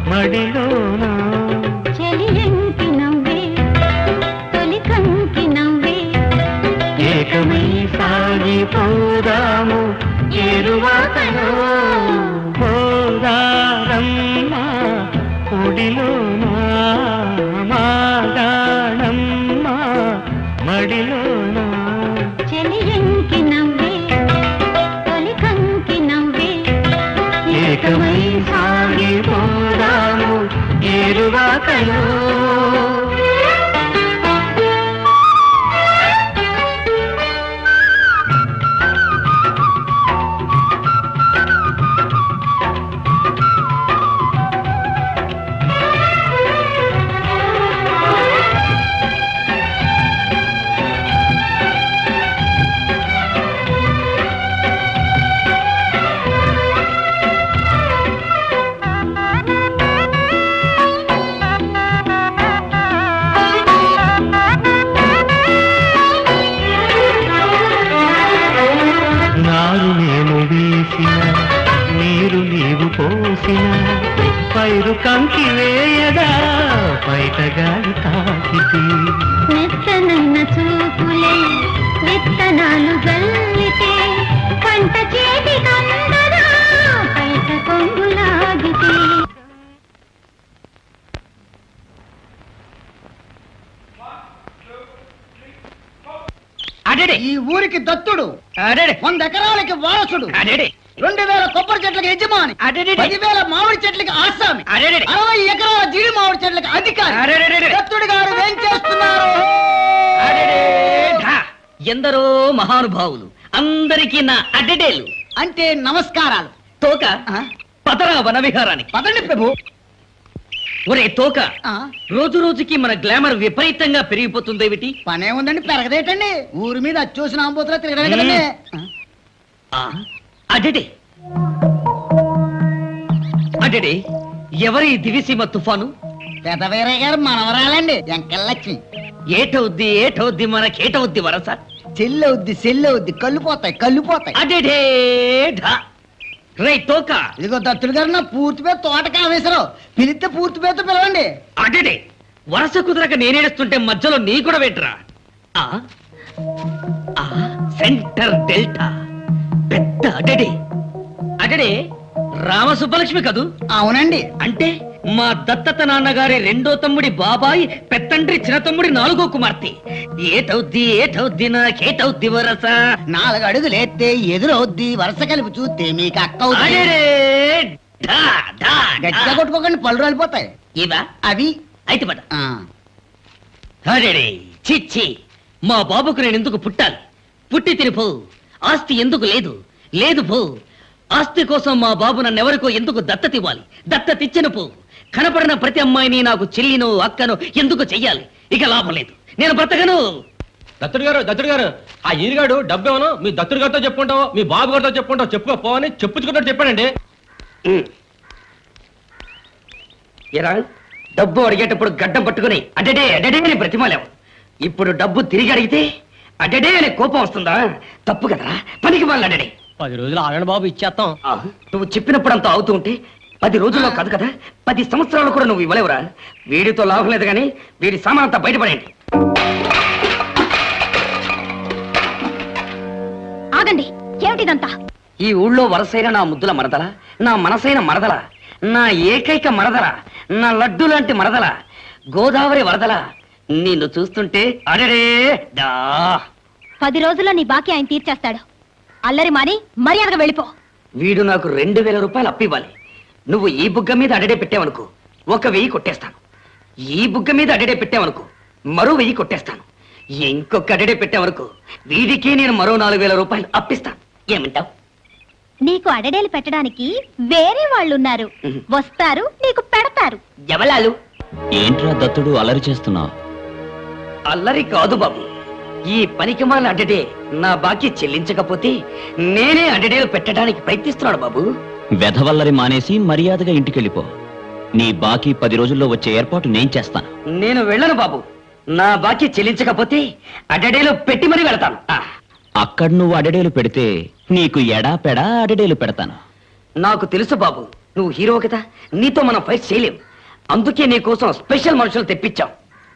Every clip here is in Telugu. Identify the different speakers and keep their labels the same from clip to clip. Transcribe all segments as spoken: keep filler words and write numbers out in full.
Speaker 1: మడిలోనా
Speaker 2: చెలియంకి నవ్వే తొలి కంకి నవ్వే
Speaker 1: ఏకమై సాగిపోదాము ఎరువాకలో పోదారమ్మా ఒడిలోనా మాదాడమ్మా మడిలోనా
Speaker 2: చెలియంకి నవ్వే తొలి కంకి నవ్వే
Speaker 1: ఏకమై సాగిపోదాము ఎరువాకలో నీరు నీవు పోసిన పైరు కంకి వేయగా బయట గాలి తాకితి
Speaker 2: మెత్తనైన చూపులే విత్తనాలు జల్లితే పంట చేతి కందరా బయట కొంగులాగితే
Speaker 3: ఈ ఊరికి దత్తుడు వంద ఎకరాలకి వారసుడు రెండు వేల కొబ్బరి చెట్లకి యజమాని పదివేల మామిడి చెట్లకి ఆసామి అరవై ఎకరాల జీడి మామిడి చెట్లకి అధికారి దత్తుడు గారు ఏం చేస్తున్నారు?
Speaker 4: ఎందరో మహానుభావులు అందరికీ నా అడ్డేలు
Speaker 3: అంటే నమస్కారాలు.
Speaker 4: తోక పదరా వన విహారానికి
Speaker 3: పదండి ప్రభు.
Speaker 4: ఒరే తోక, రోజు రోజుకి మన గ్లామర్ విపరీతంగా పెరిగిపోతుందేమిటి?
Speaker 3: పనే ఉందండి, పెరగదేటండి. ఊరి మీద అచ్చోసిన ఆంబోతులా తిరగడం కదండి.
Speaker 4: అడడే అడడే ఎవరి దివిసీమ తుఫాను?
Speaker 3: పెదవేరే గారు మనవరాలండి, ఎంకెళ్ళచ్చి.
Speaker 4: ఏటవుద్ది ఏటవుద్ది మనకేటవుద్ది వరస?
Speaker 3: చెల్లవుద్ది చెల్లవుద్ది, కళ్ళు పోతాయి కళ్ళు పోతాయి.
Speaker 4: అడడే రే తోక,
Speaker 3: ఇదిగో దత్తుడు గారు నా పూర్తి పేరు తోట కావేశ్వరరావు, పిలిస్తే పూర్తి పేరుతో పిలవండి.
Speaker 4: అడడే వరస కుదరక నేనేడుస్తుంటే మధ్యలో నీ కూడా వెంట్రా. సెంటర్ డెల్టా పెద్ద అడడే అడడే రామ సుబ్బలక్ష్మి కదూ?
Speaker 3: అవునండి.
Speaker 4: అంటే మా దత్తత నాన్నగారి రెండో తమ్ముడి బాబాయి పెత్తండ్రి చిన్న తమ్ముడి నాలుగో కుమార్తె. ఏటవుద్ది ఏటవుద్ది నాకేటవుద్ది వరస?
Speaker 3: నాలుగు అడుగులు ఎత్తే ఎదురవుద్ది, వరుస కలిపి చూస్తే మీకు అక్క గట్టిగా కొట్టుకోకండి, పళ్ళు రాలిపోతాయి.
Speaker 4: ఇవా
Speaker 3: అవి
Speaker 4: అయితే పద. అడే చిచ్చి, మా బాబుకు నేను ఎందుకు పుట్టాలి? పుట్టి తినిపో. ఆస్తి ఎందుకు లేదు? లేదు పో. ఆస్తి కోసం మా బాబు నన్నెవరికో ఎందుకు దత్తతివ్వాలి? దత్తతిచ్చిన పో. కనపడిన ప్రతి అమ్మాయిని నాకు చెల్లినో అక్కనో ఎందుకు చెయ్యాలి? ఇక లాభం లేదు, నేను బ్రతకను.
Speaker 5: దత్తుడు గారు దత్తుడు గారు ఆ ఈరిగాడు డబ్బేమో మీ దత్తుడు గారితో చెప్పుకుంటావు, మీ బాబు గారితో చెప్పుకుంటావు, చెప్పుకోపో అని చెప్పుకుంటాడు చెప్పాడండి.
Speaker 4: ఎరా డబ్బు అడిగేటప్పుడు గడ్డం పట్టుకుని అడడే అడడే అని బ్రతిమాలేవు. ఇప్పుడు డబ్బు తిరిగి అడిగితే అడడే అనే కోపం వస్తుందా? తప్పు కదరా, పనికి వాళ్ళు అడడే.
Speaker 5: పది రోజులు ఆగండి బాబు, ఇచ్చేస్తాం.
Speaker 4: నువ్వు చెప్పినప్పుడు అంతా అవుతూ ఉంటే పది రోజుల్లో కాదు కదా, పది సంవత్సరాలు కూడా నువ్వు ఇవ్వలేవురా. వీడితో లాభం లేదు కానీ వీడి సామాన్ అంతా బయటపడండి.
Speaker 2: ఆగండి, ఏమిటిదంతా?
Speaker 4: ఈ ఊళ్ళో వరసైన నా ముద్దుల మరదల, నా మనసైన మరదల, నా ఏకైక మరదల, నా లడ్డు లాంటి మరదల, గోదావరి వరదల, నిన్ను చూస్తుంటే అడడే డా.
Speaker 2: పది రోజుల్లో నీ బాకీ ఆయన తీర్చేస్తాడు. అల్లరి మాని మర్యాదగా వెళ్ళిపో.
Speaker 4: వీడు నాకు రెండు వేల రూపాయలు అప్పివ్వాలి. నువ్వు ఈ బుగ్గ మీద అడడే పెట్టావనుకో, ఒక వెయ్యి కొట్టేస్తాను. ఈ బుగ్గ మీద అడడే పెట్టావనుకో, మరో వెయ్యి కొట్టేస్తాను. ఇంకొక అడడే పెట్టావనుకో, వీడికి నేను మరో నాలుగు వేల రూపాయలు అప్పిస్తాను. ఏమంటావు?
Speaker 2: నీకు అడడేలు పెట్టడానికి వేరే వాళ్ళున్నారు, వస్తారు నీకు పెడతారు.
Speaker 4: ఎవలాలు?
Speaker 6: ఏంట్రా దత్తుడు అల్లరి చేస్తున్నావు?
Speaker 4: అల్లరి కాదు బాబు, ఈ పనికిమాల అడ్డడే నా బాకీ చెల్లించకపోతే నేనే అడ్డడేలు పెట్టడానికి ప్రయత్నిస్తున్నాడు బాబు.
Speaker 6: వెధవల్లరి మానేసి మర్యాదగా ఇంటికెళ్ళిపో. నీ బాకీ పది రోజుల్లో వచ్చే ఏర్పాటు నేను చేస్తాను.
Speaker 4: నేను వెళ్ళను బాబు. నా బాకీ చెల్లించకపోతే అడ్డడేలు పెట్టి మరీ వెళతాను.
Speaker 6: అక్కడ నువ్వు అడడేలు పెడితే నీకు ఎడా పెడా అడడేలు పెడతాను.
Speaker 4: నాకు తెలుసు బాబు, నువ్వు హీరో కదా, నీతో మనం ఫైట్ చేయలేం. అందుకే నీ కోసం స్పెషల్ మనుషులు తెప్పించాం.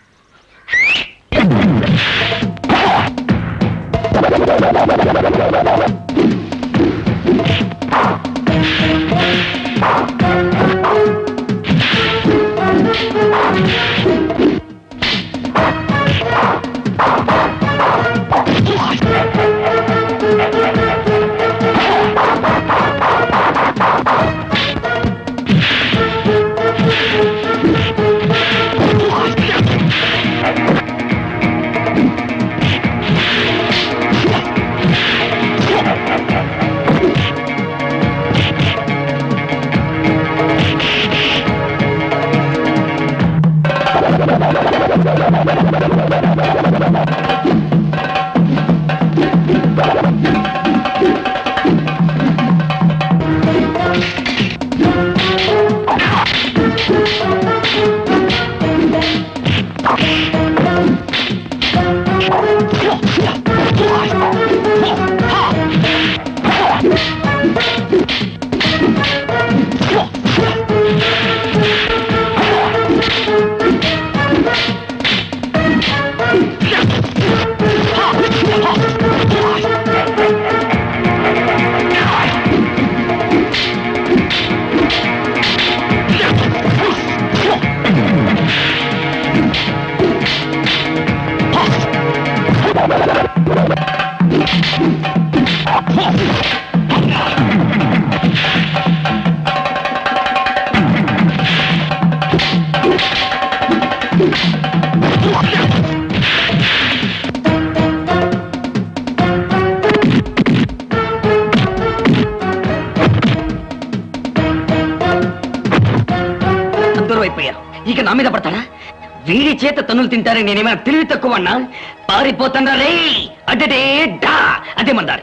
Speaker 4: ఇక నా మీద పడతాడా? వీడి చేత తన్నులు తింటారని నేనేమైనా తెలివి తక్కువ అన్నా? పారిపోతాడా రే? అడ్డే డా అదే మందారి.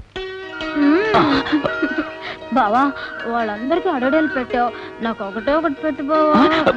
Speaker 2: బావా వాళ్ళందరికీ అడడేలు పెట్టావు, నాకు ఒకటే ఒకటి పెట్టు బావా.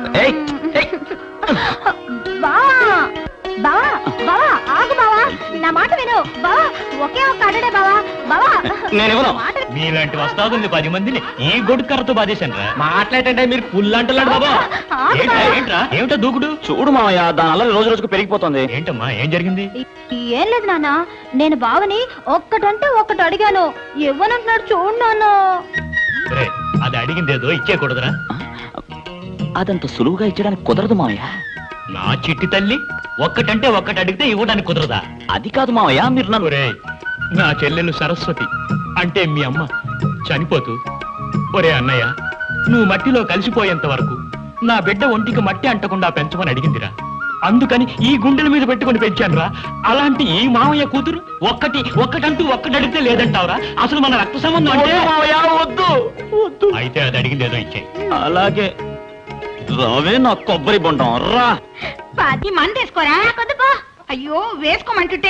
Speaker 2: బావా బావా బావా ఆగు బావా, నా మాట విను బావా. ఒకే ఒక అడడే బావా. బావా
Speaker 6: మీలాంటి వస్తాదుల్ని పది మందిని ఈ గొడ్డు కర్రతో బాధేశాను రా.
Speaker 5: మాట్లాడంటే మీరు పుల్ అంటున్నాడు బాబా.
Speaker 6: ఏంట్రా ఏమిటో దూకుడు? చూడు మావయ్య, దాని అల్ల రోజు రోజుకు పెరిగిపోతుంది. ఏంటమ్మా ఏం జరిగింది?
Speaker 2: ఏం లేదు నాన్న, నేను బావని ఒక్కటంటే ఒక్కటి అడిగాను, ఇవ్వనంటున్నాడు చూడు నాన్న.
Speaker 6: అది అడిగిందేదో ఇచ్చేయకూడదురా? అదంత సులువుగా ఇచ్చడానికి కుదరదు మావయ్య. నా చిట్టి తల్లి ఒక్కటంటే ఒక్కటి అడిగితే ఇవ్వడానికి కుదరదా? అది కాదు మావయ్య, మీరు నన్ను నా చెల్లెలు సరస్వతి అంటే మీ అమ్మ చనిపోతూ, ఒరే అన్నయ్య నువ్వు మట్టిలో కలిసిపోయేంత వరకు నా బిడ్డ ఒంటికి మట్టి అంటకుండా పెంచమని అడిగిందిరా. అందుకని ఈ గుండెల మీద పెట్టుకుని పెంచానురా. అలాంటి ఈ మామయ్య కూతురు ఒక్కటి ఒక్కటంటూ ఒక్కటి అడిగితే లేదంటావురా? అసలు మన రక్త సంబంధం అంటే వద్దు వద్దు. అయితే అది అడిగింది ఏదో ఇచ్చాయి. అలాగే రావే నా కొబ్బరి బొండం రా.
Speaker 2: పది మంది వేసుకోరా? కొద్దుకో. అయ్యో వేసుకోమంటుంటే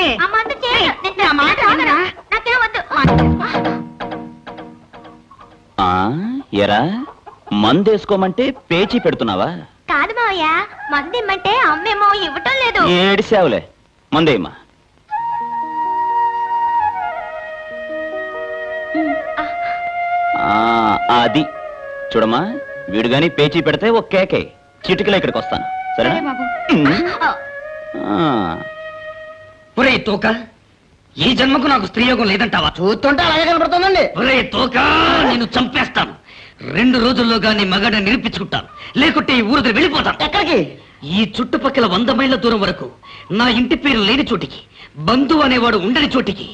Speaker 6: ఎరా మందేసుకోమంటే పేచీ పెడుతున్నావా?
Speaker 2: కాదు మావయ్య, మంది ఇమ్మంటే అమ్మేమో ఇవ్వటం లేదు.
Speaker 6: ఏడిసావులే, మందేమ్మా. అది చూడమ్మా, వీడు గాని పేచీ పెడితే ఒక కేకే చిటికలో ఇక్కడికి వస్తాను, సరేనా?
Speaker 4: ఒరే తోక, ఈ జన్మకు నాకు స్త్రీయోగం లేదంటావా?
Speaker 3: చూస్తుంటే అలాగే కనపడుతుందండి.
Speaker 4: ఒరే తోక, నేను చంపేస్తాను. రెండు రోజుల్లోగా నీ మగడ నిరూపించుకుంటాను, లేకుంటే ఈ ఊరు వెళ్ళిపోతాను.
Speaker 3: ఎక్కడికి?
Speaker 4: ఈ చుట్టుపక్కల వంద మైళ్ళ దూరం వరకు, నా ఇంటి పేరు లేని చోటికి, బంధువు అనేవాడు ఉండని చోటికి.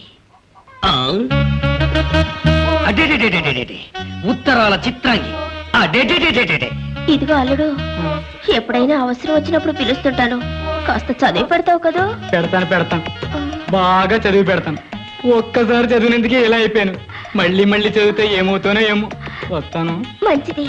Speaker 4: అడేడేడేడేడే ఉత్తరాల చిత్రాంగి. అడేడేడేడేడే
Speaker 2: ఇదిగో అల్లుడు, ఎప్పుడైనా అవసరం వచ్చినప్పుడు పిలుస్తుంటాను, కాస్త చదివి పెడతావు కదా?
Speaker 7: పెడతాను పెడతాను బాగా చదివి పెడతాను. ఒక్కసారి చదివినందుకే ఇలా అయిపోయాను. మళ్ళీ మళ్ళీ చదివితే ఏమవుతానో ఏమో. వస్తాను.
Speaker 2: మంచిది.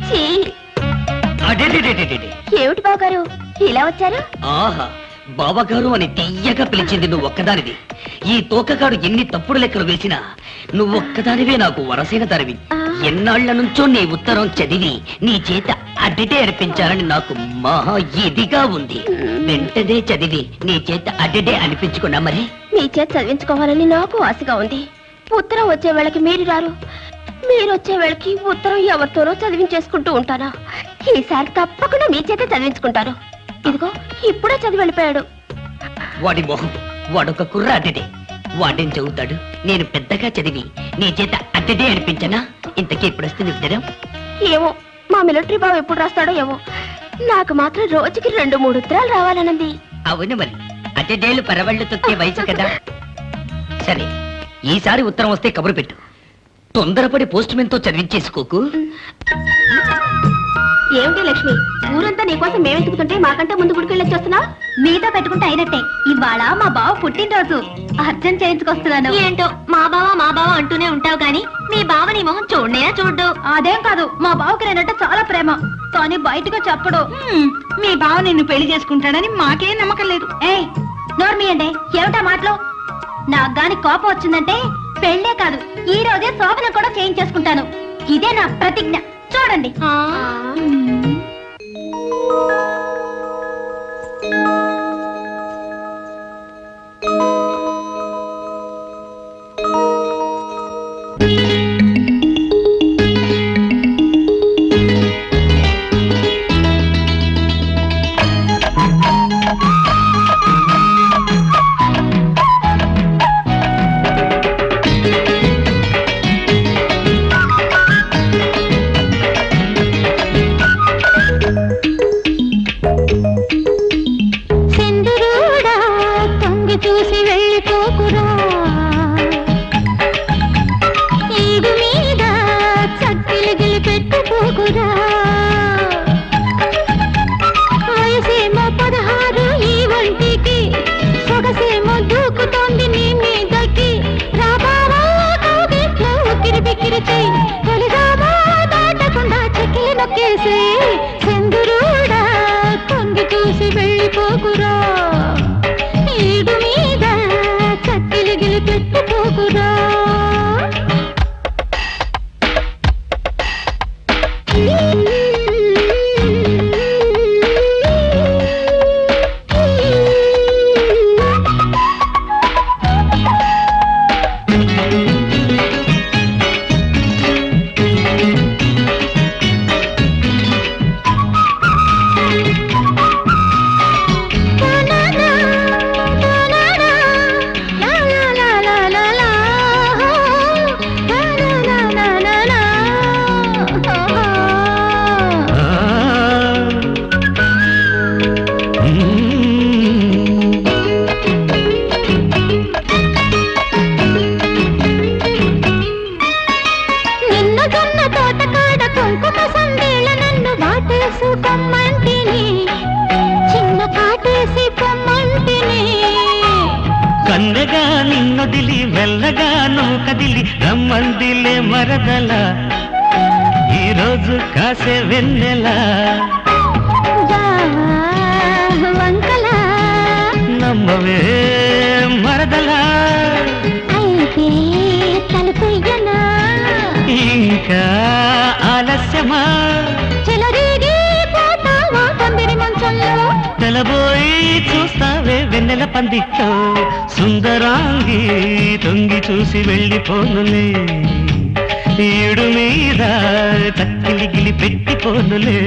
Speaker 2: ఏమిటి బావగారు ఇలా వచ్చారు?
Speaker 4: ఆహా, బావగారు అని తీయగా పిలిచింది నువ్వు ఒక్కదానివి. ఈ తోకగాడు ఎన్ని తప్పుడు లెక్కలు వేసినా నువ్వు ఒక్కదానివే నాకు వరసైన తరివి. ఎన్నాళ్ల నుంచో నీ ఉత్తరం చదివి నీ చేత అడ్డటే అనిపించాలని నాకు మహా ఇదిగా ఉంది. వెంటనే చదివి నీ చేత అడ్డటే అనిపించుకున్నా. మరి
Speaker 2: మీ చేత చదివించుకోవాలని నాకు ఆశగా ఉంది. ఉత్తరం వచ్చే వాళ్ళకి మీరు రారు, మీరు వచ్చే వేళకి ఉత్తరం ఎవరితోనో చదివించేసుకుంటూ ఉంటాను. ఈసారి తప్పకుండా మీ చేత చదివించుకుంటాను. ఇదిగో ఇప్పుడే చదివి వెళ్ళిపోయాడు.
Speaker 4: వాడి మొహం వాడొక కుర్ర అడ్డడే. వాడేం చదువుతాడు? నేను పెద్దగా చదివి నీ చేత అడ్డడే అనిపించనా? ఇంతకీ ఎప్పుడు వస్తుంది ఉత్తరం?
Speaker 2: ఏమో మా మిలిటరీ బాబు ఎప్పుడు రాస్తాడో ఏమో. నాకు మాత్రం రోజుకి రెండు మూడు ఉత్తరాలు రావాలన్నది.
Speaker 4: అవును మరి, అడ్డడేలు పరవళ్ళు తొక్కే వయసు కదా. సరే, ఈసారి ఉత్తరం వస్తే కబురు పెట్టు. తొందరపడి పోస్ట్ మెన్ తో చదివించేసుకోకు.
Speaker 2: ఏమిటి లక్ష్మి, ఊరంతా నీకోసం మేము వెతుకుతుంటే మాకంటే ముందు గుడికెళ్ళి వస్తున్నా? మీతో పెట్టుకుంటే అయినట్టే. ఇవాళ మా బావ పుట్టినరోజు, అర్జెంట్ చేయించుకొస్తున్నాను. ఏంటో మా బావ మా బావ అంటూనే ఉంటావు గాని మీ బావ నీ మొహం చూడనేనా చూడ్డు? అదేం కాదు, మా బావకి నేనంటే చాలా ప్రేమ, కానీ బయటగా చెప్పడు. మీ బావ నిన్ను పెళ్లి చేసుకుంటాడని మాకేం నమ్మకం లేదు. ఏయ్ నోర్మి అండి, ఏమిటా మాటలు? నాకు గాని కోపం వచ్చిందంటే పెళ్లే కాదు, ఈ రోజే శోభన కూడా చేయించేసుకుంటాను. ఇదే నా ప్రతిజ్ఞ. చూడండి.
Speaker 1: సుందరాంగి తొంగి చూసి వెళ్ళిపోనులే, ఈడు మీద తక్కిలి గిలి పెట్టిపోనులే.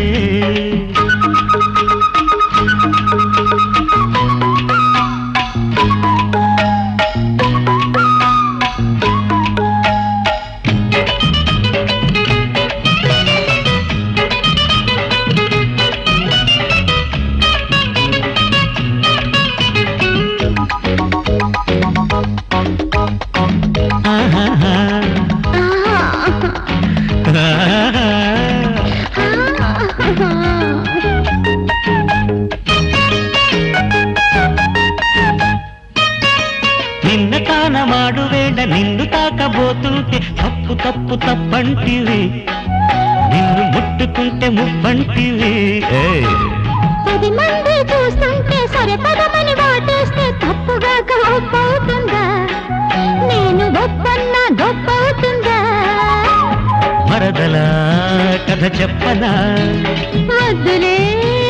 Speaker 1: నిన్ను తాకబోతుంటే తప్పు తప్పు తప్పంటివి, నిన్ను ముట్టుకుంటే ముప్పంటివి.
Speaker 2: పది మంది చూస్తుంటే సరే పదమని వాటేస్తే తప్పుగా గొప్పవుతుందా? నేను గొప్పన్నా గొప్పవుతుందా?
Speaker 1: మరదలా కథ చెప్పనా?
Speaker 2: వద్దులే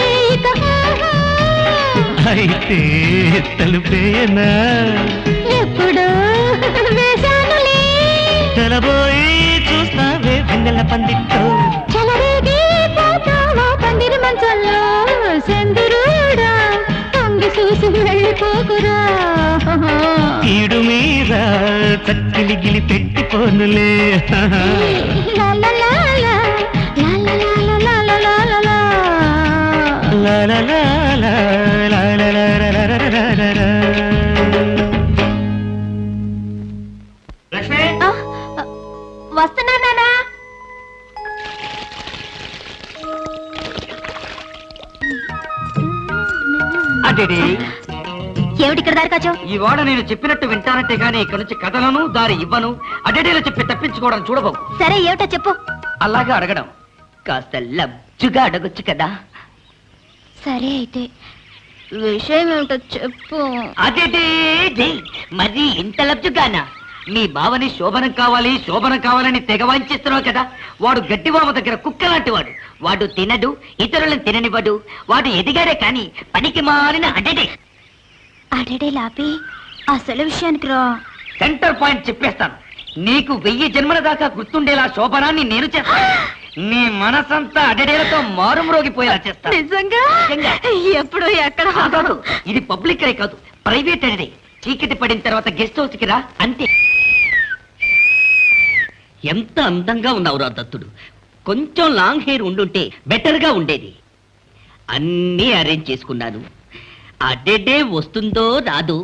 Speaker 1: అయితే తలుపేయనా?
Speaker 2: ఎప్పుడు వేశానులే
Speaker 1: తెలబోయి వెన్నెల పందిట్లో
Speaker 2: చలరేగి పోతావా పందిరి మంచంలో సెందురుడా తొంగి చూసి వెళ్ళిపోకురా
Speaker 1: ఈడు మీద చక్కిలి గిలి పెట్టిపోనులే
Speaker 2: లా లా లా లా, లా లా లా లా లా లా లా లా.
Speaker 1: లా లా లా లా, లా లా లా లా లా లా లా లా.
Speaker 4: లక్ష్మి
Speaker 2: ఆ, ఆ, వస్తున్నా నాన్నా.
Speaker 4: అదేడి
Speaker 2: ఏమిటి ఇక్కడ దారి కాచో?
Speaker 4: ఈ వాడ నేను చెప్పినట్టు వింటానంటే గానీ ఇక్కడ నుంచి కథలను దారి ఇవ్వను. అడ్డడేలో చెప్పి తప్పించుకోవడం చూడబోకు.
Speaker 2: సరే ఏమిటో చెప్పు.
Speaker 4: అలాగా అడగడం కాస్త లబ్జుగా అడగొచ్చు కదా.
Speaker 2: సరే అయితే విషయం ఏమిటో చెప్పు.
Speaker 4: అదే మరి ఇంత లబ్జుగానా? మీ బావని శోభనం కావాలి శోభనం కావాలని తెగ వాంఛిస్తున్నావు కదా. వాడు గడ్డి బావ దగ్గర కుక్క లాంటి వాడు. వాడు తినడు, ఇతరులను తిననివ్వడు. వాడు ఎదిగాడే కాని పనికి మారిన అడడే.
Speaker 2: అడడే లాపి అసలు విషయానికి రా.
Speaker 4: సెంటర్ పాయింట్ చెప్పేస్తాను. నీకు వెయ్యి జన్మల దాకా గుర్తుండేలా శోభనాన్ని నేను చేస్తాను. నీ మనసంతా అడడేలతో మారుమ్రోగిపోయేలా చేస్తాను.
Speaker 2: నిజంగా?
Speaker 4: నిజంగా.
Speaker 2: ఎప్పుడు ఎక్కడ?
Speaker 4: కాదు, ఇది పబ్లిక్ అనే కాదు, ప్రైవేట్ అడడే. చీకటి పడిన తర్వాత గెస్ట్ హౌస్ కి రా, అంతే. ఎంత అందంగా ఉన్నావురా దత్తుడు. కొంచెం లాంగ్ హెయిర్ ఉండుంటే బెటర్ గా ఉండేది. అన్నీ అరేంజ్ చేసుకున్నాను. అడేడే వస్తుందో రాదు.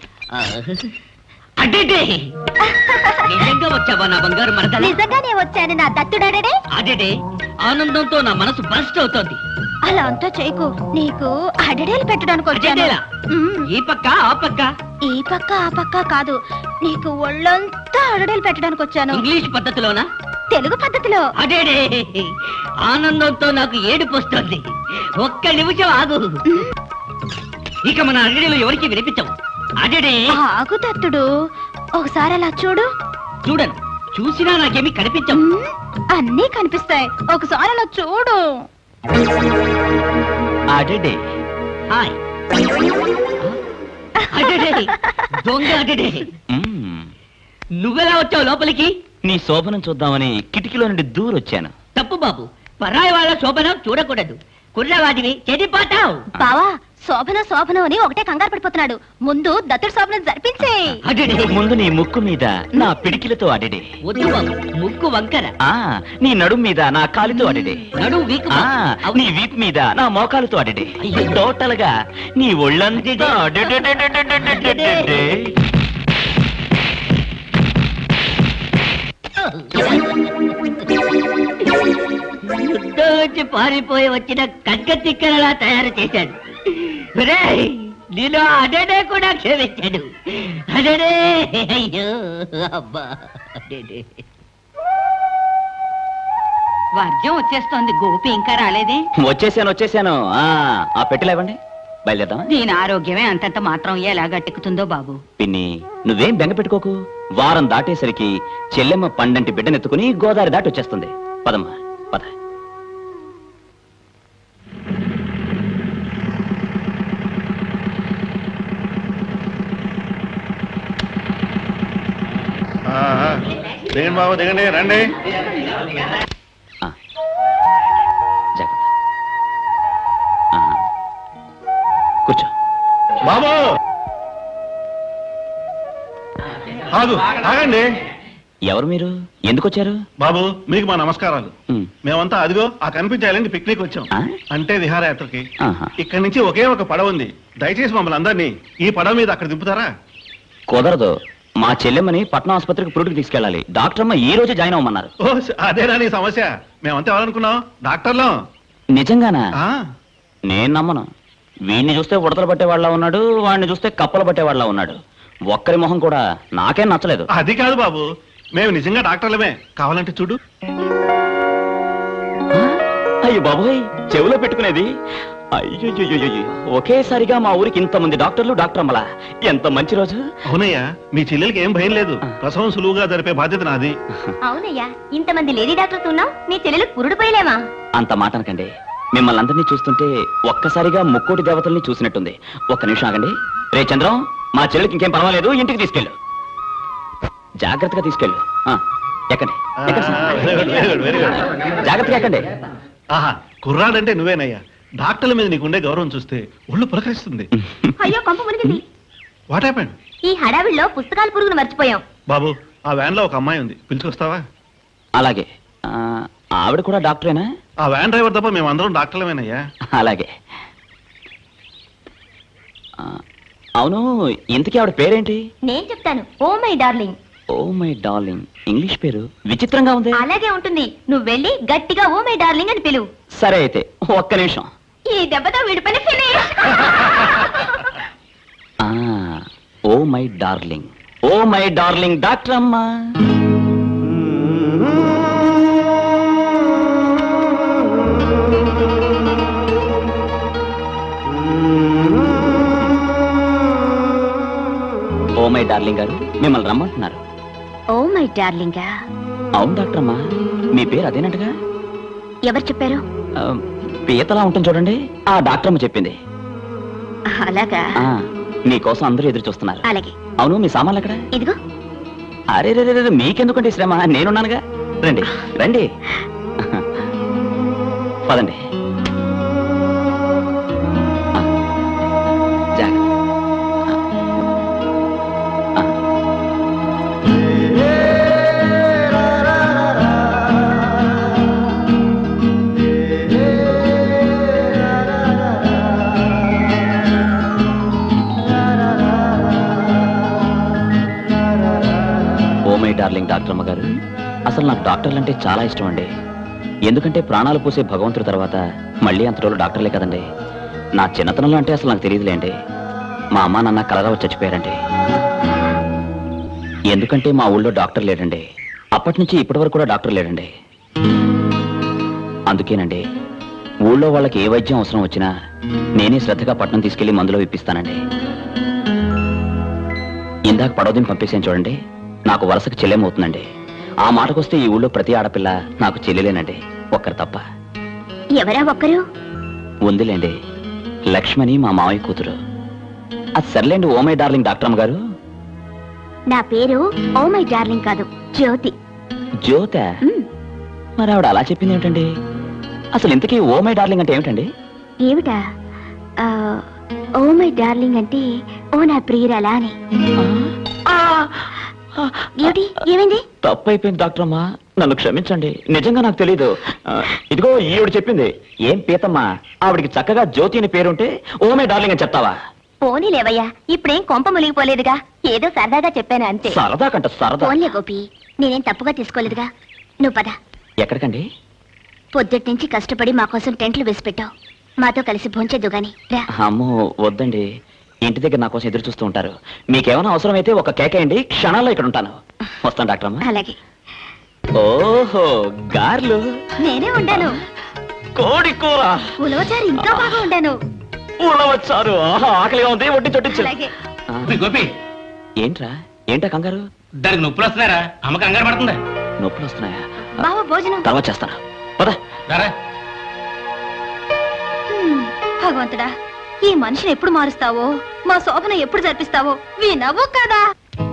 Speaker 4: అడేడే నిజంగా వచ్చావా నా బంగారు మరదలా?
Speaker 2: నిజంగానే వచ్చాను నా దత్తుడడే.
Speaker 4: అడేడే ఆనందంతో నా మనసు బర్స్ట్ అవుతోంది.
Speaker 2: అలా అంతా చేయకు. నీకు అడడేలు పెట్టడానికి వచ్చాను.
Speaker 4: అడేడేలా?
Speaker 2: మ్మ్.
Speaker 4: ఈ పక్క ఆ పక్క
Speaker 2: ఈ పక్క ఆ పక్క కాదు, నీకు ఒళ్ళంతా అడడేలు పెట్టడానికి వచ్చాను.
Speaker 4: ఇంగ్లీష్ పద్ధతిలోనా?
Speaker 2: తెలుగు పద్ధతిలో.
Speaker 4: అడేడే ఆనందంతో నాకు ఏడుపు వస్తుంది. ఒక్క నిమిషం ఆగు. ఇక మన అడేలో ఎవరికి వినిపించవు. అడేడే
Speaker 2: ఆగు దత్తుడు, ఒకసారి అలా చూడు.
Speaker 4: చూడను, చూసినా నాకేమీ కనిపించవు.
Speaker 2: మ్మ్. అన్నీ కనిపిస్తాయి, ఒకసారి అలా చూడు.
Speaker 6: అడడే
Speaker 4: హాయ్. అడేడే దొంగ అడేడే,
Speaker 6: మ్మ్.
Speaker 4: నువ్వెలా వచ్చావు లోపలికి?
Speaker 6: నీ శోభనం చూద్దామని కిటికీలో నుండి దూరొచ్చాను.
Speaker 4: తప్పు బాబు, పరాయి వాళ్ళ శోభనం చూడకూడదు. కుర్రవాడివి చెడిపోతావు.
Speaker 2: బావా, శోభనం శోభనం అని ఒకటే కంగారు పడిపోతున్నాడు. ముందు దత్తుడు శోభనం జరిపించే.
Speaker 4: అడేడే
Speaker 6: ముందు నీ ముక్కు మీద నా పిడికిలతో అడడే.
Speaker 4: వద్దు బాబు, ముక్కు వంకర.
Speaker 6: ఆ నీ నడుం మీద నా కాలితో అడడే.
Speaker 4: నడుము వీకు
Speaker 6: ఆ
Speaker 4: బాబు.
Speaker 6: నీ వీప్ మీద నా మోకాలతో అడడే.
Speaker 4: అయ్యో.
Speaker 6: టోటల్ గా నీ ఒళ్ళంతా అడడడడడడడడడడే.
Speaker 4: యుద్ధం వచ్చి పారిపోయి వచ్చిన కట్క తిక్కలలా తయారు చేశాడు. ఒరేయ్, నేను అడడే కూడా క్షమించాడు. అడడే అయ్యో అబ్బా అడడే.
Speaker 8: వర్జం వచ్చేస్తోంది, గోపి ఇంకా రాలేదే?
Speaker 6: వచ్చేసాను వచ్చేసాను ఆ ఆ పెట్టిలేవండి, బయలుదేరదామా?
Speaker 8: దీని ఆరోగ్యమే అంతంత మాత్రం ఎలా గట్టెక్కుతుందో బాబు.
Speaker 6: పిన్ని నువ్వేం బెంగ పెట్టుకోకు. వారం దాటేసరికి చెల్లెమ్మ పండంటి బిడ్డనెత్తుకుని గోదావరి దాటి వచ్చేస్తుంది. పదమ్మా పద.
Speaker 9: దిగండి బాబు, దిగండి, రండి.
Speaker 6: ఆ, జాగ్రత్త. ఆహా. కూర్చో
Speaker 9: బాబు. ఆగు, ఆగండి.
Speaker 6: ఎవరు మీరు? ఎందుకు వచ్చారు?
Speaker 9: బాబు మీకు మా నమస్కారాలు.
Speaker 6: ఉమ్.
Speaker 9: మేమంతా అదిగో ఆ కనిపించాలని పిక్నిక్ వచ్చాం.
Speaker 6: ఆ?
Speaker 9: అంటే విహారయాత్రకి.
Speaker 6: ఆహా.
Speaker 9: ఇక్కడి నుంచి ఒకే ఒక పడవ ఉంది. దయచేసి మమ్మల్ని అందరినీ ఈ పడవ మీద అక్కడ దింపుతారా?
Speaker 6: కుదరదు. మా చెల్లెమ్మని పట్నం ఆసుపత్రికి పురుటికి తీసుకెళ్ళాలి. డాక్టర్ అమ్మ ఈ రోజు జాయిన్ అవ్వమన్నారు.
Speaker 9: ఓ అదేనా నీ సమస్య? మేమంతా ఎవరనుకున్నాం? డాక్టర్లం.
Speaker 6: నిజంగానా?
Speaker 9: ఆ,
Speaker 6: నేను నమ్మను. వీడిని చూస్తే ఉడతలు పట్టేవాళ్ళ ఉన్నాడు, వాడిని చూస్తే కప్పలు పట్టేవాళ్ళ ఉన్నాడు. ఒక్కరి మొహం కూడా నాకేం నచ్చలేదు.
Speaker 9: అది కాదు బాబు, మేము నిజంగా డాక్టర్లమే. కావాలంటే చూడు.
Speaker 6: ఆ? అయ్యో బాబోయ్, చెవిలో పెట్టుకునేది. అయ్యో ఒకేసారిగా మా ఊరికి ఇంతమంది డాక్టర్లు, డాక్టర్ అమ్మలా. ఎంత మంచి రోజు.
Speaker 9: అవునయ్యా, మీ చెల్లెలకి ఏం భయం లేదు. ప్రసవం సులువుగా జరిపే బాధ్యత నాది.
Speaker 2: అవునయ్యా, ఇంతమంది లేడీ డాక్టర్స్ ఉన్నావు, నీ చెల్లెలు పురుడు పోయలేమా?
Speaker 6: అంత మాట అనకండి. మిమ్మల్ని అందరినీ చూస్తుంటే ఒక్కసారిగా ముక్కోటి దేవతల్ని చూసినట్టుంది. ఒక్క నిమిషం ఆగండి. రే చంద్రం, మా చెల్లెలకి ఇంకేం పర్వాలేదు, ఇంటికి తీసుకెళ్ళు. జాగ్రత్తగా తీసుకెళ్ళు. ఆ, ఎక్కండి జాగ్రత్తగా ఎక్కండి.
Speaker 9: ఆహా, కుర్రాడంటే నువ్వేనయ్యా. డాక్టర్ల మీద నీకుండే గౌరవం చూస్తే ఒళ్ళు పులకరిస్తుంది.
Speaker 2: అయ్యో కొంప మునిగింది.
Speaker 9: What happened?
Speaker 2: ఈ హడావిడిలో పుస్తకాల పురుగును మర్చిపోయాం.
Speaker 9: బాబు, ఆ వ్యాన్ లో ఒక అమ్మాయి ఉంది, పిలుచుకొస్తావా?
Speaker 6: అలాగే. ఆవిడ కూడా డాక్టరేనా?
Speaker 9: ఆ వ్యాన్ డ్రైవర్ తప్ప మేము అందరం డాక్టర్లమేనయ్యా.
Speaker 6: అలాగే. అవును, ఇంతకీ ఆవిడ పేరేంటి?
Speaker 2: నేను చెప్తాను. Oh my darling.
Speaker 6: Oh my darling. English పేరు విచిత్రంగా ఉంది.
Speaker 2: అలాగే ఉంటుంది. నువ్వు వెళ్ళి గట్టిగా ఓ మై డార్లింగ్ అని పిలువు.
Speaker 6: సరే అయితే ఒక్క నిమిషం.
Speaker 2: ఈ దెబ్బతో వీడిపైన finish.
Speaker 6: Oh my darling, oh my darling doctor అమ్మా. ఓ మై డార్లింగ్ గారు మిమ్మల్ని రమ్మంటున్నారు.
Speaker 2: Oh my darling.
Speaker 6: అవును డాక్టర్ అమ్మా, మీ పేరు అదేనట్టుగా.
Speaker 2: ఎవరు చెప్పారు?
Speaker 6: పీతలా ఉంటుంది చూడండి, ఆ డాక్టర్ అమ్మ చెప్పింది.
Speaker 2: అలాగా?
Speaker 6: మీకోసం అందరూ ఎదురు చూస్తున్నారు.
Speaker 2: అలాగే.
Speaker 6: అవును, మీ సామాన్లు ఎక్కడ?
Speaker 2: ఇదిగో.
Speaker 6: అరే రే రే, మీకెందుకంటే శ్రమ, నేనున్నానుగా. రండి రండి, పదండి. జాగ్రత్త. డార్లింగ్ డాక్టర్ అమ్మ గారు, అసలు నాకు డాక్టర్లు అంటే చాలా ఇష్టం అండి. ఎందుకంటే ప్రాణాలు పోసే భగవంతుడి తర్వాత మళ్ళీ అంత రోజులు డాక్టర్లే కదండి. నా చిన్నతనంలో అంటే అసలు నాకు తెలియదులేండి. మా అమ్మ నాన్న కలరా వచ్చి చచ్చిపోయారండి. ఎందుకంటే మా ఊళ్ళో డాక్టర్ లేడండి. అప్పటి నుంచి ఇప్పటి వరకు కూడా డాక్టర్ లేడండి. అందుకేనండి ఊళ్ళో వాళ్ళకి ఏ వైద్యం అవసరం వచ్చినా నేనే శ్రద్ధగా పట్నం తీసుకెళ్లి మందులో ఇప్పిస్తానండి. ఇందాక పడవదిని పంపేసాను చూడండి, నాకు వరుసకు చెల్లెమవుతుందండి. ఆ మాటకొస్తే ఈ ఊళ్ళో ప్రతి ఆడపిల్ల నాకు చెల్లెలేనండి, ఒక్కరు తప్ప.
Speaker 2: ఎవరా ఒక్కరు?
Speaker 6: ఉందిలేండి, లక్ష్మణి, మా మావయ్య కూతురు. అది సర్లేండి. ఓ మై డార్లింగ్ డాక్టర్ అమ్మ గారు,
Speaker 2: నా పేరు ఓ మై డార్లింగ్ కాదు, జ్యోతి.
Speaker 6: జ్యోత? మరి ఆవిడ అలా చెప్పింది ఏమిటండి? అసలు ఇంతకీ ఓ మై డార్లింగ్ అంటే ఏమిటండి?
Speaker 2: ఏమిటా? ఓ మై డార్లింగ్ అంటే ఓ నా ప్రియురాలా అని. ఏమిటి? ఏమైంది?
Speaker 6: తప్పైపోయింది డాక్టర్ అమ్మా, నన్ను క్షమించండి. నిజంగా నాకు తెలీదు. ఇదిగో ఈవిడ చెప్పింది. ఏం పీతమ్మా, ఆవిడికి చక్కగా జ్యోతి అని పేరుంటే ఓ మై డార్లింగ్ అని చెప్తావా?
Speaker 2: పోనీ లేవయ్యా, ఇప్పుడేం కొంప మునిగిపోలేదుగా, ఏదో సరదాగా చెప్పాను అంతే.
Speaker 6: సరదా కంట సరదా.
Speaker 2: పోన్లే గోపి, నేనేం తప్పుగా తీసుకోలేదుగా. నువ్వు పద.
Speaker 6: ఎక్కడికండి?
Speaker 2: పొద్దుటి నుంచి కష్టపడి మా కోసం టెంట్లు వేసి పెట్టావు, మాతో కలిసి భోంచేద్దు గాని రా.
Speaker 6: అమ్మో వద్దండి, ఇంటి దగ్గర నా కోసం ఎదురు చూస్తూ ఉంటారు. మీకేమైనా అవసరమైతే ఒక కేకేయండి, క్షణాల్లో ఇక్కడ ఉంటాను. వస్తాను డాక్టర్ అమ్మా.
Speaker 2: అలాగే.
Speaker 6: ఓహో, గార్లు
Speaker 2: నేనే ఉండాను.
Speaker 6: కోడి కూర,
Speaker 2: ఉలవచారు ఇంకా బాగా ఉండాను.
Speaker 6: ఉలవచారు ఆకలిగా ఉంది, వడ్డీ చొట్టించు.
Speaker 4: గోపి,
Speaker 6: ఏంట్రా ఏంటా కంగారు?
Speaker 4: దానికి నొప్పులు వస్తున్నారా? అమ్మ కంగారు పడుతుందా?
Speaker 6: నొప్పులు వస్తున్నాయా?
Speaker 2: బావా భోజనం
Speaker 6: తర్వాత చేస్తాను, పద.
Speaker 2: భగవంతుడా, ఈ మనిషిని ఎప్పుడు మారుస్తావో, మా శోభన ఎప్పుడు జరిపిస్తావో వినవు కదా.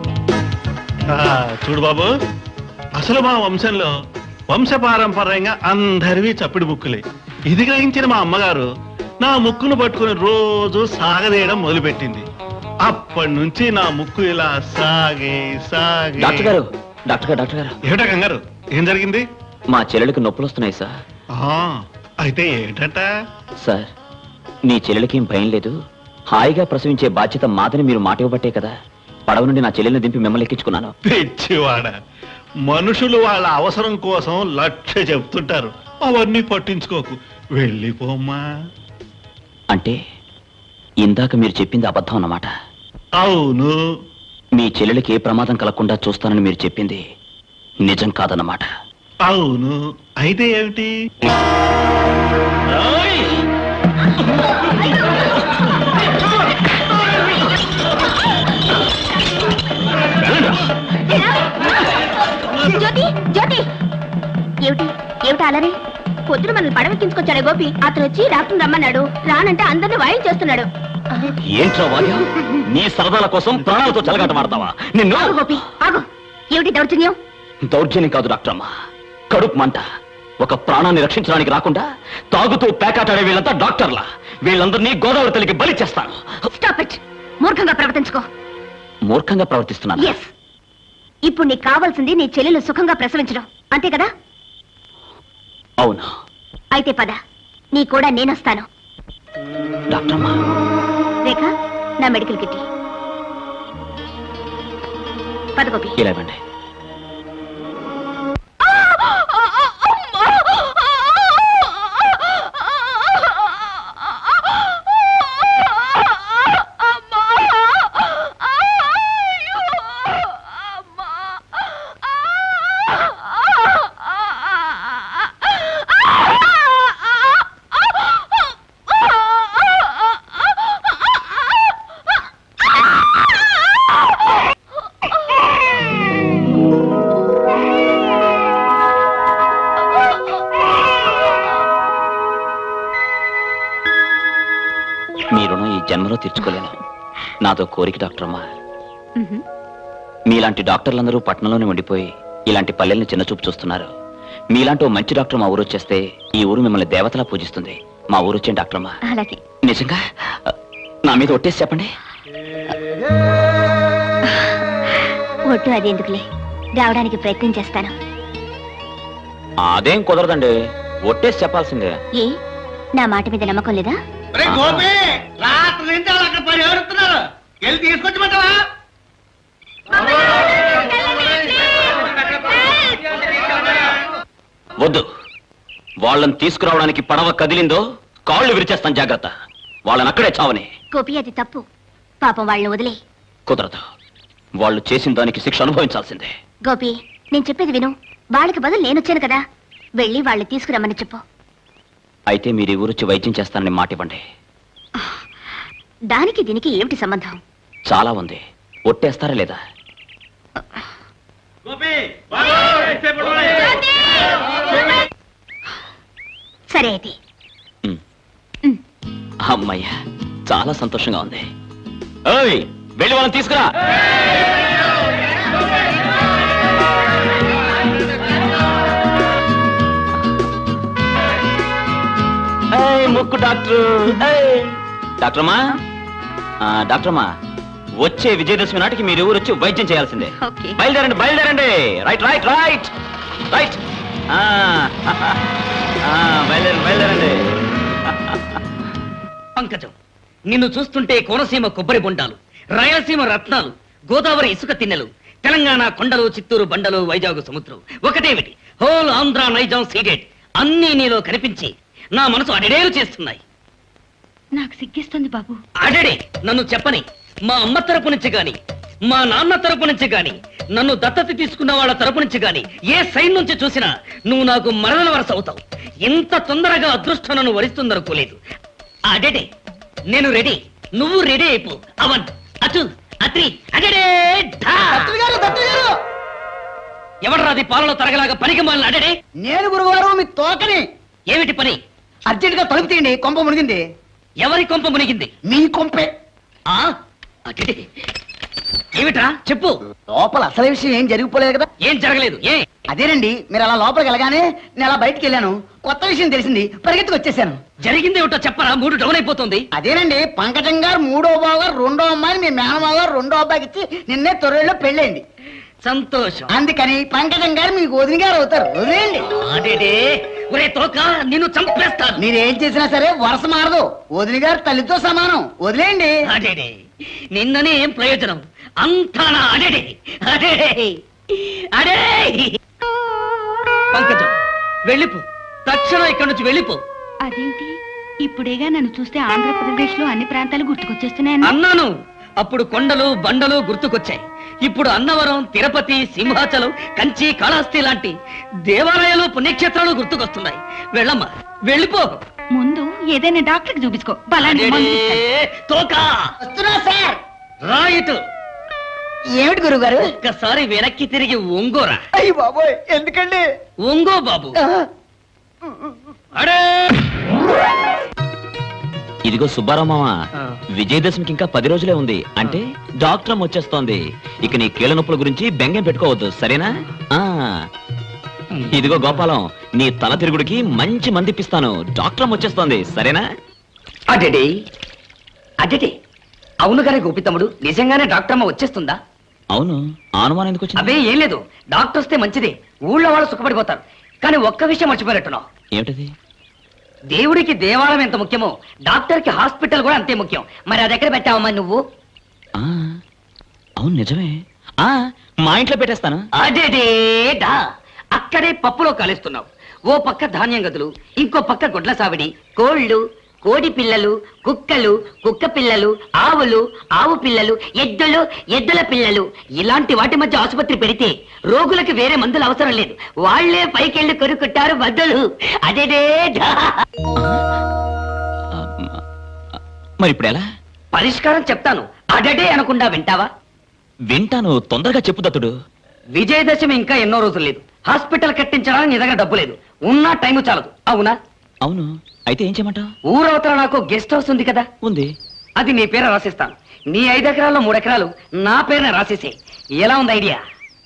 Speaker 9: చూడు బాబు, అసలు మా వంశంలో వంశపారంపర్యంగా అందరివి చప్పిడి ముక్కులే. ఇది గ్రహించిన మా అమ్మగారు నా ముక్కును పట్టుకుని రోజు సాగదీయడం మొదలుపెట్టింది. అప్పటి నుంచి నా ముక్కు ఇలా సాగే సాగే.
Speaker 6: డాక్టర్ గారు, డాక్టర్ గారు, డాక్టర్ గారు.
Speaker 9: ఏమిటా కంగారు? ఏం జరిగింది?
Speaker 6: మా చెల్లెలికి నొప్పులు వస్తున్నాయి సార్.
Speaker 9: అయితే ఏంటట?
Speaker 6: సార్, నీ చెల్లెలకి భయం లేదు, హాయిగా ప్రసవించే బాధ్యత మాదని మీరు మాట ఇవ్వబట్టే కదా పడవ నుండి నా చెల్లెల్ని దింపి మిమ్మల్ని ఎక్కించుకున్నాను.
Speaker 9: పిచ్చివాడ, మనుషులు వాళ్ళ అవసరం కోసం లక్ష చెప్తుంటారు, అవన్నీ పట్టించుకోకు, వెళ్ళిపోమ్మా.
Speaker 6: అంటే ఇందాక మీరు చెప్పింది అబద్ధం అన్నమాట?
Speaker 9: అవును.
Speaker 6: మీ చెల్లెలకి ఏ ప్రమాదం కలగకుండా చూస్తానని మీరు చెప్పింది నిజం కాదన్నమాట?
Speaker 9: అవును. అయితే ఏమిటి?
Speaker 2: జ్యోతి, జ్యోతి, ఏమిటి ఏమిటి అలరి? పొద్దున మనల్ని పడవెక్కించుకొచ్చాడే గోపి, అతను వచ్చి డాక్టర్ రమ్మన్నాడు, రానంటే అందరిని వాయిన్ చేస్తున్నాడు.
Speaker 6: ఏంట్రా వాద్యం? నీ సరదాల కోసం ప్రాణాలతో చెలగాట మాడతావా? నిన్ను.
Speaker 2: గోపి ఆగు, ఏమిటి దౌర్జన్యం?
Speaker 6: దౌర్జన్యం కాదు డాక్టర్ అమ్మా, కడుపు మంట. ఒక ప్రాణాన్ని రక్షించడానికి రాకుండా తాగుతూ పేకాటాడే వీళ్ళంతా డాక్టర్లా. వీళ్ళందరినీ గోదావరి తల్లికి బలి చేస్తాను.
Speaker 2: Stop it. మూర్ఖంగా ప్రవర్తించుకో.
Speaker 6: మూర్ఖంగా ప్రవర్తిస్తున్నాను.
Speaker 2: ఎస్. ఇప్పుడు నీకు కావాల్సింది నీ చెల్లెలు సుఖంగా ప్రసవించడం, అంతే కదా?
Speaker 6: అవును.
Speaker 2: అయితే పద, నీ కూడా నేనొస్తాను.
Speaker 6: డాక్టర్ అమ్మా.
Speaker 2: రేఖ, నా మెడికల్ కిట్ పద గోపి.
Speaker 6: ఇలా ఇవ్వండి. జన్మలో తీర్చుకోలేను. నాతో కోరిక డాక్టర్ అమ్మా. మీలాంటి డాక్టర్లందరూ పట్టణంలోనే ఉండిపోయి ఇలాంటి పల్లెల్ని చిన్నచూపు చూస్తున్నారు. మీలాంటి ఓ మంచి డాక్టర్ మా ఊరు వచ్చేస్తే ఈ ఊరు మిమ్మల్ని దేవతలా పూజిస్తుంది. మా ఊరు వచ్చే డాక్టర్ అమ్మా. నిజంగా నా మీద ఒట్టేసి చెప్పండి.
Speaker 2: ఒట్టు అది ఎందుకులే, రావడానికి ప్రయత్నం చేస్తాను.
Speaker 6: అదేం కుదరదండి, ఒట్టేసి చెప్పాల్సిందే.
Speaker 2: ఏ నా మాట మీద నమ్మకం లేదా?
Speaker 3: రాత్రి నుంచి అక్కడ పని ఏడుతున్నారు, వెళ్ళి తీసుకొచ్చిమంటావా?
Speaker 6: వద్దు, వాళ్ళని తీసుకురావడానికి పడవ కదిలిందో కాళ్ళు విరిచేస్తాను, జాగ్రత్త. వాళ్ళని అక్కడే చావని.
Speaker 2: గోపి, అది తప్పు. పాపం వాళ్ళని వదిలే.
Speaker 6: కుదరదు, వాళ్ళు చేసిన దానికి శిక్ష అనుభవించాల్సిందే.
Speaker 2: గోపి, నేను చెప్పేది విను. వాళ్ళకి బదులు నేనొచ్చాను కదా, వెళ్ళి వాళ్ళని తీసుకురమ్మని చెప్పు.
Speaker 6: అయితే మీరు ఈ ఊరొచ్చి వైద్యం చేస్తానని మాట ఇవ్వండి.
Speaker 2: దానికి దీనికి ఏమిటి సంబంధం?
Speaker 6: చాలా ఉంది, ఒట్టేస్తారా లేదా?
Speaker 2: సరే అయితే.
Speaker 6: అమ్మయ్యా, చాలా సంతోషంగా ఉంది. ఓయ్, వెళ్ళి వాళ్ళని తీసుకురా. ముక్కు డాక్టర్. డాక్టర్ అమ్మా, డాక్టర్ అమ్మా, వచ్చే విజయదశమి నాటికి మీరు ఊరు వచ్చి వైద్యం చేయాల్సిందే. బయలుదేరండి, బయలుదేరండి. రైట్ రైట్ రైట్ రైట్ బయలుదేరండి, బయలుదేరండి.
Speaker 4: పంకజం, నిన్ను చూస్తుంటే కోనసీమ కొబ్బరి బొండాలు, రాయలసీమ రత్నాలు, గోదావరి ఇసుక తిన్నెలు, తెలంగాణ కొండలు, చిత్తూరు బండలు, వైజాగ్ సముద్రం, ఒకటేమిటి హోల్ ఆంధ్ర నైజాం సీడెడ్ అన్నీ నీలో కనిపించి నా మనసు అడేడేలు చేస్తున్నాయి.
Speaker 8: నాకు సిగ్గిస్తుంది బాబు.
Speaker 4: అడడే నన్ను చెప్పని, మా అమ్మ తరపు నుంచి గాని, మా నాన్న తరపు నుంచి గాని, నన్ను దత్తత తీసుకున్న వాళ్ళ తరపు నుంచి గాని ఏ సైన్ నుంచి చూసినా నువ్వు నాకు మరణ వరస అవుతావు. ఇంత తొందరగా అదృష్టం నన్ను వరిస్తుందనుకోలేదు. అడడే నేను రెడీ, నువ్వు రెడీ అయిపో. అవన్ అటు అత్రి అడడే. ఎవడ్రాది పాలలో తరగలాగా పనికి మాలిన అడడే?
Speaker 3: నేను గురువారు, మీ తోకని.
Speaker 4: ఏమిటి పని?
Speaker 3: అర్జెంట్ గా తలుపు తీయండి, కొంప మునిగింది.
Speaker 4: ఎవరి కొంప మునిగింది?
Speaker 3: మీ కొంపే.
Speaker 4: ఏమిట్రా చెప్పు.
Speaker 3: లోపల అసలు విషయం ఏం జరిగిపోలేదు కదా?
Speaker 4: ఏం జరగలేదు. ఏ
Speaker 3: అదేనండి, మీరు అలా లోపలికి వెళ్ళగానే నేను అలా బయటికి వెళ్ళాను, కొత్త విషయం తెలిసింది, పరిగెత్తుకు వచ్చేసాను.
Speaker 4: జరిగింది ఏమిటో చెప్పరా, మూడు డౌన్ అయిపోతుంది.
Speaker 3: అదేనండి, పంకజం గారు మూడో బావ గారు రెండో అమ్మాయిని మీ మేనమావ గారు రెండో అబ్బాయికి ఇచ్చి నిన్నే తొర్రెల్లో పెళ్ళైంది.
Speaker 4: సంతోషం.
Speaker 3: అందుకని పంకజం గారు మీకు వదిన గారు అవుతారు. వదిలేండి.
Speaker 4: ఒరే తోక, నిన్ను చంపేస్తాను.
Speaker 3: మీరేం చేసినా సరే వరుస మారదు. వదిన గారు తల్లితో సమానం. వదిలేండి.
Speaker 4: అడేడే, నిన్ననే ఏం ప్రయోజనం? అంతా నా అడేడే అడే అడే. పంకజం, వెళ్ళిపో, తక్షణం ఇక్కడి నుంచి వెళ్ళిపో.
Speaker 8: అదేంటి, ఇప్పుడేగా నన్ను చూస్తే ఆంధ్రప్రదేశ్ లో అన్ని ప్రాంతాలు గుర్తుకొచ్చేస్తున్నాయి
Speaker 4: అన్నాను. అప్పుడు కొండలు బండలు గుర్తుకొచ్చాయి. ఇప్పుడు అన్నవరం, తిరుపతి, సింహాచలం, కంచి, కాళహస్తి లాంటి దేవాలయాలు, పుణ్యక్షేత్రాలు గుర్తుకొస్తున్నాయి. వెళ్ళమ్మా, వెళ్ళిపో.
Speaker 8: ముందు ఏదైనా డాక్టర్కి చూపించుకో.
Speaker 4: రాయిట్.
Speaker 3: ఏమిటి గురువు గారు?
Speaker 4: ఒక్కసారి వెనక్కి తిరిగి ఒంగోరా.
Speaker 3: అయ్యి బాబోయ్, ఎందుకండి?
Speaker 4: ఒంగో బాబు. అడే
Speaker 6: ఇదిగో సుబ్బారావు, విజయదశమికి ఇంకా పది రోజులే ఉంది. అంటే డాక్టర్ వచ్చేస్తోంది. ఇక నీ కీళ్ళ నొప్పుల గురించి బెంగం పెట్టుకోవద్దు, సరేనా? ఇదిగో గోపాలం, నీ తల తిరుగుడికి మంచి మంది ఇప్పిస్తాను. డాక్టర్ వచ్చేస్తోంది, సరేనా?
Speaker 4: అడేడే అడేడే అవును గారే గోపితమ్ముడు, నిజంగానే డాక్టర్ అమ్మ వచ్చేస్తుందా?
Speaker 6: అవును. అనుమానం ఎందుకు వచ్చింది?
Speaker 4: అవే ఏం లేదు, డాక్టర్ వస్తే మంచిదే, ఊళ్ళో వాళ్ళు సుఖపడిపోతారు. కానీ ఒక్క విషయం మర్చిపోయినట్టున్నావు.
Speaker 6: ఏమిటది?
Speaker 4: దేవుడికి దేవాలయం ఎంత ముఖ్యమో డాక్టర్ కి హాస్పిటల్ కూడా అంతే ముఖ్యం. మరి అది ఎక్కడ పెట్టావమ్మా నువ్వు?
Speaker 6: అవును నిజమే, మా ఇంట్లో పెట్టేస్తాను.
Speaker 4: అదేదేడా అక్కడే పప్పులో కాలేస్తున్నావు. ఓ పక్క ధాన్యం గదులు, ఇంకో పక్క గుడ్ల సావిడి, కోళ్ళు, కోడి పిల్లలు, కుక్కలు, కుక్క పిల్లలు, ఆవులు, ఆవు పిల్లలు, ఎద్దులు, ఎద్దుల పిల్లలు, ఇలాంటి వాటి మధ్య ఆసుపత్రి పెడితే రోగులకు వేరే మందులు అవసరం లేదు, వాళ్లే పైకెళ్ళి కొరుకుంటారు బద్దలు. అదేదేడా
Speaker 6: మరి ఇప్పుడు ఎలా?
Speaker 4: పరిష్కారం చెప్తాను, అడడే అనకుండా వింటావా?
Speaker 6: వింటాను, తొందరగా చెప్పు దత్తుడు.
Speaker 4: విజయదశమి ఇంకా ఎన్నో రోజులు లేదు. హాస్పిటల్ కట్టించడానికి నీ దగ్గర డబ్బు లేదు, ఉన్నా టైం చాలదు. అవునా?
Speaker 6: అవును. అయితే ఏం చేయమంటావు?
Speaker 4: ఊరవతల నాకు గెస్ట్ హౌస్ ఉంది కదా,
Speaker 6: ఉంది.
Speaker 4: అది నీ పేరు రాసిస్తాను. నీ ఐదు ఎకరాల్లో మూడు ఎకరాలు నా పేరున రాసేసే. ఎలా ఉంది ఐడియా?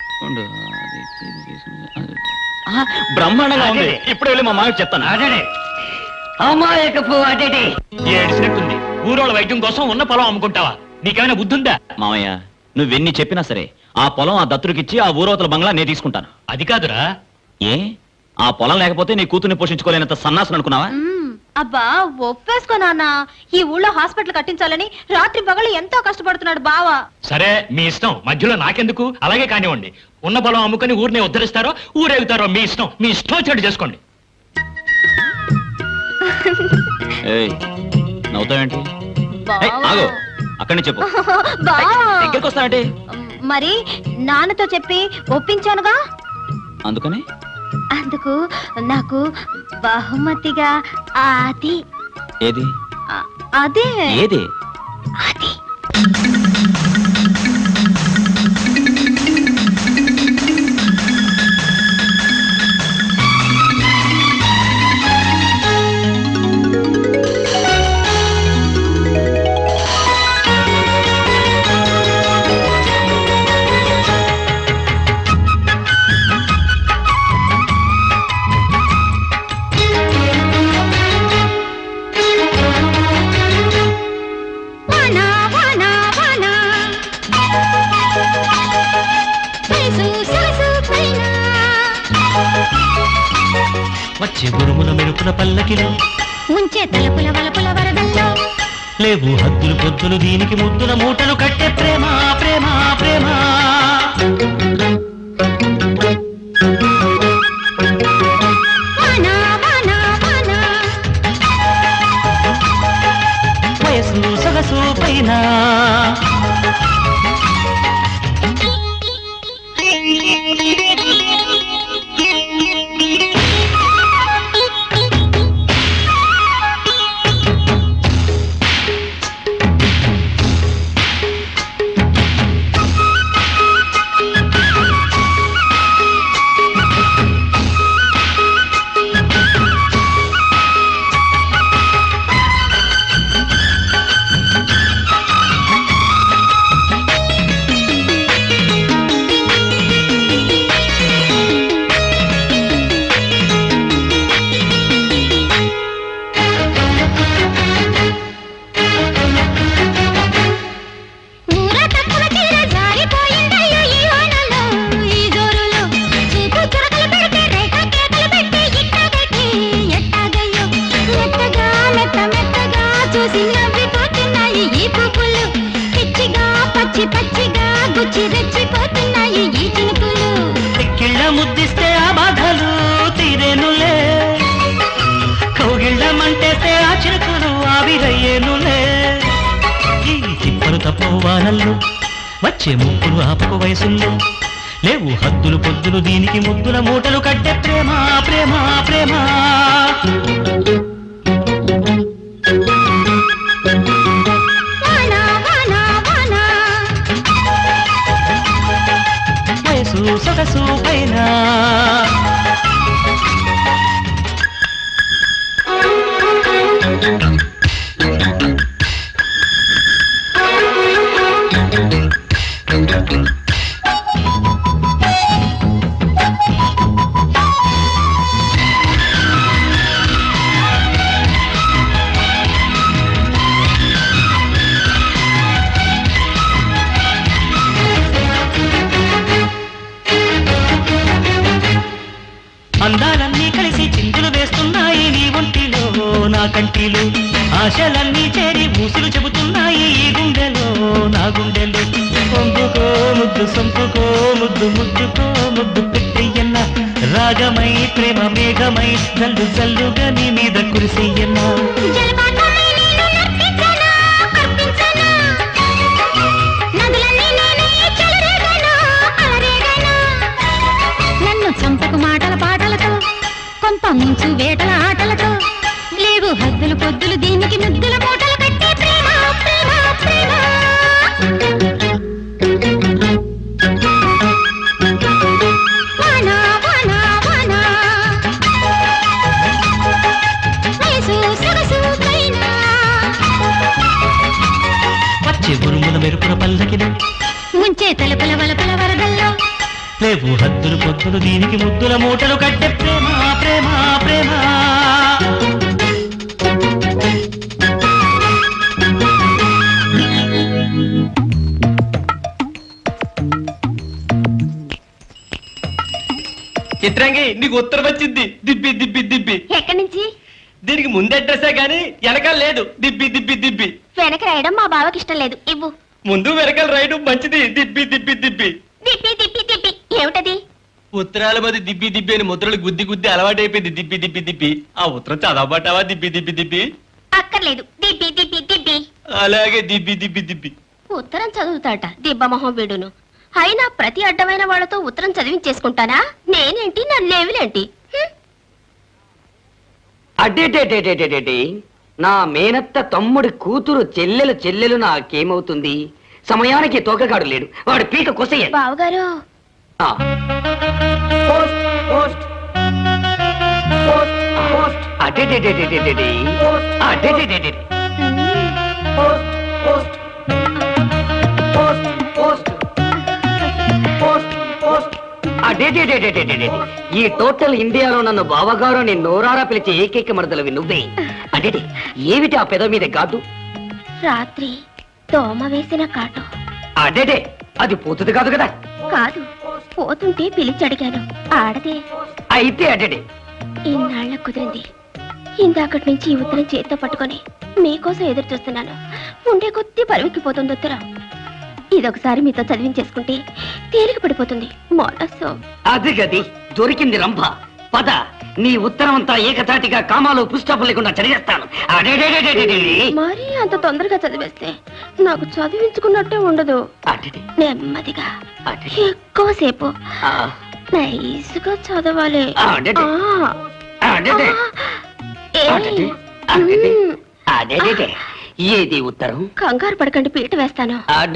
Speaker 6: బ్రహ్మాండంగా ఉంది. ఇప్పుడు వెళ్ళి మా మామకి చెప్తాను.
Speaker 4: అడడే అమాయకపు అడడే
Speaker 5: ఏడిసినట్టుంది. ఊరోళ్ళ వైద్యం కోసం ఉన్న పొలం అమ్ముకుంటావా? నీకేమైనా బుద్ధుందా?
Speaker 6: మామయ్య, నువ్వెన్ని చెప్పినా సరే ఆ పొలం ఆ దత్తుడికిచ్చి ఆ ఊరవతల బంగ్లా నేను తీసుకుంటాను.
Speaker 5: అది కాదురా.
Speaker 6: ఏ, ఆ పొలం లేకపోతే నీ కూతుర్ని పోషించుకోలేనంత సన్నాసులు అనుకున్నావా?
Speaker 2: అబ్బా ఒప్పేసుకో నాన్న, ఈ ఊళ్ళో హాస్పిటల్ కట్టించాలని రాత్రి పగలు ఎంతో కష్టపడుతున్నాడు బావా.
Speaker 5: సరే మీ ఇష్టం, మధ్యలో నాకెందుకు? అలాగే కానివ్వండి. ఉన్న పొలం అమ్ముకుని ఊరిని ఉద్ధరిస్తారో ఊరేగుతారో మీ ఇష్టం. మీ ఇష్టం వచ్చేట్టు చేసుకోండి.
Speaker 6: నవ్వుతావేంటి? ఆగు, అక్కడి చెప్పు. దగ్గరికి వస్తానంటే
Speaker 2: మరి నాన్నతో చెప్పి ఒప్పించానుగా.
Speaker 6: అందుకని
Speaker 2: అందుకు నాకు బహుమతిగా అది.
Speaker 6: ఏది?
Speaker 2: అదే.
Speaker 6: ఏది?
Speaker 2: అది.
Speaker 1: వచ్చే గురుముల మెరుపుల పల్లకిలో
Speaker 2: ఉంచే తలపుల వలపుల వరదల్లో
Speaker 1: లేవు హద్దులు పొద్దులు దీనికి ముద్దుల మూటలు కట్టే ప్రేమ ప్రేమ ప్రేమ. వయసు సొగసు పైన ముద్దిస్తే ఆ బాధలు తీరేనులే, కౌగిళ్ళమంటేస్తే ఆ చిరుకులు ఆవిరయ్యేనులే. ఈ తిప్పలు తప్పవు వానల్లో, వచ్చే ముప్పులు ఆపకు వయసుల్లో, లేవు హద్దులు పొద్దులు దీనికి ముద్దుల మూటలు కట్టే ప్రేమ ప్రేమ ప్రేమ. వయసు సొగసు పైన నా కంటిలో ఆశలన్నీ చేరి ఊసులు చెబుతున్నాయి ఈ గుండెలో నా గుండెలో పొందుకో ముద్దు సొంపుకో ముద్దు ముద్దుకో ముద్దు పెట్టెయ్యన్న రాగమై ప్రేమ మేఘమై జల్లు జల్లుగా నీ మీద కురిసెయ్యన్న
Speaker 2: నన్ను చంపకు మాటల పాటలతో కొంప ముంచు వేటల ఆటలతో లేవు హద్దులు పొద్దులు దీనికి ముద్దుల మూటలు కట్టే ప్రేమ ప్రేమ ప్రేమ వానా వానా వానా వయసు సొగసు పైన
Speaker 1: వచ్చే ఉరుముల మెరుపుల పల్లకిలో
Speaker 2: ముంచే తలుపుల వలపుల వరదల్లో
Speaker 1: లేవు హద్దులు పొద్దులు దీనికి ముద్దుల మూటలు కట్టే ప్రేమ ప్రేమ ప్రేమ
Speaker 10: చిత్రంగి నీకు ఉత్తరం వచ్చింది దిబ్బి దిబ్బి దిబ్బి
Speaker 2: ఎక్కడి నుంచి
Speaker 10: దీనికి ముందు అడ్రస్సే గాని వెనకాల లేదు దిబ్బి దిబ్బి దిబ్బి
Speaker 2: వెనక రాయడం మా బావకి ఇష్టం లేదు ఇవ్వు
Speaker 10: ముందు వెనకాల రాయడం మంచిది దిబ్బి దిబ్బి దిబ్బి
Speaker 2: దిప్పి దిప్పి దిప్పి ఏమిటది
Speaker 10: ఉత్తరాల మధ్య దిబ్బి దిబ్బి అని ముద్రలు గుద్ది గుద్ది అలవాటైపోయింది దిబ్బి దిబ్బి దిబ్బి ఆ ఉత్తరం చదవబట్టావా దిబ్బి దిబ్బి దిబ్బి
Speaker 2: అక్కర్లేదు దిప్పి దిప్పి దిప్పి
Speaker 10: అలాగే దిబ్బి దిబ్బి దిబ్బి
Speaker 2: ఉత్తరం చదువుతాట దిబ్బమొహం వీడును అయినా ప్రతి అడ్డమైన వాళ్ళతో ఉత్తరం చదివించేసుకుంటానా నేనేంటి నన్నేమిలేంటి
Speaker 11: అడ్డేటేటేటేటేటి నా మేనత్త తమ్ముడి కూతురు చెల్లెలు చెల్లెలు నాకేమవుతుంది సమయానికి తోకగాడు లేడు వాడు పీక కొసయ్యాడు
Speaker 2: బావగారు
Speaker 11: అడ్డేటేటేటేటేటి అడ్డేటేటేటేటి ఈ టోటల్ ఇండియాలో నన్ను బావగారు అని నోరారా పిలిచే ఏకైక మరదలవి నువ్వే అదే ఏమిటి ఆ పెద మీద కాదు
Speaker 2: రాత్రి దోమ వేసిన కాటు
Speaker 11: అదేదే అది పోతుంది కాదు కదా
Speaker 2: కాదు పోతుంటే పిలిచి అడిగాను ఆడదే
Speaker 11: అయితే అదేదే
Speaker 2: ఇన్నాళ్ళ కుదిరింది ఇందాకటి నుంచి ఈ ఉత్తరం చేత్తో పట్టుకొని మీకోసం ఎదురు చూస్తున్నాను ఉండే కొద్దీ పరువెక్కిపోతుంది ఉత్తరం ఇదొకసారి మీతో చదివించేసుకుంటే తేలిక పడిపోతుంది మోడసు
Speaker 11: అది గది దొరికింది రంభ పద నీ ఉత్తరం అంతా ఏకతాటిగా కామాలు పుస్తకం లేకుండా చదివేస్తాను
Speaker 2: మరి అంత తొందరగా చదివేస్తే నాకు చదివించుకున్నట్టే ఉండదు నెమ్మదిగా ఎక్కువసేపు నైస్గా చదవాలి
Speaker 11: ఏది ఉత్తరం
Speaker 2: కంగారు పడకండి పీట వేస్తాను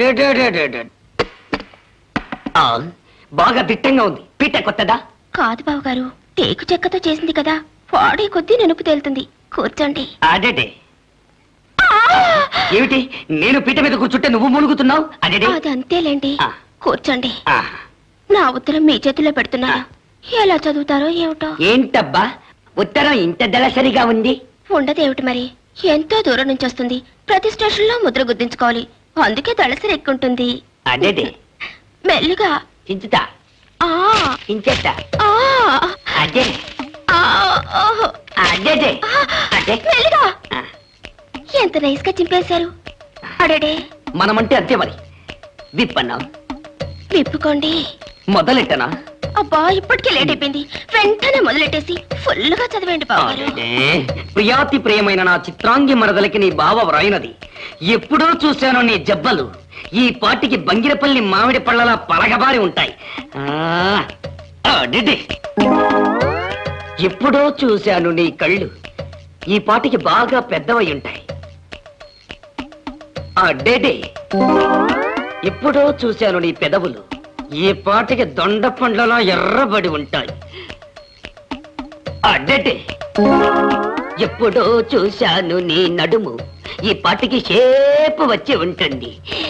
Speaker 11: బాగా దిట్టంగా ఉంది పీట కొత్తదా
Speaker 2: కాదు బాబు గారు టేకు చెక్కతో చేసింది కదా వాడే కొద్దీ నెనుపు తేలుతుంది కూర్చోండి
Speaker 11: అదేదే ఏమిటి నేను పీట మీద కూర్చుంటే నువ్వు మునుగుతున్నావు అదే
Speaker 2: అది అంతేలేండి కూర్చోండి నా ఉత్తరం మీ చేతిలో పెడుతున్నాను ఎలా చదువుతారో ఏమిటో
Speaker 11: ఏంటబ్బా ఉత్తరం ఇంత దళసరిగా ఉంది
Speaker 2: ఉండదేమిటి మరి ఎంతో దూరం నుంచి వస్తుంది ప్రతి స్టేషన్ లో ముద్ర గుద్దించుకోవాలి అందుకే దళసరి ఎక్కుంటుంది
Speaker 11: అదేదే
Speaker 2: మెల్లిగా
Speaker 11: చించుతా చించేస్తా అదే అదే అదే
Speaker 2: మెల్లిగా ఎంత నైస్ గా చింపేశారు అడడే
Speaker 11: మనమంటే అంతే మరి విప్పన్నా
Speaker 2: విప్పుకోండి
Speaker 11: మొదలెట్టనా
Speaker 2: అబ్బా ఇప్పటికే లేట్ అయిపోయింది వెంటనే మొదలెట్టేసి ఫుల్ గా చదివేండి బాబు
Speaker 11: ప్రియాతి ప్రియమైన నా చిత్రాంగి మరదలకి నీ బావ వ్రాయినది ఎప్పుడో చూశాను నీ జబ్బలు ఈ పాటికి బంగిరపల్లి మామిడి పళ్ళలా పలగబారి ఉంటాయి ఎప్పుడో చూశాను నీ కళ్ళు ఈ పాటికి బాగా పెద్దవై ఉంటాయి అడ్డేడే ఎప్పుడో చూశాను నీ పెదవులు ఈ పాటికి దొండ పండ్లలో ఎర్రబడి ఉంటాయి అడ్డటే ఎప్పుడో చూశాను నీ నడుము ఈ పాటికి షేపు వచ్చి ఉంటుంది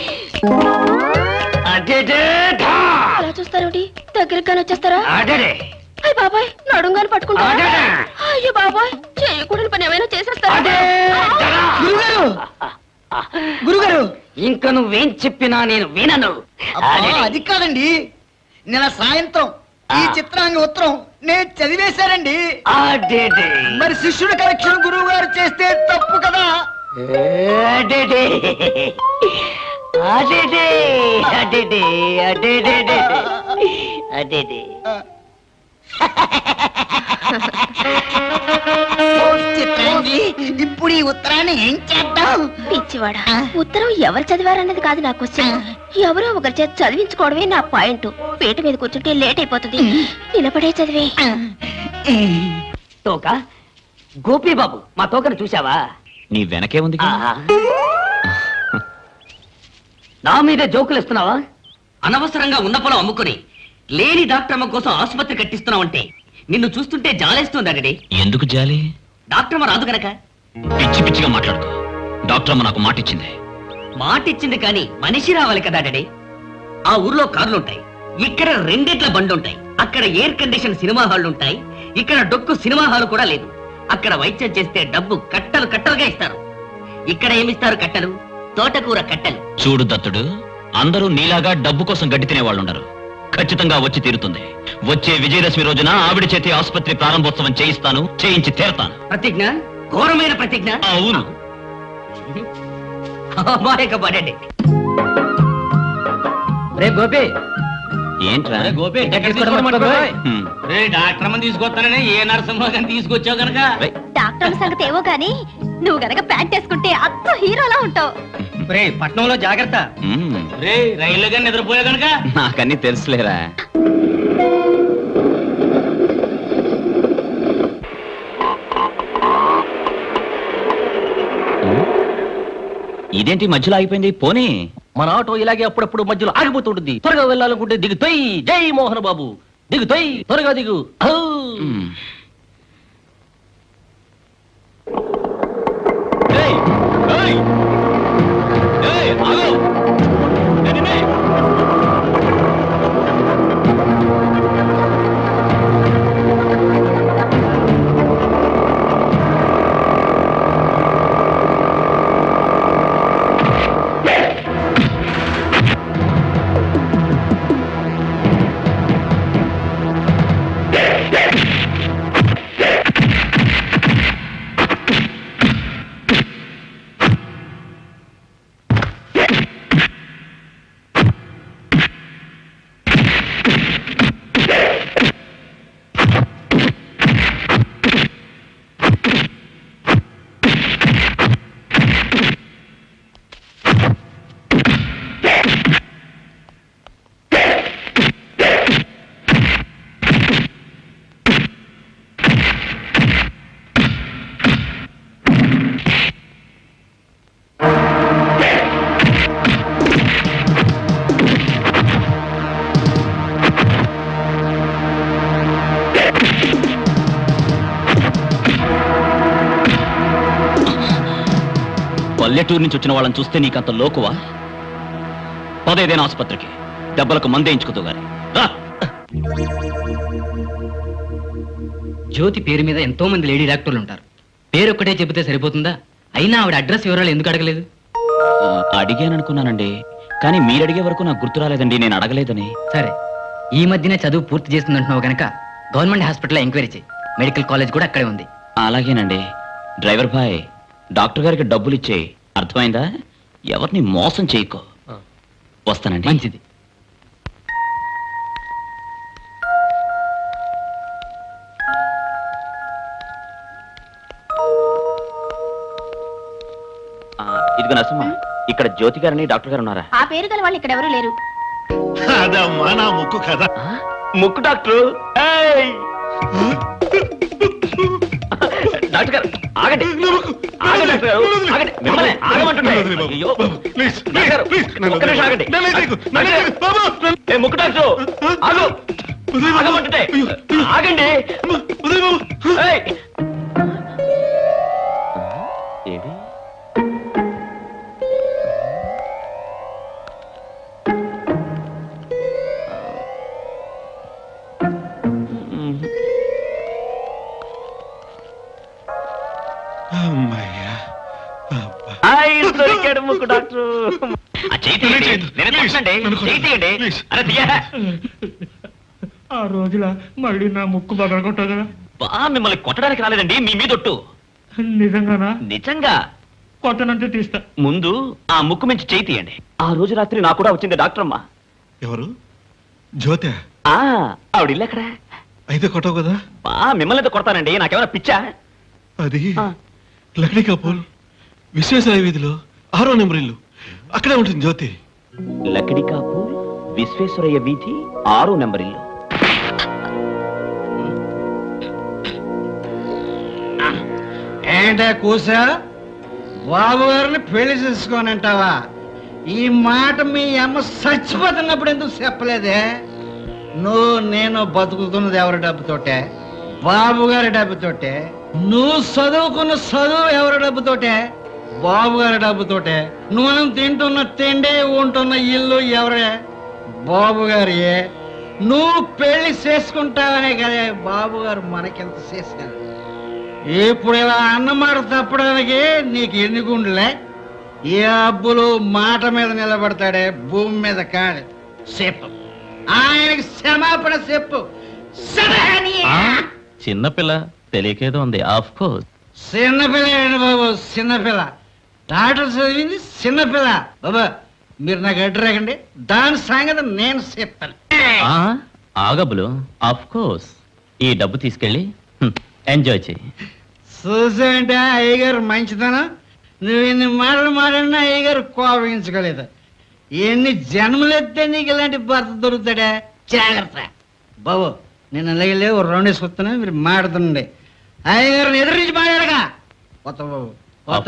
Speaker 2: అలా చూస్తారేమిటి దగ్గరగానే వచ్చేస్తారా
Speaker 11: అదే
Speaker 2: అయ్య బాబాయ్ నడుంగాని పట్టుకుంటారా అయ్యో బాబాయ్ చేయకూడని పని ఏమైనా చేసేస్తారా
Speaker 3: గురుగారు
Speaker 11: ఇంకా నువ్వేం చెప్పినా నేను వినను
Speaker 3: అది కాదండి నిన్న సాయంత్రం ఈ చిత్రాంగ ఉత్తరం నేను చదివేశానండి. మరి శిష్యుడు కరెక్షన్ గురువు గారు చేస్తే తప్పు కదా? ఇప్పుడు ఈ ఉత్తరాన్ని ఏం చేద్దాం?
Speaker 2: పిచ్చివాడా, ఉత్తరం ఎవరు చదివారన్నది కాదు నా క్వశ్చన్. ఎవరో ఒకరి చేత చదివించుకోవడమే నా పాయింట్. పీట మీద కూర్చుంటే లేట్ అయిపోతుంది. నిలబడే చదివే.
Speaker 11: తోక గోపి బాబు, మా తోకను చూసావా?
Speaker 6: నీ వెనకే ఉంది.
Speaker 11: నా మీద జోకులు ఇస్తున్నావా? అనవసరంగా ఉన్న పొలం అమ్ముకుని లేని డాక్టర్ అమ్మ కోసం ఆసుపత్రి కట్టిస్తున్నావంటే నిన్ను చూస్తుంటే జాలేస్తుంది అడడి.
Speaker 6: ఎందుకు జాలి?
Speaker 11: డాక్టర్ అమ్మ రాదు గనక.
Speaker 6: పిచ్చి పిచ్చిగా మాట్లాడుకో. డాక్టర్ అమ్మ నాకు మాటిచ్చింది.
Speaker 11: మాటిచ్చింది కానీ మనిషి రావాలి కదా అడడి. ఆ ఊర్లో కార్లుంటాయి, ఇక్కడ రెండిట్ల బండుంటాయి. అక్కడ ఎయిర్ కండిషన్ సినిమా హాళ్లు ఉంటాయి, ఇక్కడ డొక్కు సినిమా హాల్ కూడా లేదు. అక్కడ వైద్యం చేస్తే డబ్బు కట్టలు కట్టలుగా ఇస్తారు. ఇక్కడ ఏమిస్తారు? కట్టలు, తోటకూర కట్టలు.
Speaker 6: చూడు దత్తుడు, అందరూ నీలాగా డబ్బు కోసం గడ్డి తినే వాళ్ళు ఉండరు. ఖచ్చితంగా వచ్చి తీరుతుంది. వచ్చే విజయదశమి రోజున ఆవిడ చేతి ఆసుపత్రి ప్రారంభోత్సవం చేయిస్తాను, చేయించి తీరతాను.
Speaker 11: ప్రతిజ్ఞ, ఘోరమైన ప్రతిజ్ఞ.
Speaker 6: అవును.
Speaker 11: పడండి. రే గోపి,
Speaker 6: ఏంట్రా
Speaker 10: గోపి డాక్టర్ అమ్మని తీసుకొస్తానని ఏ నరసింహ గారిని తీసుకొచ్చావు గనక.
Speaker 2: డాక్టర్ సంగతి ఏవో గానీ నువ్వు గనక ప్యాంట్ వేసుకుంటే అత్త హీరోలా ఉంటావు.
Speaker 10: రే పట్నంలో జాగ్రత్త. రే రైలు గాని నిద్రపోయా గనక.
Speaker 6: నాకన్నీ తెలుసులేరా. ఇదేంటి మధ్యలో ఆగిపోయింది? పోనీ
Speaker 10: మన ఆటో ఇలాగే అప్పుడప్పుడు మధ్యలో ఆగిపోతుంటుంది. త్వరగా వెళ్ళాలనుకుంటే దిగుతాయి. జై మోహన్ బాబు, దిగుతాయి, త్వరగా దిగు.
Speaker 6: పల్లెటూరు నుంచి వచ్చిన వాళ్ళని చూస్తే నీకంత లోకువా? పదేదైనా ఆసుపత్రికి దెబ్బలకు మందేయించుకుతూ గాని రా.
Speaker 4: జ్యోతి పేరు మీద ఎంతో మంది లేడీ డాక్టర్లు ఉంటారు. పేరు ఒక్కటే చెబితే సరిపోతుందా? అయినా ఆవిడ అడ్రస్ వివరాలు ఎందుకు అడగలేదు?
Speaker 6: అడిగాననుకున్నానండి, కానీ మీరు అడిగే వరకు నాకు గుర్తు రాలేదండి. నేను అడగలేదని.
Speaker 4: సరే, ఈ మధ్యనే చదువు పూర్తి చేస్తుందంటున్నావు గనక గవర్నమెంట్ హాస్పిటల్లో ఎంక్వైరీ చేయి. మెడికల్ కాలేజ్ కూడా అక్కడే ఉంది.
Speaker 6: అలాగేనండి. డ్రైవర్ భాయ్, డాక్టర్ గారికి డబ్బులు ఇచ్చే. అర్థమైందా? ఎవరిని మోసం చేయకో. వస్తానండి.
Speaker 4: మంచిది.
Speaker 6: ఇదిగో నరసింహ, ఇక్కడ జ్యోతి గారని డాక్టర్ గారు ఉన్నారా?
Speaker 2: ఆ పేరు గల వాళ్ళు ఇక్కడ ఎవరు లేరు.
Speaker 9: అదమ్మా నా ముక్కు కదా.
Speaker 6: ముక్కు డాక్టర్. డాక్టర్ గారు ఆగండి. ఆగండి డాక్టర్ గారు, ఆగండి. మిమ్మల్ని ఆగమంటున్నాను. అయ్యో డాక్టర్ గారు, ఒక్క నిమిషం ఆగండి. ఏ ముక్కు డాక్టర్ ఆగు, ఆగమంటుంటే ఆగండి. ఏది దొరికాడు ముక్కు డాక్టర్.
Speaker 7: ఆ రోజుల మళ్ళీ నా ముక్కు బగల కొట్టా కదా.
Speaker 6: బా మిమ్మల్ని కొట్టడానికి రాలేదండి, మీ మీదొట్టు.
Speaker 7: నిజంగానా?
Speaker 6: నిజంగా.
Speaker 7: కొట్టనంటే తీస్తా.
Speaker 6: ముందు ఆ ముక్కు మించి చేయి తీయండి. ఆ రోజు రాత్రి నాకు కూడా వచ్చింది డాక్టర్ అమ్మా.
Speaker 9: ఎవరు? జ్యోతి?
Speaker 6: ఆవిడ ఇల్లు ఎక్కడ?
Speaker 9: అయితే కొట్టవు కదా.
Speaker 6: బా మిమ్మల్ని అయితే కొడతానండి, నాకేమైనా పిచ్చా?
Speaker 9: అది లక్డీ కపూర్ విశ్వేశ్వరయ్య వీధిలో ఆరో నెంబర్ ఇల్లు, అక్కడే ఉంటుంది జ్యోతి.
Speaker 6: లక్డీ కపూర్ విశ్వేశ్వరయ్య వీధి ఆరో నెంబర్ ఇల్లు.
Speaker 3: ఏంటే కూసా, బాబు గారిని పెళ్లి చేసుకోనంటావా? ఈ మాట మీ అమ్మ చచ్చిపోతున్నప్పుడు ఎందుకు చెప్పలేదే? నువ్వు నేను బతుకుతున్నది ఎవరి డబ్బుతోటే? బాబు గారి డబ్బుతోటే. నువ్వు చదువుకున్న చదువు ఎవరి డబ్బుతోటే? బాబు గారి డబ్బుతోటే. నువ్వు తింటున్న తిండి ఉంటున్న ఇల్లు ఎవరే? బాబు గారి. నువ్వు పెళ్లి చేసుకుంటావనే కదే బాబు గారు మనకెంత చేశారు. ఇప్పుడు ఇలా అన్నమాట తప్పడానికి నీకు ఎన్ని గుండెలే? ఏ అబ్బులు మాట మీద నిలబడతాడే, భూమి మీద కాడు. చెప్పు, ఆయనకి క్షమాపణ చెప్పు.
Speaker 6: చిన్నపిల్ల తెలియకేదో ఉంది. ఆఫ్ కోర్స్
Speaker 3: చిన్నపిల్ల ఏంటి బాబు, చిన్నపిల్ల. డాక్టర్ చదివింది చిన్నపిల్ల. బాబా మీరు నాకు అడ్డరాకండి, దాని సంగతి నేను చెప్తాను.
Speaker 6: ఆగబులు. ఆఫ్ కోర్స్ ఈ డబ్బు తీసుకెళ్ళి ఎంజాయ్ చేయి.
Speaker 3: చూసాంటే అయ్యగారు మంచిదనం. నువ్వు ఎన్ని మాటలు మాట్లాడినా అయ్యగారు కోపించగలేదు. ఎన్ని జన్మలెత్తే నీకు ఇలాంటి భర్త దొరుకుతాడా? జాగ్రత్త బాబు. నేను అలాగే ఓ రౌండ్ వేసుకొస్తున్నా, మీరు మాడుతుండే. అయ్యగారిని ఎదురించి మాట్లాడగా కొత్త బాబు కొత్త.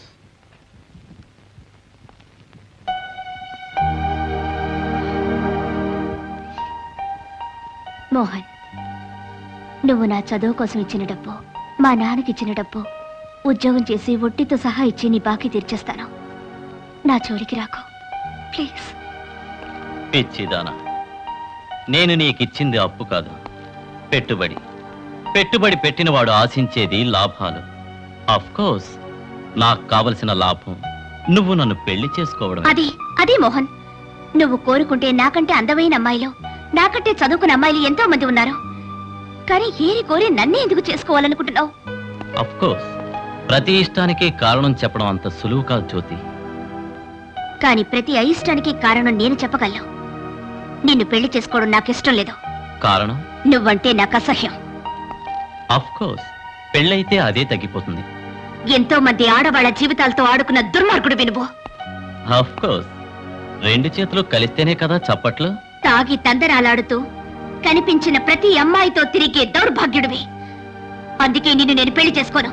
Speaker 2: మోహన్, నువ్వు నా చదువు కోసం ఇచ్చిన డబ్బు, మా నాన్నకి ఇచ్చిన డబ్బు, ఉద్యోగం చేసి వడ్డీతో సహా ఇచ్చి నీ బాకీ తీర్చేస్తాను. నా జోలికి రాకు ప్లీజ్.
Speaker 6: పిచ్చిదానా, నేను నీకిచ్చింది అప్పు కాదు, పెట్టుబడి. పెట్టుబడి పెట్టినవాడు ఆశించేది లాభాలు. ఆఫ్ కోర్స్ నాకు కావలసిన లాభం నువ్వు నన్ను పెళ్లి చేసుకోవడం.
Speaker 2: అది అదే మోహన్, నువ్వు కోరుకుంటే నాకంటే అందమైన అమ్మాయిలు, నాకంటే చదువుకున్న అమ్మాయిలు ఎంతో మంది ఉన్నారు. కానీ ఏరి కోరి నన్నే ఎందుకు చేసుకోవాలనుకుంటున్నావు?
Speaker 6: ఆఫ్ కోర్స్ ప్రతి ఇష్టానికి కారణం చెప్పడం అంత సులువు కాదు జ్యోతి.
Speaker 2: కానీ ప్రతి అయిష్టానికి కారణం నేను చెప్పగలను. నిన్ను పెళ్లి చేసుకోవడం నాకు ఇష్టం లేదు.
Speaker 6: కారణం?
Speaker 2: నువ్వంటే నాకు అసహ్యం.
Speaker 6: ఆఫ్ కోర్స్ పెళ్ళైతే అదే తగ్గిపోతుంది.
Speaker 2: ఎంతో మంది ఆడవాళ్ల జీవితాలతో ఆడుకున్న దుర్మార్గుడు వినువు.
Speaker 6: ఆఫ్ కోర్స్ రెండు చేతులు కలిస్తేనే కదా చప్పట్లు.
Speaker 2: తాగి తందరాలాడుతూ కనిపించిన ప్రతి అమ్మాయితో తిరిగే దౌర్భాగ్యుడివి. అందుకే నిన్ను నేను పెళ్లి చేసుకోను.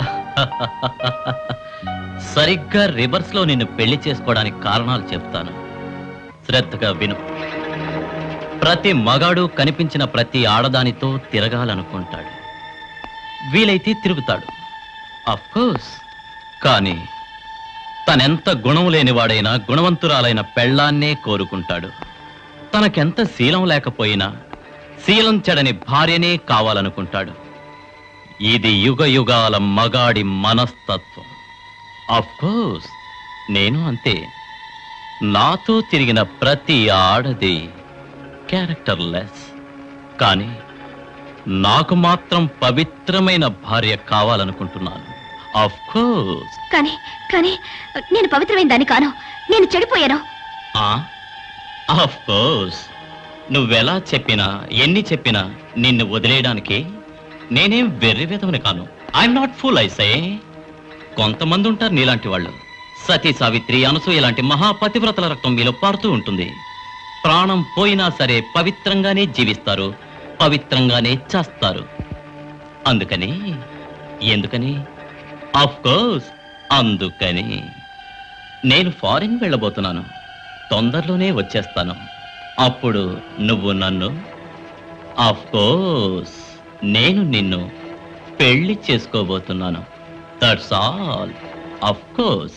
Speaker 6: సరిగ్గా రివర్స్ లో నిన్ను పెళ్లి చేసుకోవడానికి కారణాలు చెప్తాను, శ్రద్ధగా విను. ప్రతి మగాడు కనిపించిన ప్రతి ఆడదానితో తిరగాలనుకుంటాడు, వీలైతే తిరుగుతాడు. ఆఫ్ కోర్స్ కానీ తనెంత గుణం లేనివాడైనా గుణవంతురాలైన పెళ్ళాన్నే కోరుకుంటాడు. తనకెంత శీలం లేకపోయినా శీలం చెడని భార్యనే కావాలనుకుంటాడు. ఇది యుగ యుగాల మగాడి మనస్తత్వం. ఆఫ్ కోర్స్ నేను అంతే. నాతో తిరిగిన ప్రతి ఆడది క్యారెక్టర్ లెస్, కానీ నాకు మాత్రం పవిత్రమైన భార్య కావాలనుకుంటున్నాను. Of course.
Speaker 2: కానీ కానీ నేను పవిత్రమైన దాన్ని కాను, నేను చెడిపోయాను.
Speaker 6: ఆఫ్ కోర్స్ నువ్వెలా చెప్పినా ఎన్ని చెప్పినా నిన్ను వదిలేయడానికి నేనేం వెర్రి విధమని కాను. I'm not fool I say. కొంతమంది ఉంటారు నీలాంటి వాళ్ళు. సతీ సావిత్రి, అనసూయ లాంటి మహాపతివ్రతల రక్తం మీలో పారుతూ ఉంటుంది. ప్రాణం పోయినా సరే పవిత్రంగానే జీవిస్తారు, పవిత్రంగానే చేస్తారు. అందుకని ఎందుకని ఆఫ్ కోర్స్ అందుకని నేను ఫారిన్ వెళ్ళబోతున్నాను. తొందరలోనే వచ్చేస్తాను. అప్పుడు నువ్వు నన్ను, ఆఫ్ కోర్స్ నేను నిన్ను పెళ్లి చేసుకోబోతున్నాను. That's all. Of course.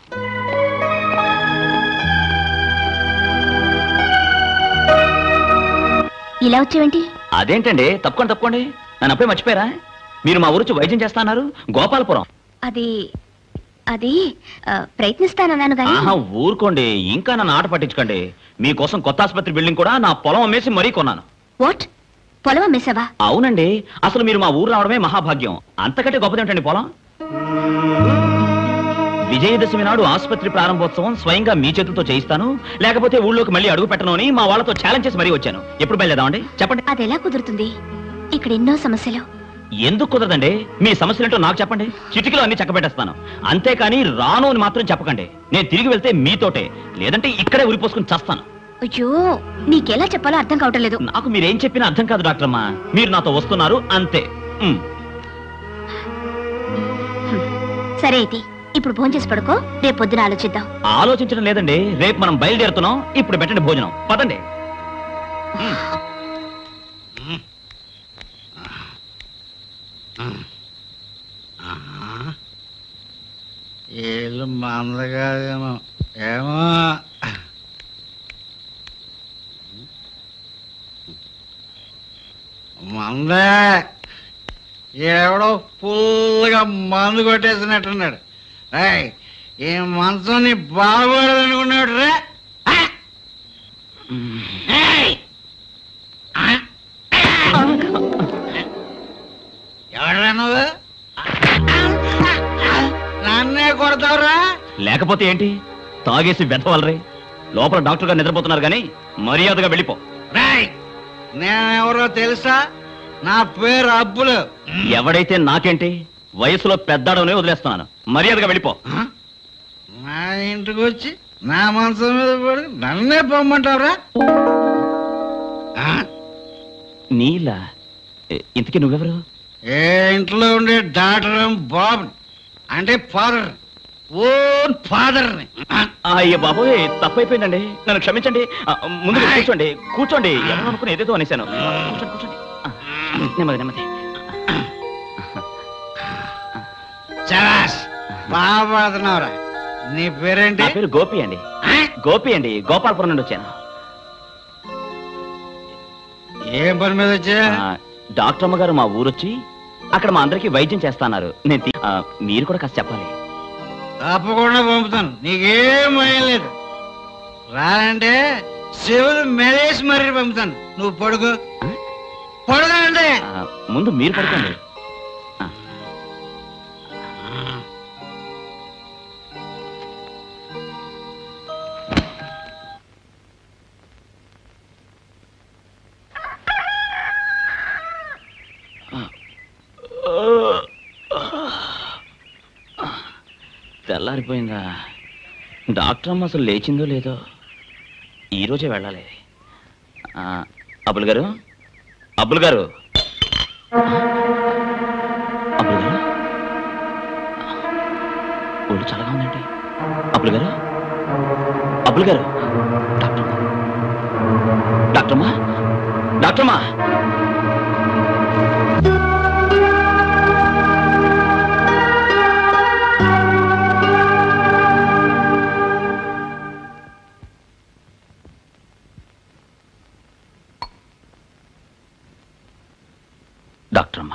Speaker 2: ఇలా వచ్చేవేంటి?
Speaker 6: అదేంటండి, తప్పుకోండి తప్పుకోండి. నన్ను అప్పుడే మర్చిపోయారా? మీరు మా ఊరు వైద్యం చేస్తాన్నారు, గోపాలపురం.
Speaker 2: అది అది ప్రయత్నిస్తానన్నాను కానీ.
Speaker 6: ఊరుకోండి, ఇంకా నన్ను ఆట పట్టించుకోండి. మీకోసం కొత్త ఆసుపత్రి బిల్డింగ్ కూడా నా పొలం అమ్మేసి మరీ కొన్నాను.
Speaker 2: వాట్? పొలం అమ్మేశావా?
Speaker 6: అవునండి, అసలు మీరు మా ఊరు రావడమే మహాభాగ్యం. అంతకంటే గొప్పదేమిటండి పొలం? విజయదశమి నాడు ఆసుపత్రి ప్రారంభోత్సవం స్వయంగా మీ చేతులతో చేయిస్తాను, లేకపోతే ఊళ్ళోకి మళ్ళీ అడుగు పెట్టను అని మా వాళ్ళతో ఛాలెంజ్ చేసి మరీ వచ్చాను. ఎప్పుడు బయలుదేరామండి చెప్పండి?
Speaker 2: అది ఎలా కుదురుతుంది? ఇక్కడ ఎన్నో సమస్యలు.
Speaker 6: ఎందుకు కుదరదండి? మీ సమస్యలేంటో నాకు చెప్పండి, చిటికలో అన్ని చక్కబెట్టేస్తాను. అంతేకాని రాను అని మాత్రం చెప్పకండి. నేను తిరిగి వెళ్తే మీతోటే, లేదంటే ఇక్కడే ఉరిపోసుకుని చస్తాను.
Speaker 2: అయ్యో, నీకెలా చెప్పాలో అర్థం కావటం లేదు.
Speaker 6: నాకు మీరేం చెప్పినా అర్థం కాదు డాక్టర్ అమ్మా. మీరు నాతో వస్తున్నారు అంతే.
Speaker 2: సరే అయితే ఇప్పుడు భోజనం చేసి పడుకో, రేపు పొద్దున ఆలోచిద్దాం.
Speaker 6: ఆలోచించడం లేదండి, రేపు మనం బయలుదేరుతున్నాం. ఇప్పుడు పెట్టండి భోజనం, పదండి.
Speaker 3: ఏళ్ళు మందగాదేమో ఏమో. మందే ఎవడో ఫుల్గా మందు కొట్టేసినట్టున్నాడు. ఏయ్, ఈ మంచం నీ బాగుపడదనుకున్నాడు రే. ఎవడరా నువ్వు? నన్నే కొడతావురా?
Speaker 6: లేకపోతే ఏంటి, తాగేసి వెతవలరే. లోపల డాక్టర్ గారు నిద్రపోతున్నారు కానీ మర్యాదగా వెళ్ళిపో.
Speaker 3: రాయ్, నేనెవరో తెలుసా? నా పేరు అబ్బులు.
Speaker 6: ఎవడైతే నాకేంటి, వయసులో పెద్దాడవనే వదిలేస్తున్నాను. మర్యాదగా వెళ్ళిపో.
Speaker 3: నా ఇంటికి వచ్చి నా మనసు మీద పడి నన్నే పొమ్మంటావురా?
Speaker 6: నీలా? ఇంతకీ నువ్వెవరు?
Speaker 3: ఏ ఇంట్లో ఉండే డాక్టర్ బాబు అంటే ఫాదర్, ఓన్ ఫాదర్ని.
Speaker 6: అయ్యో బాబోయ్, తప్పైపోయిందండి, నన్ను క్షమించండి. ముందు కూర్చోండి కూర్చోండి. ఎవరు అనుకుని ఏదేదో అనేశాను. కూర్చోండి కూర్చోండి. నెమ్మది నెమ్మది.
Speaker 3: చలాస్, బాగుపడుతున్నావురా. నీ పేరేంటి?
Speaker 6: పేరు గోపి అండి. గోపి అండి, గోపాలపురం నుండి వచ్చాను.
Speaker 3: ఏం పని మీద వచ్చా?
Speaker 6: డాక్టర్ అమ్మగారు మా ఊరొచ్చి అక్కడ మా అందరికి వైద్యం చేస్తున్నారు. నేను మీరు కూడా కాస్త చెప్పాలి.
Speaker 3: తప్పకుండా పంపుతాను, నీకేం భయం లేదు. రానంటే శివులు మెరేసి మరీ పంపుతాను. నువ్వు పడుకో. పడుకో అంటే
Speaker 6: ముందు మీరు పడుకోండి. తెల్లారిపోయిందా? డాక్టర్ అమ్మ అసలు లేచిందో లేదో. ఈరోజే వెళ్ళాలి. అబ్బుల్ గారు, అబ్బుల్ గారు, అబ్బుల్ గారు, ఒళ్ళు చల్లగా ఉందండి. అబ్బుల్ గారు, అబ్బుల్ గారు, డాక్టర్ డాక్టర్మా డాక్టర్మా డాక్టర్మా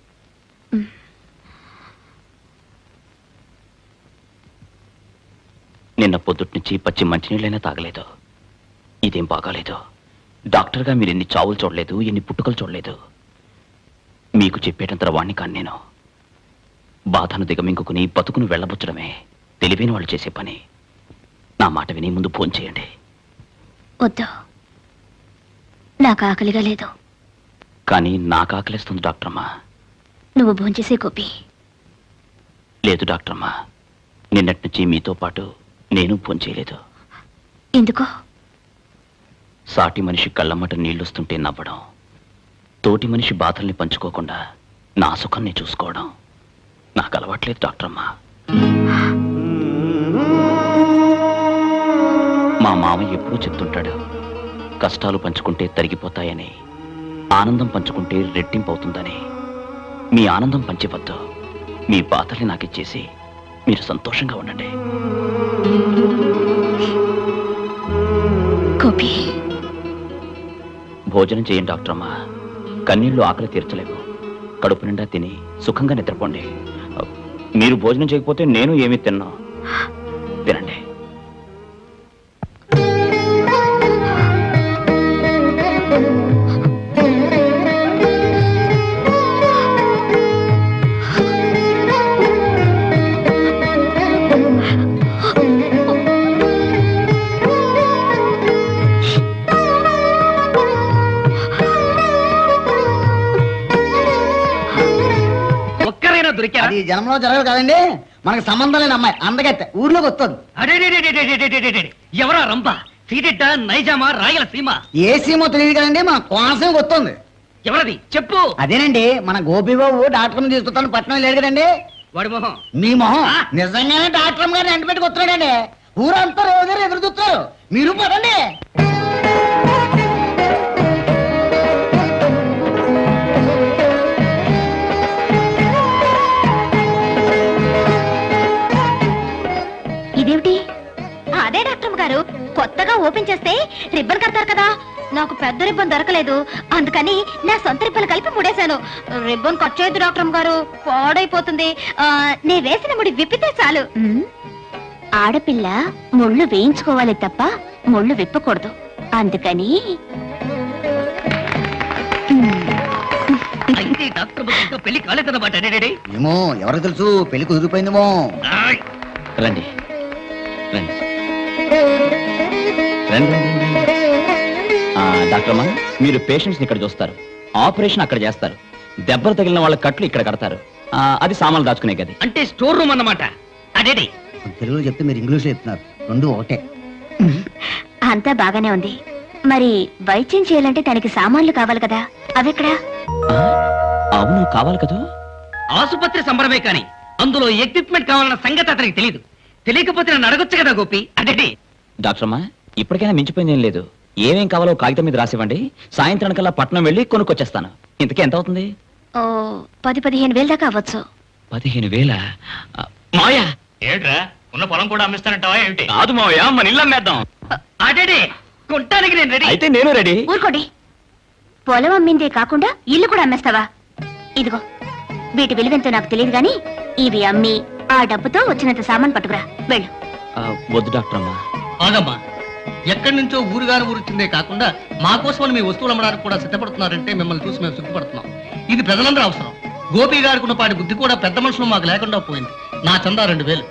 Speaker 6: నిన్న పొద్దుటి నుంచి పచ్చి మంచినీళ్ళైనా తాగలేదు. ఇదేం బాగాలేదు. డాక్టర్గా మీరు ఎన్ని చావులు చూడలేదు, ఎన్ని పుట్టుకలు చూడలేదు. మీకు చెప్పేటంత వాణ్ణి కాని నేను. బాధను దిగమింగుకుని బతుకును వెళ్ళబుచ్చడమే తెలివైన వాళ్ళు చేసే పని. నా మాట విని ముందు ఫోన్ చేయండి.
Speaker 2: వద్దు, నాకు ఆకలిగా లేదు.
Speaker 6: కానీ నాకు ఆకలిస్తుంది డాక్టర్మా.
Speaker 2: నువ్వు భోంచేసే గోపి.
Speaker 6: లేదు డాక్టర్మా, నిన్నటి నుంచి మీతో పాటు నేను ఫోన్ చేయలేదు.
Speaker 2: ఎందుకో?
Speaker 6: సాటి మనిషి కళ్ళమ్మట నీళ్లొస్తుంటే నవ్వడం, తోటి మనిషి బాధల్ని పంచుకోకుండా నా సుఖాన్ని చూసుకోవడం నాకు అలవాట్లేదు డాక్టర్మా. మా మామయ్య ఎప్పుడూ చెప్తుంటాడు, కష్టాలు పంచుకుంటే తరిగిపోతాయని, ఆనందం పంచుకుంటే రెట్టింపు అవుతుందని. మీ ఆనందం పంచివద్దు, మీ బాధల్ని నాకిచ్చేసి మీరు సంతోషంగా ఉండండి.
Speaker 2: గోపి,
Speaker 6: భోజనం చేయండి డాక్టరమ్మా. కన్నీళ్లు ఆకలి తీర్చలేవు. కడుపు నిండా తిని సుఖంగా నిద్రపోండి. మీరు భోజనం చేయకపోతే నేను ఏమీ తిన్నా. తినండి.
Speaker 4: జరిగిందా?
Speaker 3: అది జనంలో జరగదు కదండి, మనకు సంబంధం లేని అమ్మాయి అందగత్తె ఊర్లోకి వస్తుంది.
Speaker 4: అడే ఎవరా రంప? సీటెడ్డా, నైజామా, రాయలసీమ?
Speaker 3: ఏ సీమో తెలియదు కదండి, మన కోనసీమకి వస్తుంది.
Speaker 4: ఎవరది చెప్పు.
Speaker 3: అదేనండి మన గోపిబాబు డాక్టర్ తీసుకొస్తాను పట్టణం లేడు కదండి.
Speaker 4: వాడి మొహం.
Speaker 3: మీ మొహం నిజంగానే డాక్టర్ గారిని ఎంట పెట్టుకు వస్తున్నాడండి. ఊరంతా రోజు ఎదురు చూస్తారు, మీరు పదండి.
Speaker 2: ఇదేమిటి? అదే డాక్టర్ గారు, కొత్తగా ఓపెన్ చేస్తే రిబ్బన్ కడతారు కదా, నాకు పెద్ద రిబ్బన్ దొరకలేదు, అందుకని నా సొంత రిబ్బన్ కలిపి ముడేశాను. రిబ్బన్ కట్ చేయొద్దు డాక్టర్ గారు, పాడైపోతుంది. నే వేసిన ముడి విప్పితే చాలు. ఆడపిల్ల ముళ్ళు వేయించుకోవాలి తప్ప ముళ్ళు విప్పకూడదు, అందుకని
Speaker 4: పెళ్లి కాలేదన్నమాట.
Speaker 3: ఏమో ఎవరు తెలుసు, పెళ్లి కుదిరిపోయిందేమో.
Speaker 6: రండి రండి రండి డాక్టర్ అమ్మా, మీరు పేషెంట్స్ ఇక్కడ చూస్తారు, ఆపరేషన్ అక్కడ చేస్తారు, దెబ్బలు తగిలిన వాళ్ళ కట్లు ఇక్కడ కడతారు, అది సామాన్లు దాచుకునే గది.
Speaker 4: అంటే స్టోర్ రూమ్ అన్నమాట. అదే
Speaker 3: తెలుగులో చెప్తే మీరు ఇంగ్లీష్ లో చెప్తున్నారు, రెండు ఒకటే.
Speaker 2: అంతా బాగానే ఉంది, మరి వైద్యం చేయాలంటే తనకి సామాన్లు కావాలి కదా, అవెక్కడా?
Speaker 6: అవును కావాలి కదా.
Speaker 4: ఆసుపత్రి సంబరమే కానీ అందులో ఎక్విప్మెంట్ కావాలన్న సంగతి అతనికి తెలియదు. తెలియకపోతే నన్ను అడగొచ్చు కదా గోపి. అదే
Speaker 6: డాక్టర్ అమ్మా, ఇప్పటికైనా మించిపోయింది ఏం లేదు, ఏమేం కావాలో కాగితం మీద రాసివ్వండి, సాయంత్రం కల్లా పట్నం వెళ్ళి కొనుక్కొచ్చేస్తాను. ఇంతకీ ఎంత అవుతుంది?
Speaker 2: ఓ పది పదిహేను వేలు దాకా అవ్వచ్చు.
Speaker 6: పదిహేను వేల మాయా?
Speaker 5: ఏట్రా, ఉన్న పొలం కూడా అమ్మిస్తానంటావా ఏమిటి?
Speaker 6: కాదు మావయ్య, మన ఇల్లు అమ్మేద్దాం.
Speaker 4: అడే కొట్టానికి నేను రెడీ.
Speaker 6: అయితే నేను రెడీ.
Speaker 2: ఊరుకోండి, పొలం అమ్మిందే కాకుండా ఇల్లు కూడా అమ్మేస్తావా? ఇదిగో వీటి విలువెంతో నాకు తెలియదు గాని ఇవి అమ్మి ఆ డబ్బుతో వచ్చినంత సామాన్ పట్టుకురా, వెళ్ళు.
Speaker 6: వద్దు డాక్టర్ అమ్మా.
Speaker 4: ఆగమ్మా, ఎక్కడి నుంచో ఊరుగారు ఊరుతుందే కాకుండా మా కోసం మీ వస్తువులు అమ్మడానికి కూడా సిద్ధపడుతున్నారంటే మిమ్మల్ని చూసి మేము సిగ్గుపడుతున్నాం. ఇది ప్రజలందరూ అవసరం. గోపి గారికి ఉన్న పాటి బుద్ధి కూడా పెద్ద మనుషులు మాకు లేకుండా పోయింది. నా చందా రెండు వేలు.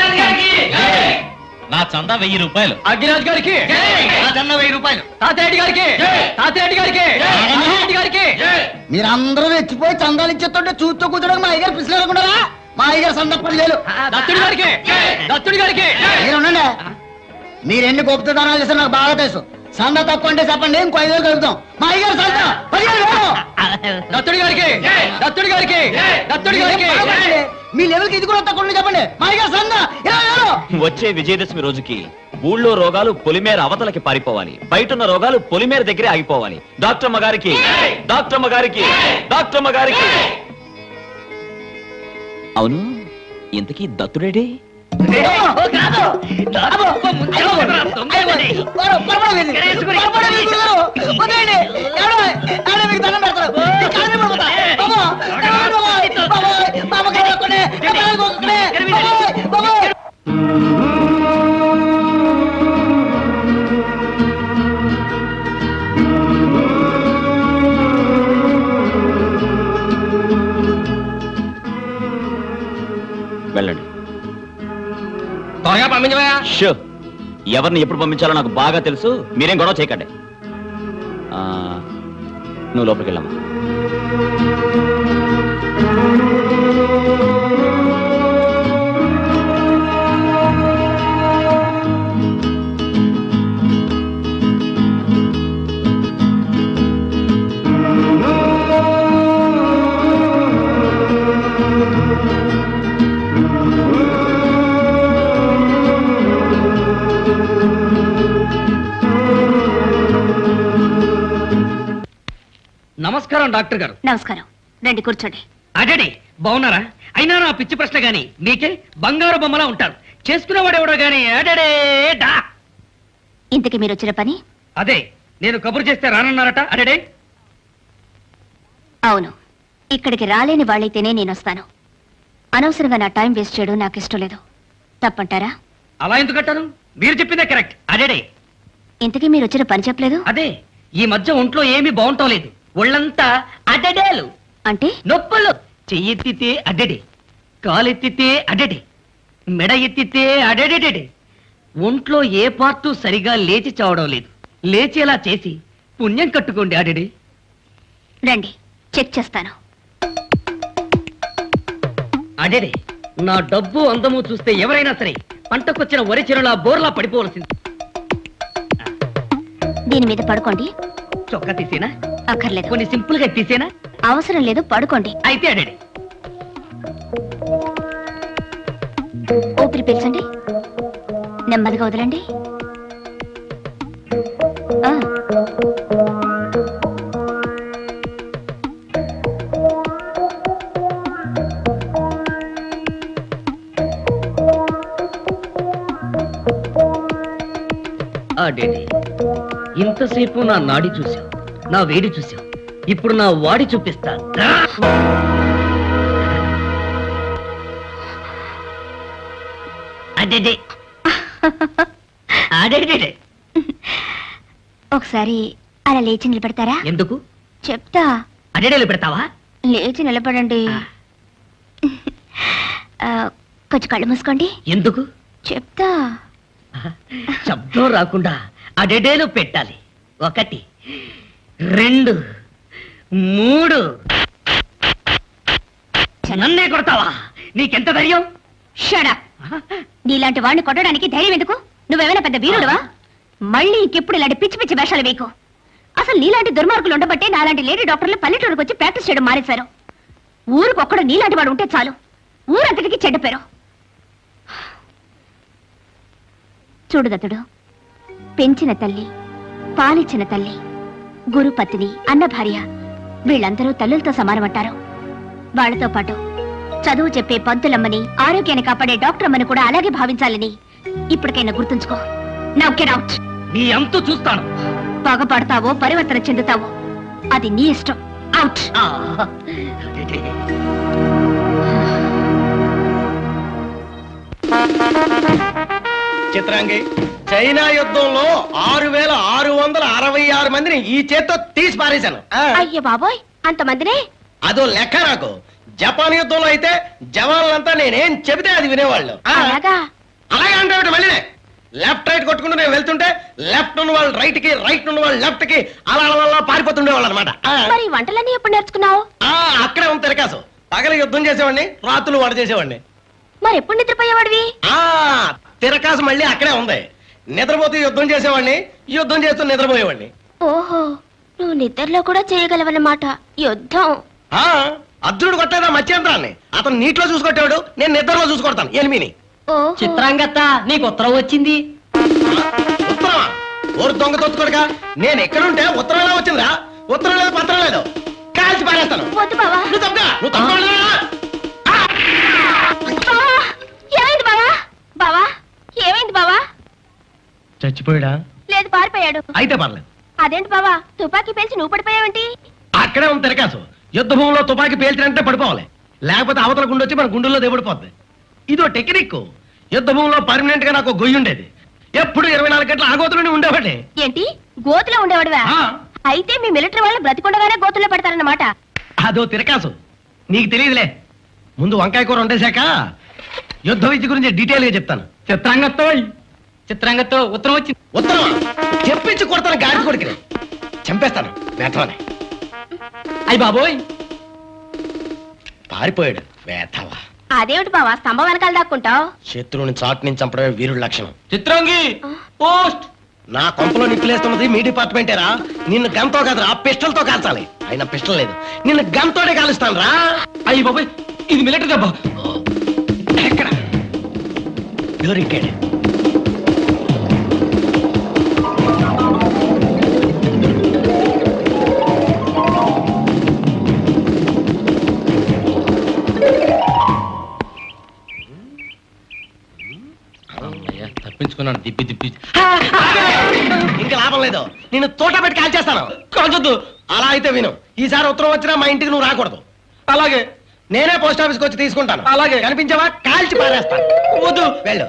Speaker 10: నా చందా వెయ్యి రూపాయలు.
Speaker 4: అగ్గిరాజ్ గారికి నా చందా వెయ్యి రూపాయలు. తాతయ్య గారికి తాతయ్య గారికి గారికి
Speaker 3: మీరందరూ రెచ్చిపోయి చందాలు ఇచ్చేస్తుంటే చూస్తూ కూర్చోడానికి మా అయ్యగారు పిసిలేరకుండారా? మా అయ్యగారు సంద పది వేలు.
Speaker 4: దత్తుడి గారికి దత్తుడి గారికి
Speaker 3: మీరు ఉండండి, మీరు ఎన్ని గొప్ప దానాలు చేస్తే నాకు బాగా తెలుసు. సంద తక్కువ అంటే చెప్పండి, ఇంకో ఐదు వేలు కలుగుతాం. మా అయ్యగారు సంద పదిహేను వేలు.
Speaker 4: దత్తుడి గారికి దత్తుడి గారికి దత్తుడి గారికి
Speaker 3: మీ లెవెల్కి ఇది కూడా తక్కువ చెప్పండి. మా అయ్యగారు సంద ఇరవై వేలు.
Speaker 6: వచ్చే విజయదశమి రోజుకి ఊళ్ళో రోగాలు పొలిమేర అవతలకి పారిపోవాలి, బయటున్న రోగాలు పొలిమేర దగ్గరే ఆగిపోవాలి. డాక్టర్ అమ్మ గారికి డాక్టర్ అమ్మ గారికి డాక్టర్ అమ్మ గారికి. అవును, ఇంతకీ దత్తుడేడి? వెళ్ళండి.
Speaker 10: త్వరగా పంపించవా?
Speaker 6: షో, ఎవరిని ఎప్పుడు పంపించాలో నాకు బాగా తెలుసు, మీరేం గొడవ చేయకండి. నువ్వు లోపలికి వెళ్ళమ్మా.
Speaker 4: నమస్కారం డాక్టర్ గారు.
Speaker 2: నమస్కారం, రండి కూర్చోండి.
Speaker 4: అదే బాగున్నారా? అయినా నా పిచ్చి ప్రశ్న గాని మీకే బంగారు బొమ్మలా ఉంటారు. చేసుకునేవాడెవడో గాని అడడే డా.
Speaker 2: ఇంతకీ మీరు వచ్చిన పని?
Speaker 4: అదే, నేను కబురు చేస్తే రానన్నారట. అడడే
Speaker 2: అవును, ఇక్కడికి రాలేని వాళ్ళైతేనే నేను వస్తాను. అనవసరంగా నా టైం వేస్ట్ చేయడం నాకు ఇష్టం లేదు. తప్పంటారా?
Speaker 4: అలా ఎందుకంటారు? మీరు చెప్పిందే కరెక్ట్. అడేడే
Speaker 2: ఇంతకీ మీరు వచ్చిన పని చెప్పలేదు.
Speaker 4: అదే, ఈ మధ్య ఒంట్లో ఏమీ బాగుంటం లేదు. ఒళ్ళంతా అడడేలు.
Speaker 2: అంటే
Speaker 4: నొప్పులు. చెయ్యెత్తితే అడడే, కాలెత్తితే అడడే, మెడ ఎత్తితే అడడెడే. ఒంట్లో ఏ పార్టు సరిగా లేచి చావడం లేదు. లేచేలా చేసి పుణ్యం కట్టుకోండి. అడడే
Speaker 2: రండి, చెక్ చేస్తాను.
Speaker 4: అడేడే నా డబ్బు అందము చూస్తే ఎవరైనా సరే పంటకొచ్చిన వరి చెరువులా బోర్లా పడిపోవలసింది.
Speaker 2: దీని మీద పడుకోండి.
Speaker 4: చొక్కా తీసేనా?
Speaker 2: అక్కర్లేదు.
Speaker 4: కొన్ని సింపుల్ గా తీసేనా?
Speaker 2: అవసరం లేదు, పడుకోండి.
Speaker 4: అయితే అడేడే
Speaker 2: ఊపిరి పీల్చండి, నెమ్మదిగా వదలండి. ఆ.
Speaker 4: అడేడే ఇంతసేపు నా నాడి చూసావు, నా వేడి చూసావు, ఇప్పుడు నా వాడి చూపిస్తా. అడేడే అడేడే
Speaker 2: ఒకసారి అలా లేచి నిలబెడతారా?
Speaker 4: ఎందుకు?
Speaker 2: చెప్తా.
Speaker 4: అడేడేలు పెడతావా?
Speaker 2: లేచి నిలబడండి. ఆ, కొంచెం కళ్ళు మూసుకోండి.
Speaker 4: ఎందుకు?
Speaker 2: చెప్తా.
Speaker 4: శబ్దం రాకుండా అడేడేలు పెట్టాలి. ఒకటి, రెండు, మూడు. నన్నే కొడతావా? నీకెంత ధైర్యం?
Speaker 2: షడప్. నీలాంటి వాడిని కొట్టడానికి ధైర్యం ఎందుకు? నువ్వేమైనా పెద్ద వీరుడువా? మళ్ళీ ఇంకెప్పుడు ఇలాంటి పిచ్చి పిచ్చి వేషాలు వేయకు. అసలు నీలాంటి దుర్మార్గులు ఉండబట్టే నాలాంటి లేడీ డాక్టర్లు పల్లెటూరుకు వచ్చి ప్రాక్టీస్ చేయడం మానేశారు. ఊరికి ఒక్కడు నీలాంటి వాడు ఉంటే చాలు, ఊరంతటికి చెడ్డ పేరు. చూడు దత్తుడు, పెంచిన తల్లి, పాలిచ్చిన తల్లి, గురుపత్ని, అన్న భార్య, వీళ్ళందరూ తల్లులతో సమానమంటారు. వాళ్లతో పాటు చదువు చెప్పే పంతులమ్మని, ఆరోగ్యాన్ని కాపాడే డాక్టర్ అమ్మని కూడా అలాగే భావించాలని ఇప్పటికైనా గుర్తుంచుకో. Now get out.
Speaker 4: నీ అంతు చూస్తాను.
Speaker 2: పగపడతావో పరివర్తన చెందుతావో అది నీ ఇష్టం. అవుట్.
Speaker 12: చిత్రాంగి, చైనా యుద్ధంలో ఆరు వేల ఆరు వందల అరవై ఆరు మందిని ఈ చేత్తో తీసి పారేశాను.
Speaker 2: అయ్యో బాబోయ్, అంతమందినే?
Speaker 12: అదో లెక్క నాకు. జపాన్ యుద్ధంలో అయితే జవాన్లంతా నేనేం చెబితే అది వినేవాళ్ళు.
Speaker 2: అలాగా?
Speaker 12: అలాగే అంటే మళ్ళీ లెఫ్ట్ రైట్ కొట్టుకుంటూ నేను వెళ్తుంటే లెఫ్ట్ ఉన్న వాళ్ళు రైట్ కి, రైట్ ఉన్న వాళ్ళు లెఫ్ట్ కి అలా అలా పారిపోతుండేవాళ్ళు అనమాట.
Speaker 2: మరి వంటలన్నీ ఎప్పుడు నేర్చుకున్నావు?
Speaker 12: అక్కడే ఉంది తిరకాసు. పగలు యుద్ధం చేసేవాడిని, రాత్రులు వంట చేసేవాడిని.
Speaker 2: మరి ఎప్పుడు నిద్రపోయేవాడివి?
Speaker 12: ఆ తిరకాసు మళ్ళీ అక్కడే ఉంది. నిద్రపోతూ యుద్ధం చేసేవాడిని, యుద్ధం చేస్తూ నిద్రపోయేవాడిని.
Speaker 2: ఓహో, నువ్వు నిద్రలో కూడా చేయగలవన్నమాట యుద్ధం.
Speaker 12: అర్జునుడు కొట్టేదా మత్స్యంత్రాన్ని, అతను నీటిలో చూసుకొట్టాడు, నేను నిద్రలో చూసుకొడతాను ఎనిమిని.
Speaker 4: చిత్రాంగత్త, నీకు ఉత్తరం వచ్చింది.
Speaker 12: ఉత్తరమా? ఓరు దొంగ తొత్తుకోడుగా, నేను ఎక్కడుంటే ఉత్తరం ఎలా వచ్చిందిరా? ఉత్తరం లేదు, పత్రం లేదు, కాల్చి పారేస్తాను.
Speaker 2: వద్దు బావా.
Speaker 12: నువ్వు తప్పగా, నువ్వు తప్పగా.
Speaker 2: ఏమైంది బావా? బావా ఏమైంది బావా?
Speaker 12: చచ్చిపోయాడా?
Speaker 2: లేదు, పారిపోయాడు.
Speaker 12: అయితే పర్లేదు.
Speaker 2: అదేంటి బావా, తుపాకీ పేల్చి నువ్వు పడిపోయావేంటి?
Speaker 12: అక్కడే ఉంది తిరకాసు. యుద్ధ భూమిలో తుపాకీ పేల్చినంటే పడిపోవాలి, లేకపోతే అవతల గుండె వచ్చి మన గుండెల్లో దిగబడిపోద్ది. ఇదో టెక్నిక్. యుద్ధ భూమిలో పర్మనెంట్ గా నాకు గొయ్యి ఉండేది. ఎప్పుడు ఇరవై నాలుగు గంటలు ఆ గోతులోనే ఉండేవాడే.
Speaker 2: ఏంటి, గోతులో ఉండేవాడువా? అయితే మీ మిలిటరీ వాళ్ళు బ్రతికుండగానే గోతుల్లో పెడతారన్నమాట.
Speaker 12: అదో తిరకాసు, నీకు తెలియదులే. ముందు వంకాయ కూర వండేశాక యుద్ధ విద్య గురించి డీటెయిల్ గా చెప్తాను.
Speaker 7: చిత్రాంగతో చిత్రాంగతో ఉత్తరం వచ్చింది.
Speaker 12: ఉత్తరం చెప్పించి కొడతాను, గాడి కొడుకుని చంపేస్తాను. వేతవానే.
Speaker 7: అయ్యి బాబోయ్,
Speaker 12: పారిపోయాడు వేతవా.
Speaker 2: అదేమిటి బావా స్తంభం వెనకాల దాక్కుంటావు?
Speaker 12: శత్రువుని చాటు నుంచి చంపడమే వీరుడి లక్షణం.
Speaker 10: చిత్రాంగి పోస్ట్.
Speaker 12: నా కొంపలో నిప్పులేస్తున్నది మీ డిపార్ట్మెంటేరా. నిన్ను గంతో కాదురా, పిస్టల్ తో కాల్చాలి. అయినా పిస్టల్ లేదు, నిన్ను గంతోనే కాలుస్తాను రా.
Speaker 10: అయ్యి బాబాయ్, ఇది మిలిటరీ దెబ్బ.
Speaker 12: ఎక్కడ దొరికాడు?
Speaker 10: తప్పించుకున్నాను. దిప్పి దిప్పి
Speaker 12: ఇంకా లాభం లేదు, నిన్ను తోట పెట్టి కాల్చేస్తాను. కాల్చొద్దు. అలా అయితే విను, ఈసారి ఉత్తరం వచ్చినా మా ఇంటికి నువ్వు రాకూడదు.
Speaker 10: అలాగే.
Speaker 12: నేనే పోస్ట్ ఆఫీస్కి వచ్చి తీసుకుంటాను.
Speaker 10: అలాగే.
Speaker 12: కనిపించావా కాల్చి పారేస్తాను. వద్దు, వెళ్ళు.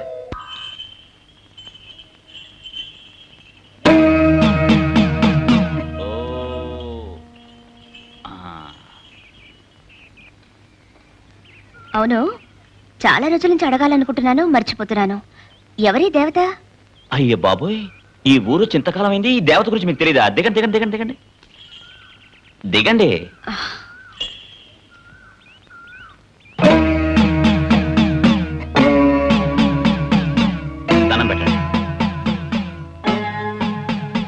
Speaker 2: అవును, చాలా రోజుల నుంచి అడగాలనుకుంటున్నాను, మర్చిపోతున్నాను. ఎవరి దేవత?
Speaker 6: అయ్య బాబోయ్, ఈ ఊరు చింతకాలం అయింది. ఈ దేవత గురించి మీకు తెలియదా? దిగండి దిగండి దిగండి దిగండి దిగండి.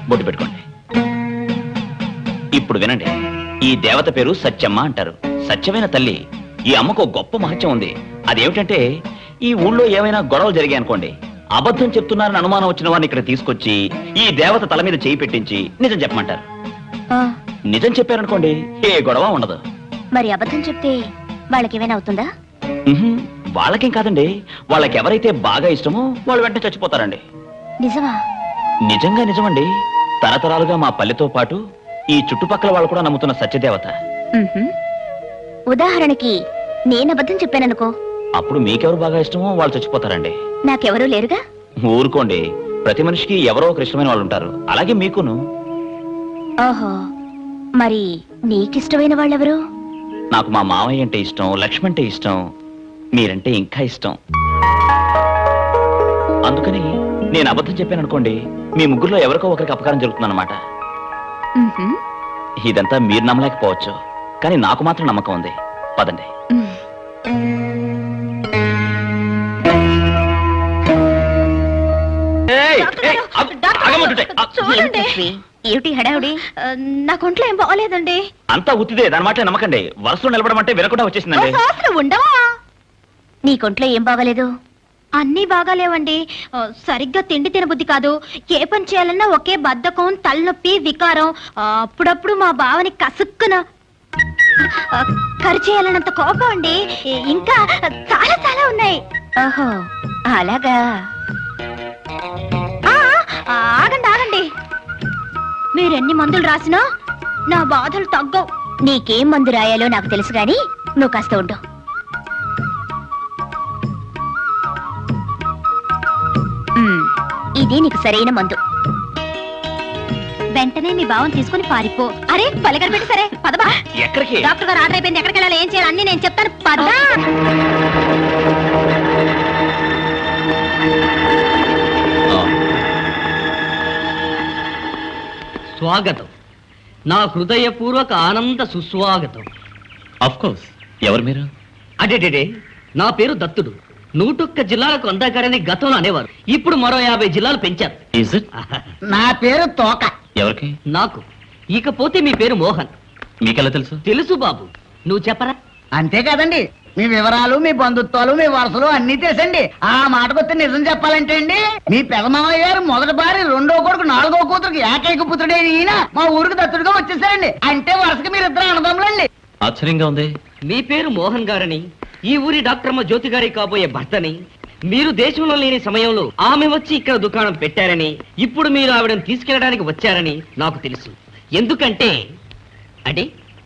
Speaker 6: బొట్టు పెట్టుకోండి. ఇప్పుడు వినండి, ఈ దేవత పేరు సత్యమ్మ అంటారు. సత్యమైన తల్లి. ఈ అమ్మకు గొప్ప మహత్యం ఉంది. అదేమిటంటే, ఈ ఊళ్ళో ఏమైనా గొడవలు జరిగాయి అనుకోండి, అబద్ధం చెప్తున్నారని అనుమానం వచ్చిన వారిని ఇక్కడ తీసుకొచ్చి ఈ దేవత తల మీద చేయి పెట్టించి నిజం చెప్పమంటారు. నిజం చెప్పారనుకోండి, ఏ గొడవ ఉండదు.
Speaker 2: మరి అబద్ధం చెప్తే వాళ్ళకి ఏమైనా అవుతుందా?
Speaker 6: వాళ్ళకేం కాదండి, వాళ్ళకి ఎవరైతే బాగా ఇష్టమో వాళ్ళు వెంటనే చచ్చిపోతారండి.
Speaker 2: నిజమా?
Speaker 6: నిజంగా నిజమండి. తరతరాలుగా మా పల్లెతో పాటు ఈ చుట్టుపక్కల వాళ్ళు కూడా నమ్ముతున్న సత్యదేవత.
Speaker 2: ఉదాహరణకి నేను అబద్ధం చెప్పాననుకో,
Speaker 6: అప్పుడు మీకెవరు బాగా ఇష్టమో వాళ్ళు చచ్చిపోతారండి.
Speaker 2: నాకెవరూ లేరుగా.
Speaker 6: ఊరుకోండి, ప్రతి మనిషికి ఎవరో ఒక ఇష్టమైన వాళ్ళు ఉంటారు. అలాగే మీకును.
Speaker 2: ఓహో, మరి నీకిష్టమైన వాళ్ళెవరు?
Speaker 6: నాకు మా మామయ్య అంటే ఇష్టం, లక్ష్మి అంటే ఇష్టం, మీరంటే ఇంకా ఇష్టం. అందుకని నేను అబద్ధం చెప్పాను అనుకోండి, మీ ముగ్గురులో ఎవరికో ఒకరికి అపకారం జరుగుతుందన్నమాట. ఇదంతా మీరు నమ్మలేకపోవచ్చు, కానీ నాకు మాత్రం నమ్మకం ఉంది. పదండి.
Speaker 2: ఏమిటి హడావుడి? నా కొంట్లో ఏం బాగోలేదండి.
Speaker 6: అంతా ఉత్తిదే, దాని మాట నమ్మకండి. వరుసలో నిలబడమంటే వినకుండా వచ్చేసిందండి.
Speaker 2: ఉండవా? నీ కొంట్లో ఏం బాగలేదు? అన్నీ బాగాలేవండి. సరిగ్గా తిండి తినబుద్ధి కాదు. ఏ పని చేయాలన్నా ఒకే బద్ధకం, తలనొప్పి, వికారం. అప్పుడప్పుడు మా బావని కసుక్కున కరి చేయాలన్నంత కోపం అండి. ఇంకా చాలా చాలా ఉన్నాయి. ఓహో, అలాగా? ఆగండి ఆగండి, మీరెన్ని మందులు రాసినా నా బాధలు తగ్గవు. నీకేం మందు రాయాలో నాకు తెలుసు గాని నువ్వు కాస్త ఉండు. ఇది నీకు సరైన మందు. వెంటనే మీ భావం తీసుకుని పారిపో. అరే పలకలు పెట్టి సరే పదబా.
Speaker 6: ఎక్కడికి?
Speaker 2: డాక్టర్ గారు ఆర్డర్ అయిపోయింది, ఎక్కడికి వెళ్ళాలి, ఏం చేయాలి అన్ని నేను చెప్తాను. పదా.
Speaker 4: స్వాగతం, నా హృదయపూర్వక ఆనంద సుస్వాగతం.
Speaker 6: Of course. ఎవరు మీరు?
Speaker 4: అడేడేడే, నా పేరు దత్తుడు. నూటొక్క జిల్లాలకు అందాకారని గతంలో అనేవారు. ఇప్పుడు మరో యాభై జిల్లాలు పెంచారు.
Speaker 3: నా పేరు తోక.
Speaker 6: ఎవరికి?
Speaker 4: నాకు. ఇకపోతే మీ పేరు మోహన్.
Speaker 6: మీకెలా తెలుసు?
Speaker 4: తెలుసు బాబు, నువ్వు చెప్పరా?
Speaker 3: అంతే కదండి, మీ వివరాలు, మీ బంధుత్వాలు, మీ వరుసలు అన్ని తెలుసండి. ఆ మాటకొస్తే నిజం చెప్పాలంటే అండి, మీ పెదమామయ్య గారు మొదటి భార్య రెండో కొడుకు నాలుగో కూతురికి ఏకైక పుత్రుడే ఈయన మా ఊరికి దత్తుడుగా వచ్చేసారండి. అంటే వరుసకి మీరు ఇద్దరు అన్నదమ్ములండి.
Speaker 6: ఆశ్చర్యంగా ఉంది.
Speaker 4: మీ పేరు మోహన్ గారని, ఈ ఊరి డాక్టర్మ్మ జ్యోతి గారి కాబోయే భర్తని, మీరు దేశంలో లేని సమయంలో ఆమె వచ్చి ఇక్కడ దుకాణం పెట్టారని, ఇప్పుడు మీరు ఆవిడని తీసుకెళ్ళడానికి వచ్చారని నాకు తెలుసు. ఎందుకంటే అడే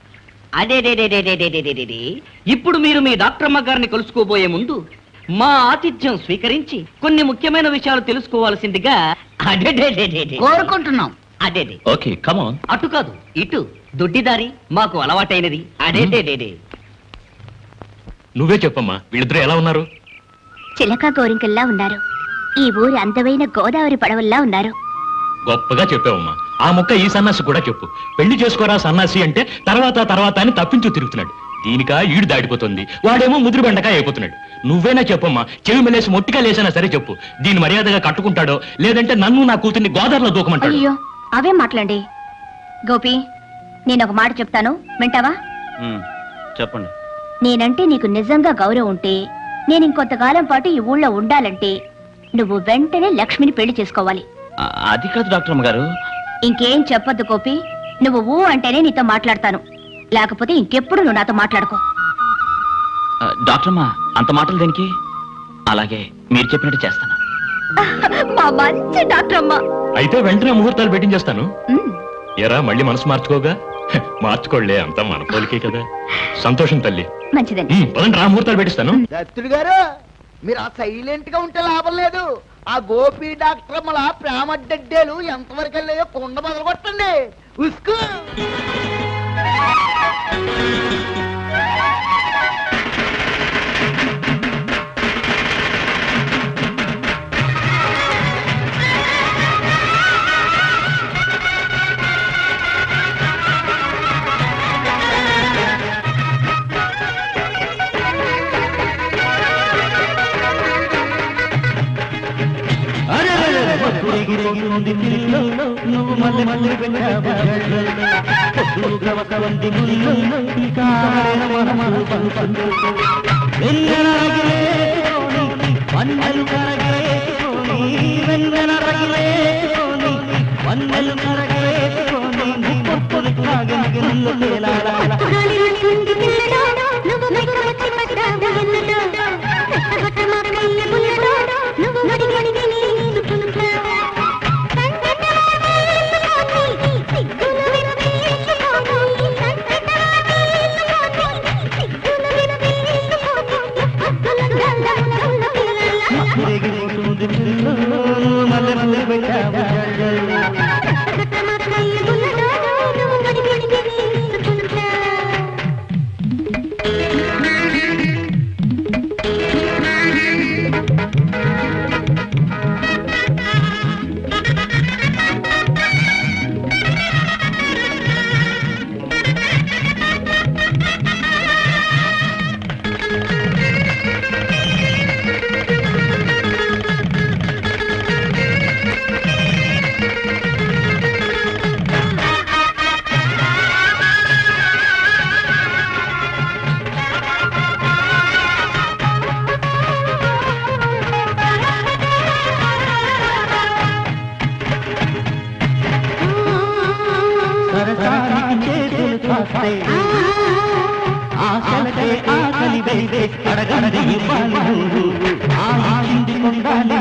Speaker 4: అడే ఇప్పుడు మీరు మీ డాక్టర్మ్మ గారిని కలుసుకోబోయే ముందు మా ఆతిథ్యం స్వీకరించి కొన్ని ముఖ్యమైన విషయాలు తెలుసుకోవాల్సిందిగా అడే
Speaker 3: కోరుకుంటున్నాం.
Speaker 4: అదే
Speaker 6: ఓకే, కమ్ ఆన్.
Speaker 4: అటు కాదు ఇటు, దొడ్డిదారి మాకు అలవాటైనది. అడే
Speaker 5: నువ్వే చెప్పమ్మా, వీళ్ళిద్దరూ ఎలా ఉన్నారు?
Speaker 2: చిలక గోరింకల్లా ఉన్నారు. ఈ ఊరి అందమైన గోదావరి పడవల్లా ఉన్నారు.
Speaker 5: గొప్పగా చెప్పావమ్మా. ఆ ముక్క ఈ సన్నాసి కూడా చెప్పు. పెళ్లి చేసుకోరా సన్నాసి అంటే తర్వాత తర్వాత అని తప్పించు తిరుగుతున్నాడు. దీనికా ఈడు దాడిపోతుంది, వాడేమో ముదురు బెండకాయ అయిపోతున్నాడు. నువ్వేనా చెప్పమ్మా, చెవి మెలేసి మొట్టిగా లేసినా సరే చెప్పు. దీని మర్యాదగా కట్టుకుంటాడో లేదంటే నన్ను నా కూతుర్ని గోదావరిలో దూకమంటాడు.
Speaker 2: అయ్యో, అవే మాట్లాడండి. గోపి, నేను ఒక మాట చెప్తాను, వింటావా?
Speaker 6: చెప్పండి.
Speaker 2: నేనంటే నీకు నిజంగా గౌరవం ఉంటే, నేను ఇంకొంతకాలం పాటు ఈ ఊళ్ళో ఉండాలంటే నువ్వు వెంటనే లక్ష్మిని పెళ్లి చేసుకోవాలి.
Speaker 6: అది కాదు డాక్టర్ అమ్మ గారు.
Speaker 2: ఇంకేం చెప్పొద్దు గోపి. నువ్వు ఊ అంటేనే నీతో మాట్లాడతాను, లేకపోతే ఇంకెప్పుడు నువ్వు నాతో మాట్లాడుకో.
Speaker 6: డాక్టర్ అమ్మా, అంత మాటలు దేనికి? అలాగే మీరు చెప్పినట్టు చేస్తాను.
Speaker 2: మా మంచి డాక్టర్ అమ్మా.
Speaker 5: అయితే వెంటనే ముహూర్తాలు పెట్టించేస్తాను. ఎరా మళ్ళీ మనసు మార్చుకోగా? మార్చుకోలే, అంతా మన పోలికే కదా. సంతోషం తల్లి.
Speaker 2: మంచిదండి,
Speaker 5: పదండి రా, ముహూర్తాలు పెట్టిస్తాను.
Speaker 3: దత్తుడు గారు, మీరు ఆ సైలెంట్ గా ఉంటే లాభం లేదు. ఆ గోపి డాక్టర్ అమ్మల ప్రేమ డడ్డేలు ఎంతవరకు వెళ్ళాయో కొండ మొదలు కొట్టండి. ఉస్కు
Speaker 1: ఎగిరెగిరుంది పిల్లు నువ్వు మళ్ళీ మళ్ళీ పెట్టావంది ముళ్ళు ఇంకా వెన్నెలరగిలే వన్నెలు కరగిలేసుకొని వెన్నెలరగిలేసుకొని వన్నెలు కరగిలేసుకొని ముప్పొప్పులు కాగలిగినల్లు తేలాడాల మళ్ళీ మళ్ళీ పెట్టావు ఆశలకే ఆకలి వేసే అడగండి ఇవ్వాలి ఆశించి కొండాలి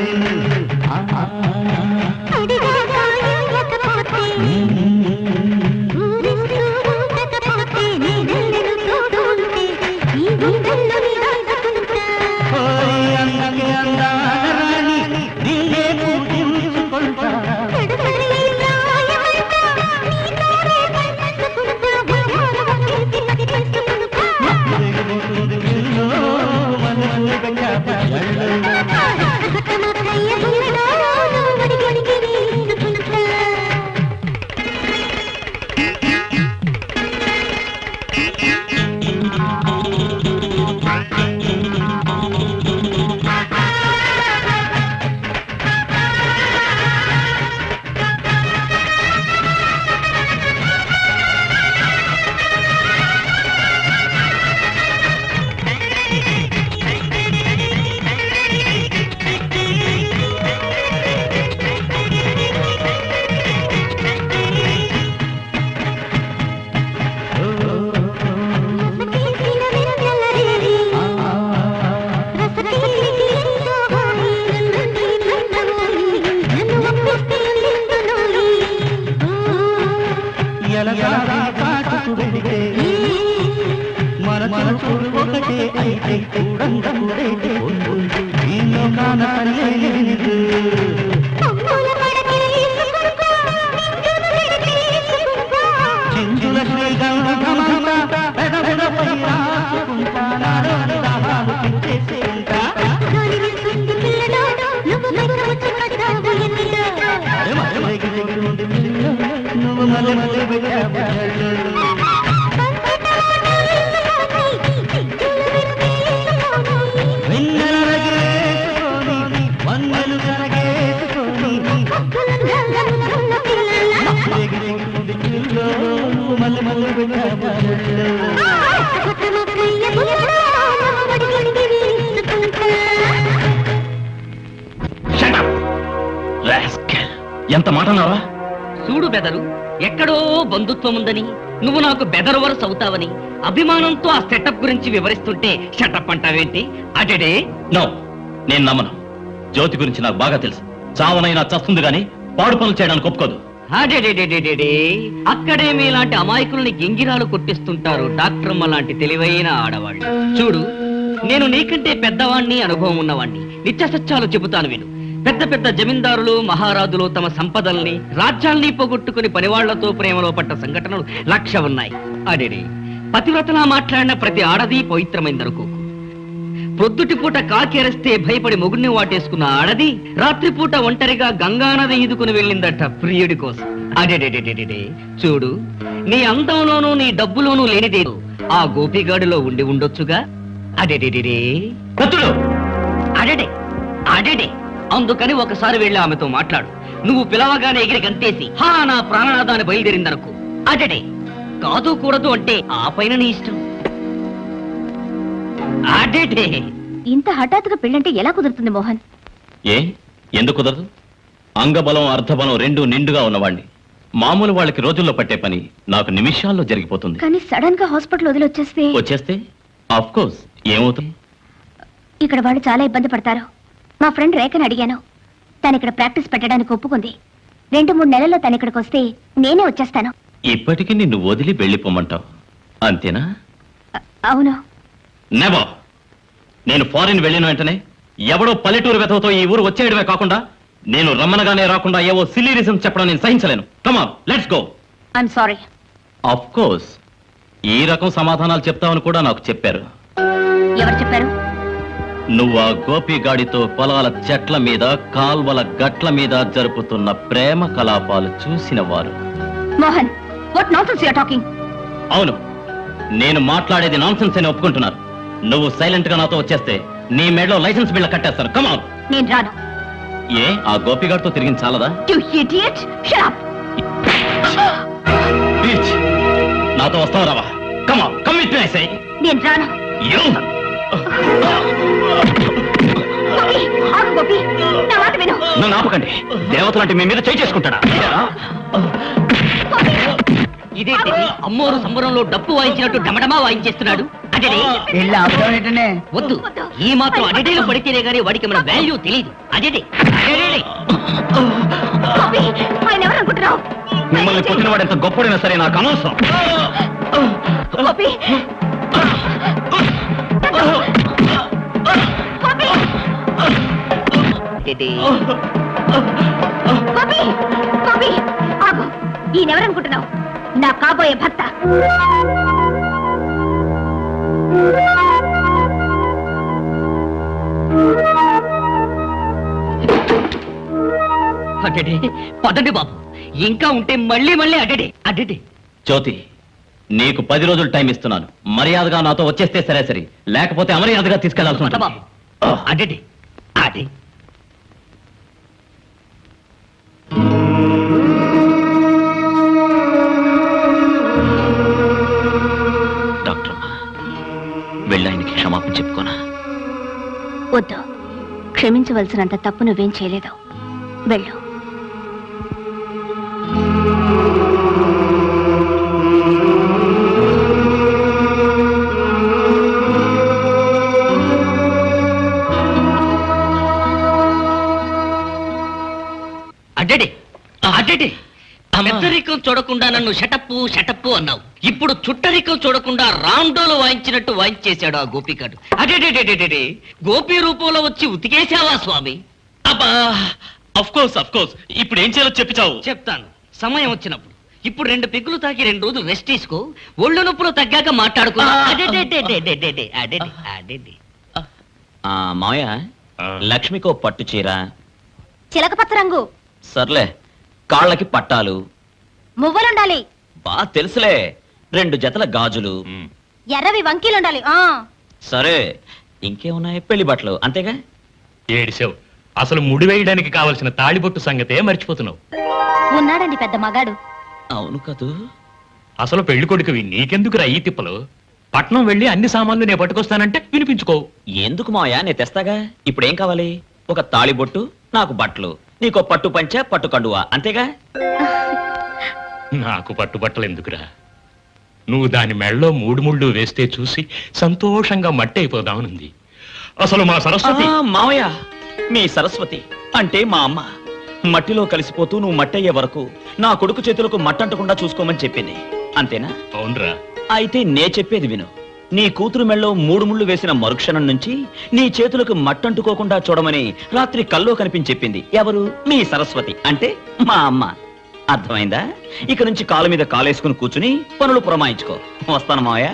Speaker 1: అందకే అందాలని నిన్నే పూజించుకుంటా
Speaker 6: ఎంత మాట అన్నావా?
Speaker 11: చూడు బెదరు, ఎక్కడో బంధుత్వం ఉందని నువ్వు నాకు బెదరు వరస అవుతావని అభిమానంతో ఆ సెటప్ గురించి వివరిస్తుంటే షటప్ అంటావేంటి? అటెడే
Speaker 6: నో, నేను నమ్మను. జ్యోతి గురించి నాకు బాగా తెలుసు. చావనైనా చస్తుంది గాని పాడు పనులు చేయడానికి ఒప్పుకోదు.
Speaker 11: అడేడేడేడేడే, అక్కడే మీలాంటి అమాయకుల్ని గింగిరాలు కొట్టిస్తుంటారు డాక్టర్మ్మ లాంటి తెలివైన ఆడవాళ్ళు. చూడు, నేను నీకంటే పెద్దవాణ్ణి, అనుభవం ఉన్నవాణ్ణి. నిత్య సత్యాలు చెబుతాను విను. పెద్ద పెద్ద జమీందారులు మహారాజులు తమ సంపదల్ని రాజ్యాల్ని పోగొట్టుకుని పనివాళ్లతో ప్రేమలో పడ్డ సంఘటనలు లక్ష ఉన్నాయి. అడేడే, పతివ్రతలా మాట్లాడిన ప్రతి ఆడది పవిత్రమైందనుకో. పొద్దుటి పూట కాకేరిస్తే భయపడి మొగుడిని వాటేసుకున్న ఆడది రాత్రిపూట ఒంటరిగా గంగానది ఈదుకుని వెళ్ళిందట ప్రియుడి కోసం. అడేడేడేడే, చూడు, నీ అందంలోనూ నీ డబ్బులోనూ లేనిదేదో ఆ గోపిగాడిలో ఉండి ఉండొచ్చుగా. అడేడేడే,
Speaker 6: కత్తులు
Speaker 11: అడేడే అడేడే అందుకని ఒకసారి వెళ్ళి ఆమెతో మాట్లాడు. నువ్వు పిలవగానే ఎగిరి గంతేసి హా నా ప్రాణనాదాన్ని బయలుదేరిందనుకో. అటడే కాదు కూడదు అంటే ఆ పైన నీ ఇష్టం. అటేటే
Speaker 2: ఇంత హఠాత్తుగా పెళ్ళంటే ఎలా కుదురుతుంది మోహన్?
Speaker 6: ఏ ఎందుకు కుదరదు? అంగబలం అర్ధబలం రెండు నిండుగా ఉన్నవాణ్ణి. మామూలు వాళ్ళకి రోజుల్లో పట్టే పని నాకు నిమిషాల్లో జరిగిపోతుంది.
Speaker 2: కానీ సడన్ గా హాస్పిటల్ వదిలి వచ్చేస్తే
Speaker 6: వచ్చేస్తే ఆఫ్ కోర్స్ ఏమవుతుంది?
Speaker 2: ఇక్కడ వాళ్ళు చాలా ఇబ్బంది పడతారు. మా ఫ్రెండ్ రేఖని అడిగాను, తను ఇక్కడ ప్రాక్టీస్ పెట్టడానికి ఒప్పుకుంది. రెండు మూడు నెలల్లో తను ఇక్కడికి వస్తే నేనే వచ్చేస్తాను.
Speaker 6: ఇప్పటికీ నిన్ను వదిలి వెళ్ళిపోమంటావు అంతేనా?
Speaker 2: అవును.
Speaker 6: నెవర్. నేను ఫారిన్ వెళ్ళిన వెంటనే ఎవడో పల్లెటూరు వెతవతో ఈ ఊరు వచ్చేయడమే కాకుండా నేను రమ్మనగానే రాకుండా ఏవో సిల్లీ రీజన్స్ చెప్పడం నేను సహించలేను. Come on let's go.
Speaker 2: I'm sorry.
Speaker 6: Of course ఈ రకం సమాధానాలు చెప్తావని కూడా నాకు చెప్పారు.
Speaker 2: ఎవరు చెప్పారు?
Speaker 6: నువ్వు ఆ గోపిగాడితో పొలాల చెట్ల మీద కాల్వల గట్ల మీద జరుపుతున్న ప్రేమ కలాపాలు చూసిన వారు.
Speaker 2: Mohan, what nonsense you are talking?
Speaker 6: అవును, నేను మాట్లాడేది నాన్సెన్స్ అని ఒప్పుకుంటున్నారు. నువ్వు సైలెంట్ గా నాతో వచ్చేస్తే నీ మెడలో లైసెన్స్ బిళ్ళ కట్టేస్తాను. Come on.
Speaker 2: నేను రాను.
Speaker 6: ఏ ఆ గోపిగాడితో తిరిగి చాలదా?
Speaker 2: You idiot! Shut up!
Speaker 6: Beach నాతో వస్తావు రావా? Come on come with me I say.
Speaker 2: నేను రాను.
Speaker 6: యు
Speaker 2: గోపి, ఆగు గోపి, నా మాట విను.
Speaker 6: నన్ను ఆపకండి. దేవతలంటే మీ మీద చేయి చేసుకుంటాడా?
Speaker 11: ఇదే అమ్మోరు సంబరంలో డప్పు వాయించినట్టు డమడమా వాయించేస్తున్నాడు. అదే వద్దు, ఈ మాత్రం అడేలు పడితేనే గానీ వాడికి మన వాల్యూ తెలియదు. అదే
Speaker 2: ఆయన ఎవరు అనుకుంటున్నావు?
Speaker 6: మిమ్మల్ని కొట్టిన వాడు ఎంత గొప్పడైనా సరే నాకు అనవసరం.
Speaker 2: గోపి, గోపి, గోపి, ఆగు. ఈయనెవరు అనుకుంటున్నావు? నా కాబోయే భర్త.
Speaker 11: అడ్డడే పదండి బాబు, ఇంకా ఉంటే మళ్ళీ మళ్ళీ అడ్డడే అడ్డడే.
Speaker 6: జ్యోతి, నీకు పది రోజులు టైం ఇస్తున్నాను. మర్యాదగా నాతో వచ్చేస్తే సరే సరే, లేకపోతే అమర్యాదగా తీసుకెళ్లాల్సి ఉంటుంది.
Speaker 11: బాబు అడ్డడే అదే.
Speaker 6: డాక్టర్ వెళ్ళాయనికి క్షమాపణ చెప్పుకోనా?
Speaker 2: వద్దు, క్షమించవలసినంత తప్పు నువ్వేం చేయలేదు. వెళ్ళు.
Speaker 11: అడ్డడే అడ్డడే పెద్దరికం చూడకుండా నన్ను షటప్పు షటప్పు అన్నావు. ఇప్పుడు చుట్టరికం చూడకుండా రాండోలు వాయించినట్టు వాయించేశాడు ఆ గోపికాడు. అడేడేడేడే గోపి రూపంలో వచ్చి ఉతికేశావా స్వామి?
Speaker 10: అబ్బా అఫ్ కోర్స్ అఫ్ కోర్స్ ఇప్పుడు ఏం చేయాలో చెప్పిచావు.
Speaker 11: చెప్తాను సమయం వచ్చినప్పుడు. ఇప్పుడు రెండు పెగ్గులు తాకి రెండు రోజులు రెస్ట్ తీసుకో, ఒళ్ళు నొప్పులు తగ్గాక మాట్లాడుకో.
Speaker 6: మావయ్య, లక్ష్మికో పట్టు చీర,
Speaker 2: చిలకపచ్చ రంగు,
Speaker 6: సర్లే కాళ్ళకి పట్టాలు,
Speaker 2: మువ్వలుండాలి.
Speaker 6: బా తెలుసులే, రెండు జతల గాజులు,
Speaker 2: ఎర్రవి వంకీలుండాలి.
Speaker 6: సరే ఇంకేమున్నాయి? పెళ్లి బట్టలు అంతేగా?
Speaker 5: ఏడిసావు. అసలు ముడి వేయడానికి కావలసిన తాళిబొట్టు సంగతే మర్చిపోతున్నావు.
Speaker 2: ఉన్నాడండి పెద్ద మగాడు.
Speaker 6: అవును కదూ.
Speaker 5: అసలు పెళ్లి కొడుకువి నీకెందుకురా ఈ తిప్పలు? పట్నం వెళ్ళి అన్ని సామాన్లు నేను పట్టుకొస్తానంటే వినిపించుకో.
Speaker 6: ఎందుకు మావయ్య, నేను తెస్తాగా. ఇప్పుడేం కావాలి? ఒక తాళిబొట్టు, నాకు బట్టలు, నీకో పట్టు పంచ పట్టు కండువా అంతేగా?
Speaker 5: నాకు పట్టుబట్టలు ఎందుకురా? నువ్వు దాని మెళ్ళలో మూడు ముళ్ళు వేస్తే చూసి సంతోషంగా మట్టి అయిపోదామనుంది. అసలు మా సరస్వతి
Speaker 6: మావయ్య, మీ సరస్వతి అంటే మా అమ్మ. మట్టిలో కలిసిపోతూ నువ్వు మట్టయ్యే వరకు నా కొడుకు చేతులకు మట్టంటకుండా చూసుకోమని చెప్పింది, అంతేనా?
Speaker 5: అవునరా.
Speaker 6: అయితే నే చెప్పేది విను. నీ కూతురు మెళ్ళలో మూడు ముళ్ళు వేసిన మరుక్షణం నుంచి నీ చేతులకు మట్టంటుకోకుండా చూడమని రాత్రి కల్లో కనిపించి చెప్పింది ఎవరు? మీ సరస్వతి అంటే మా అమ్మ. అర్థమైందా? ఇక నుంచి కాలు మీద కాలేసుకుని కూర్చుని పనులు పురమాయించుకో. వస్తాను మావయ్య.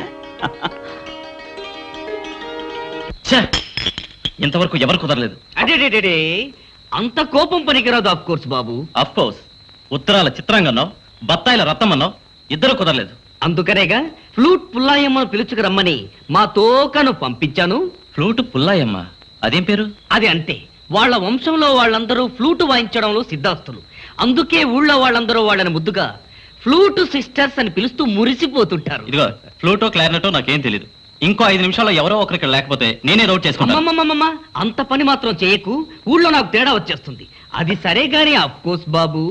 Speaker 6: ఇంతవరకు ఎవరు కుదరలేదు.
Speaker 11: అడే అంత కోపం పనికిరాదు. ఆఫ్ కోర్స్ బాబు,
Speaker 6: ఆఫ్ కోర్స్. ఉత్తరాల చిత్రాంగన్నావు, బత్తాయిల రత్తమన్నావు, ఇద్దరు కుదరలేదు.
Speaker 11: అందుకనేగా ఫ్లూట్ పుల్లాయమ్మ పిలుచుకు రమ్మని మా తోకను పంపించాను.
Speaker 6: ఫ్లూట్ పుల్లాయమ్మ అదేం పేరు?
Speaker 11: అది అంటే
Speaker 4: వాళ్ళ వంశంలో వాళ్ళందరూ ఫ్లూటు వాయించడంలో సిద్ధాస్తులు. అందుకే ఊళ్ళో వాళ్ళందరూ వాళ్ళని ముద్దుగా ఫ్లూటు సిస్టర్స్ అని పిలుస్తూ మురిసిపోతుంటారు.
Speaker 10: ఇదిగో ఫ్లూటో క్లారినెటో నాకేం తెలియదు. ఇంకో ఐదు నిమిషాల్లో ఎవరో ఒకరికి లేకపోతే నేనే రౌట్ చేసుకుంటాను.
Speaker 4: అంత పని మాత్రం చేయకు, ఊళ్ళో నాకు తేడా వచ్చేస్తుంది. అది సరే గాని అఫ్కోర్స్ బాబు.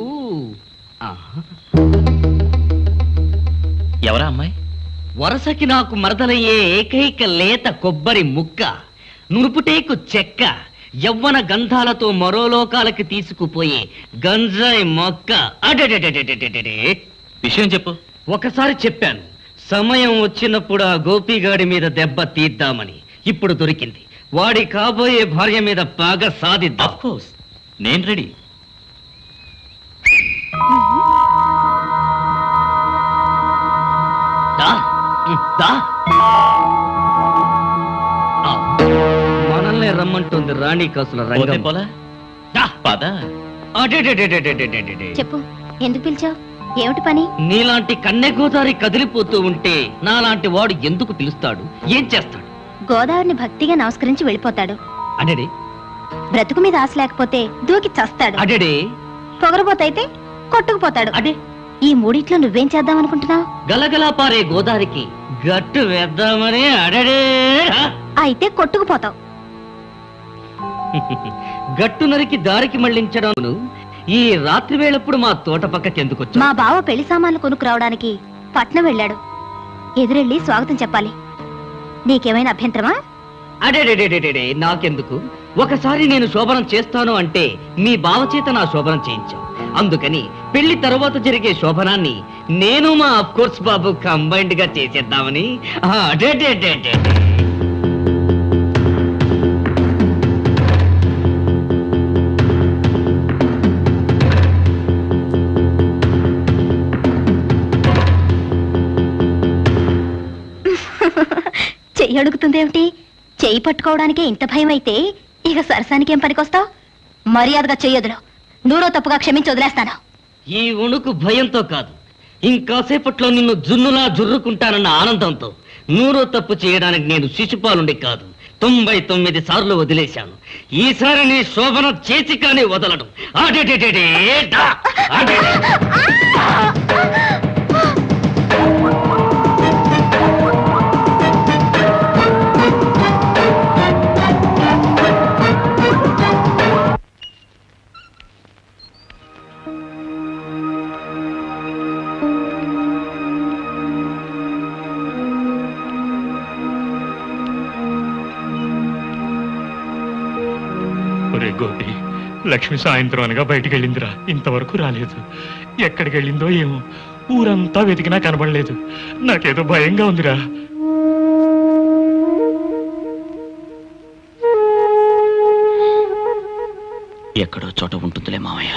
Speaker 10: ఎవరా అమ్మాయి?
Speaker 4: వరసకి నాకు మరదలయ్యే ఏకైక లేత కొబ్బరి ముక్క, నునుపుటేకు చెక్క, యవ్వన గంధాలతో మరో లోకాలకి తీసుకుపోయే గంజాయి మొక్క. అడెడెడెడెడెడెడె.
Speaker 10: విషయం చెప్పు.
Speaker 4: ఒకసారి చెప్పాను, సమయం వచ్చినప్పుడు ఆ గోపిగాడి మీద దెబ్బ తీద్దామని. ఇప్పుడు దొరికింది, వాడి కాబోయే భార్య మీద బాగా సాధిద్దాం.
Speaker 10: ఆఫ్ కోర్స్, నేను రెడీ. మనల్ని రమ్మంటుంది రాణి కాసుల రంగం. పద.
Speaker 2: చెప్పు, ఎందుకు పిలిచావు? ఏమిటి పని?
Speaker 4: నీలాంటి కన్నె గోదావరి కదిలిపోతూ ఉంటే నాలాంటి వాడు ఎందుకు పిలుస్తాడు? ఏం చేస్తాడు?
Speaker 2: గోదావరిని భక్తిగా నమస్కరించి వెళ్ళిపోతాడు.
Speaker 4: అడేడే.
Speaker 2: బ్రతుకు మీద ఆశ లేకపోతే దూకి చస్తాడు.
Speaker 4: అడేడే.
Speaker 2: పొగరబోతైతే కొట్టుకుపోతాడు.
Speaker 4: అడే.
Speaker 2: ఈ మూడిట్లో నువ్వేం చేద్దాం అనుకుంటున్నావు?
Speaker 4: గలగలా పారే గోదావరికి గట్టు వేద్దామని. అడడే.
Speaker 2: అయితే కొట్టుకుపోతావు.
Speaker 4: గట్టు నరికి దారికి మళ్లించడం ఈ రాత్రి వేళప్పుడు మా తోట పక్కకి ఎందుకు వచ్చావు?
Speaker 2: మా బావ పెళ్లి సామాన్లు కొనుక్కురావడానికి పట్నం వెళ్ళాడు. ఎదురెళ్ళి స్వాగతం చెప్పాలి. నీకేమైనా అభ్యంతరమా?
Speaker 4: అడేడేడేడేడే, నాకెందుకు? ఒకసారి నేను శోభనం చేస్తాను అంటే మీ బావ చేత నా శోభనం చేయించావు. అందుకని పెళ్లి తర్వాత జరిగే శోభనాన్ని నేను మా అఫ్ కోర్స్ బాబు కంబైన్డ్ గా చేసేద్దామని. అడేడేడేడే.
Speaker 2: చెయ్యి అడుగుతుందేమిటి? చెయ్యి పట్టుకోవడానికే ఇంత భయం అయితే ఇక సరసానికి ఏం పనికొస్తావు? మర్యాదగా చెయ్యదులో నూరో తప్పుగా క్షమించి వదిలేస్తాను.
Speaker 4: ఈ వణుకు భయంతో కాదు, ఇంకాసేపట్లో నిన్ను జున్నులా జుర్రుకుంటానన్న ఆనందంతో. నూరో తప్పు చేయడానికి నేను శిశుపాలుండి కాదు, తొంభై తొమ్మిది సార్లు వదిలేశాను. ఈసారి నీ శోభన చేసి కానీ వదలడు.
Speaker 5: గోపి, లక్ష్మి సాయంత్రం అనగా బయటికి వెళ్ళిందిరా, ఇంతవరకు రాలేదు. ఎక్కడికి వెళ్ళిందో ఏమో, ఊరంతా వెతికినా కనబడలేదు. నాకేదో భయంగా ఉందిరా.
Speaker 6: ఎక్కడో చోట ఉంటుందిలే మావయ్య.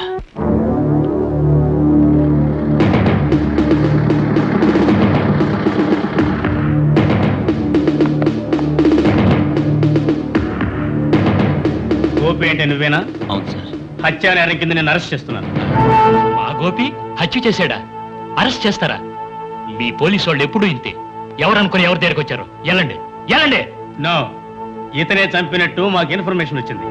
Speaker 13: గోపి అంటే నువ్వేనా?
Speaker 6: అవును సార్.
Speaker 13: హత్య నేరం కింద నేను అరెస్ట్ చేస్తున్నాను.
Speaker 5: మా గోపి హత్య చేశాడా? అరెస్ట్ చేస్తారా? మీ పోలీసు వాళ్ళు ఎప్పుడు ఇంతే, ఎవరనుకుని ఎవరి దగ్గరకు వచ్చారు? ఎలాండి ఎలాండి.
Speaker 13: నో, ఇతనే చంపినట్టు మాకు ఇన్ఫర్మేషన్ వచ్చింది.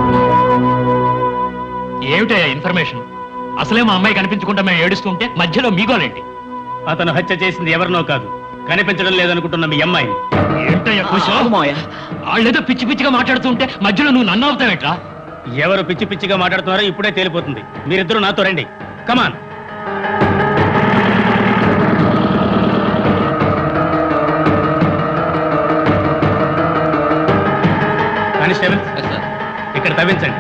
Speaker 5: ఏమిటయ్యా ఇన్ఫర్మేషన్? అసలే మా అమ్మాయి కనిపించకుండా మేము ఏడుస్తుంటే మధ్యలో మీగోలేంటి?
Speaker 13: అతను హత్య చేసింది ఎవరినో కాదు, కనిపించడం లేదనుకుంటున్న మీ అమ్మాయిని.
Speaker 5: ఏంటయ్యా వాళ్ళేదో పిచ్చి పిచ్చిగా మాట్లాడుతుంటే మధ్యలో నువ్వు నన్ను అవుతావేట్రా?
Speaker 13: ఎవరు పిచ్చి పిచ్చిగా మాట్లాడుతున్నారో ఇప్పుడే తేలిపోతుంది. మీరిద్దరూ నాతో రండి. కమాన్. కానిస్టేబుల్, ఇక్కడ తవ్వించండి.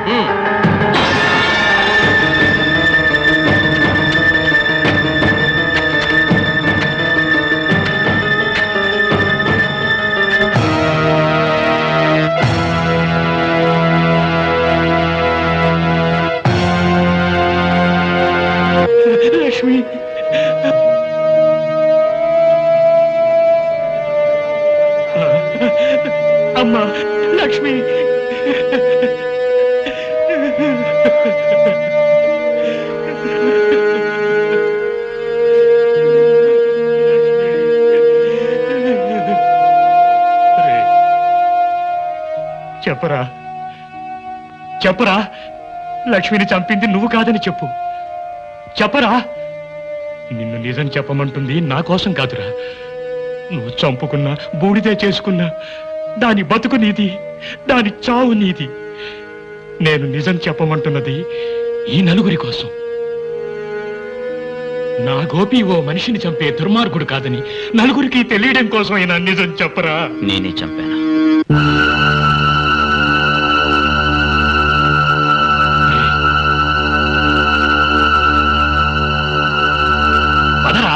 Speaker 5: లక్ష్మి, అమ్మా లక్ష్మి. చెప్పరా, చెప్పరా, లక్ష్మిని చంపింది నువ్వు కాదని చెప్పు. చెప్పరా. నిన్ను నిజం చెప్పమంటుంది నా కోసం కాదురా. నువ్వు చంపుకున్నా, బూడిదే చేసుకున్నా దాని బతుకు నీది, దాని చావు నీది. నేను నిజం చెప్పమంటున్నది ఈ నలుగురి కోసం. నా గోపి ఓ మనిషిని చంపే దుర్మార్గుడు కాదని నలుగురికి తెలియడం కోసం అయినా నిజం చెప్పరా.
Speaker 6: నేనే చంపాను.
Speaker 5: పదరా,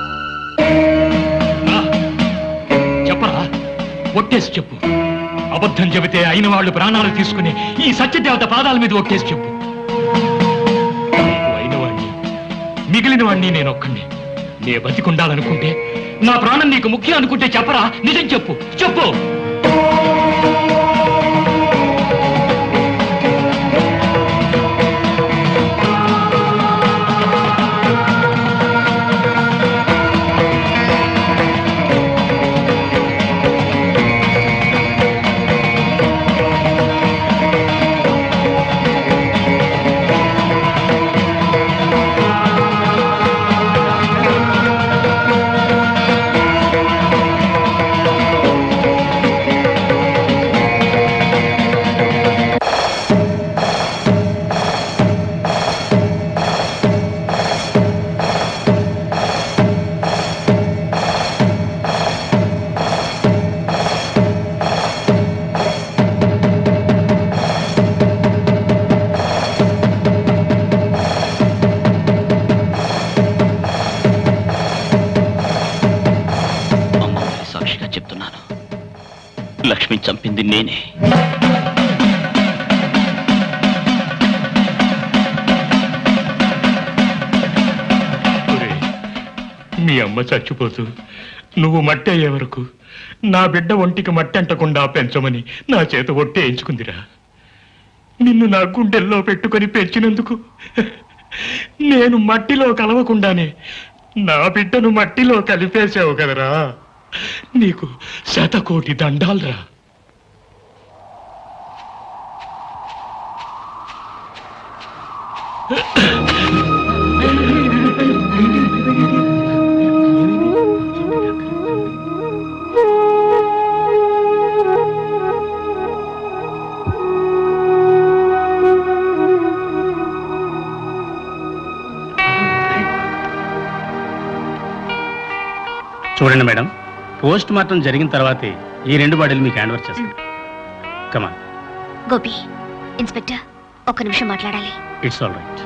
Speaker 5: చెప్పరా, ఒట్టేసి చెప్పు. అబద్ధం చెబితే అయిన వాళ్ళు ప్రాణాలు తీసుకుని ఈ సత్యదేవత పాదాల మీద ఒట్టేసి చెప్పు. అయిన వాణ్ణి, మిగిలిన వాణ్ణి నేను ఒక్కడిని. నే బతికుండాలనుకుంటే, నా ప్రాణం నీకు ముఖ్యం అనుకుంటే చెప్పరా, నిజం చెప్పు, చెప్పు.
Speaker 6: లక్ష్మి చంపింది నేనే.
Speaker 5: మీ అమ్మ చచ్చిపోతూ నువ్వు మట్టి అయ్యే వరకు నా బిడ్డ ఒంటికి మట్టి అంటకుండా పెంచమని నా చేత ఒట్టేయించుకుందిరా. నిన్ను నా గుండెల్లో పెట్టుకొని పెంచినందుకు నేను మట్టిలో కలవకుండానే నా బిడ్డను మట్టిలో కలిపేశావు కదరా. నీకు శతకోటి దండాలరా.
Speaker 13: చూడండి మేడం, పోస్ట్ మార్టం జరిగిన తర్వాతే ఈ రెండు బాడీలు మీకు హ్యాండ్ ఓవర్ చేస్తాను. కమా
Speaker 2: గోపి. ఇన్స్పెక్టర్, ఒక్క నిమిషం మాట్లాడాలి.
Speaker 13: It's all right.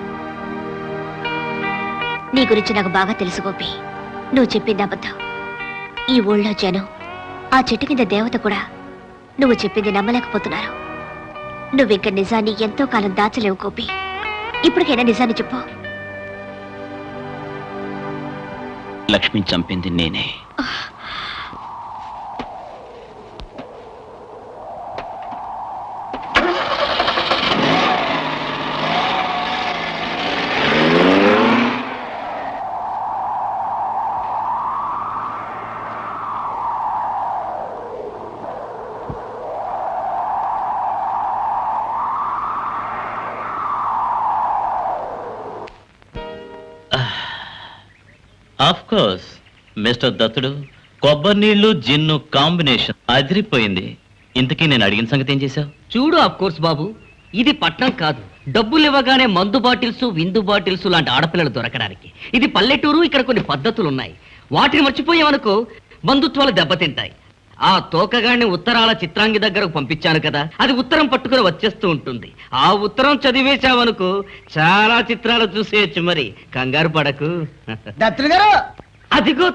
Speaker 2: నీ గురించి నాకు బాగా తెలుసు గోపి. నువ్వు చెప్పింది అబద్ధం. ఈ ఊళ్ళో జనం, ఆ చెట్టు కింద దేవత కూడా నువ్వు చెప్పింది నమ్మలేకపోతున్నారు. నువ్వింక నిజాన్ని ఎంతో కాలం దాచలేవు గోపి. ఇప్పటికైనా నిజాన్ని చెప్పు.
Speaker 6: లక్ష్మిని చంపింది నేనే.
Speaker 10: ఆఫ్ కోర్స్ మిస్టర్ దత్తుడు, కొబ్బరి నీళ్లు జిన్ను కాంబినేషన్ అదిరిపోయింది. ఇంతకీ నేను అడిగిన సంగతి ఏం చేశావు?
Speaker 11: చూడు, ఆఫ్ కోర్స్ బాబు, ఇది పట్నం కాదు. డబ్బులు ఇవ్వగానే మందు బాటిల్స్, విందు బాటిల్స్ లాంటి ఆడపిల్లలు దొరకడానికి. ఇది పల్లెటూరు. ఇక్కడ కొన్ని పద్ధతులు ఉన్నాయి. వాటిని మర్చిపోయామనుకో బంధుత్వాలు దెబ్బతింటాయి. ఆ తోకగాడిని ఉత్తరాల చిత్రాంగి దగ్గరకు పంపించాను కదా, అది ఉత్తరం పట్టుకుని వచ్చేస్తూ ఉంటుంది. ఆ ఉత్తరం చదివేశావనుకో చాలా చిత్రాలు చూసేయచ్చు. మరి కంగారు పడకు.
Speaker 3: దత్తుడు గారు,
Speaker 11: అదిగో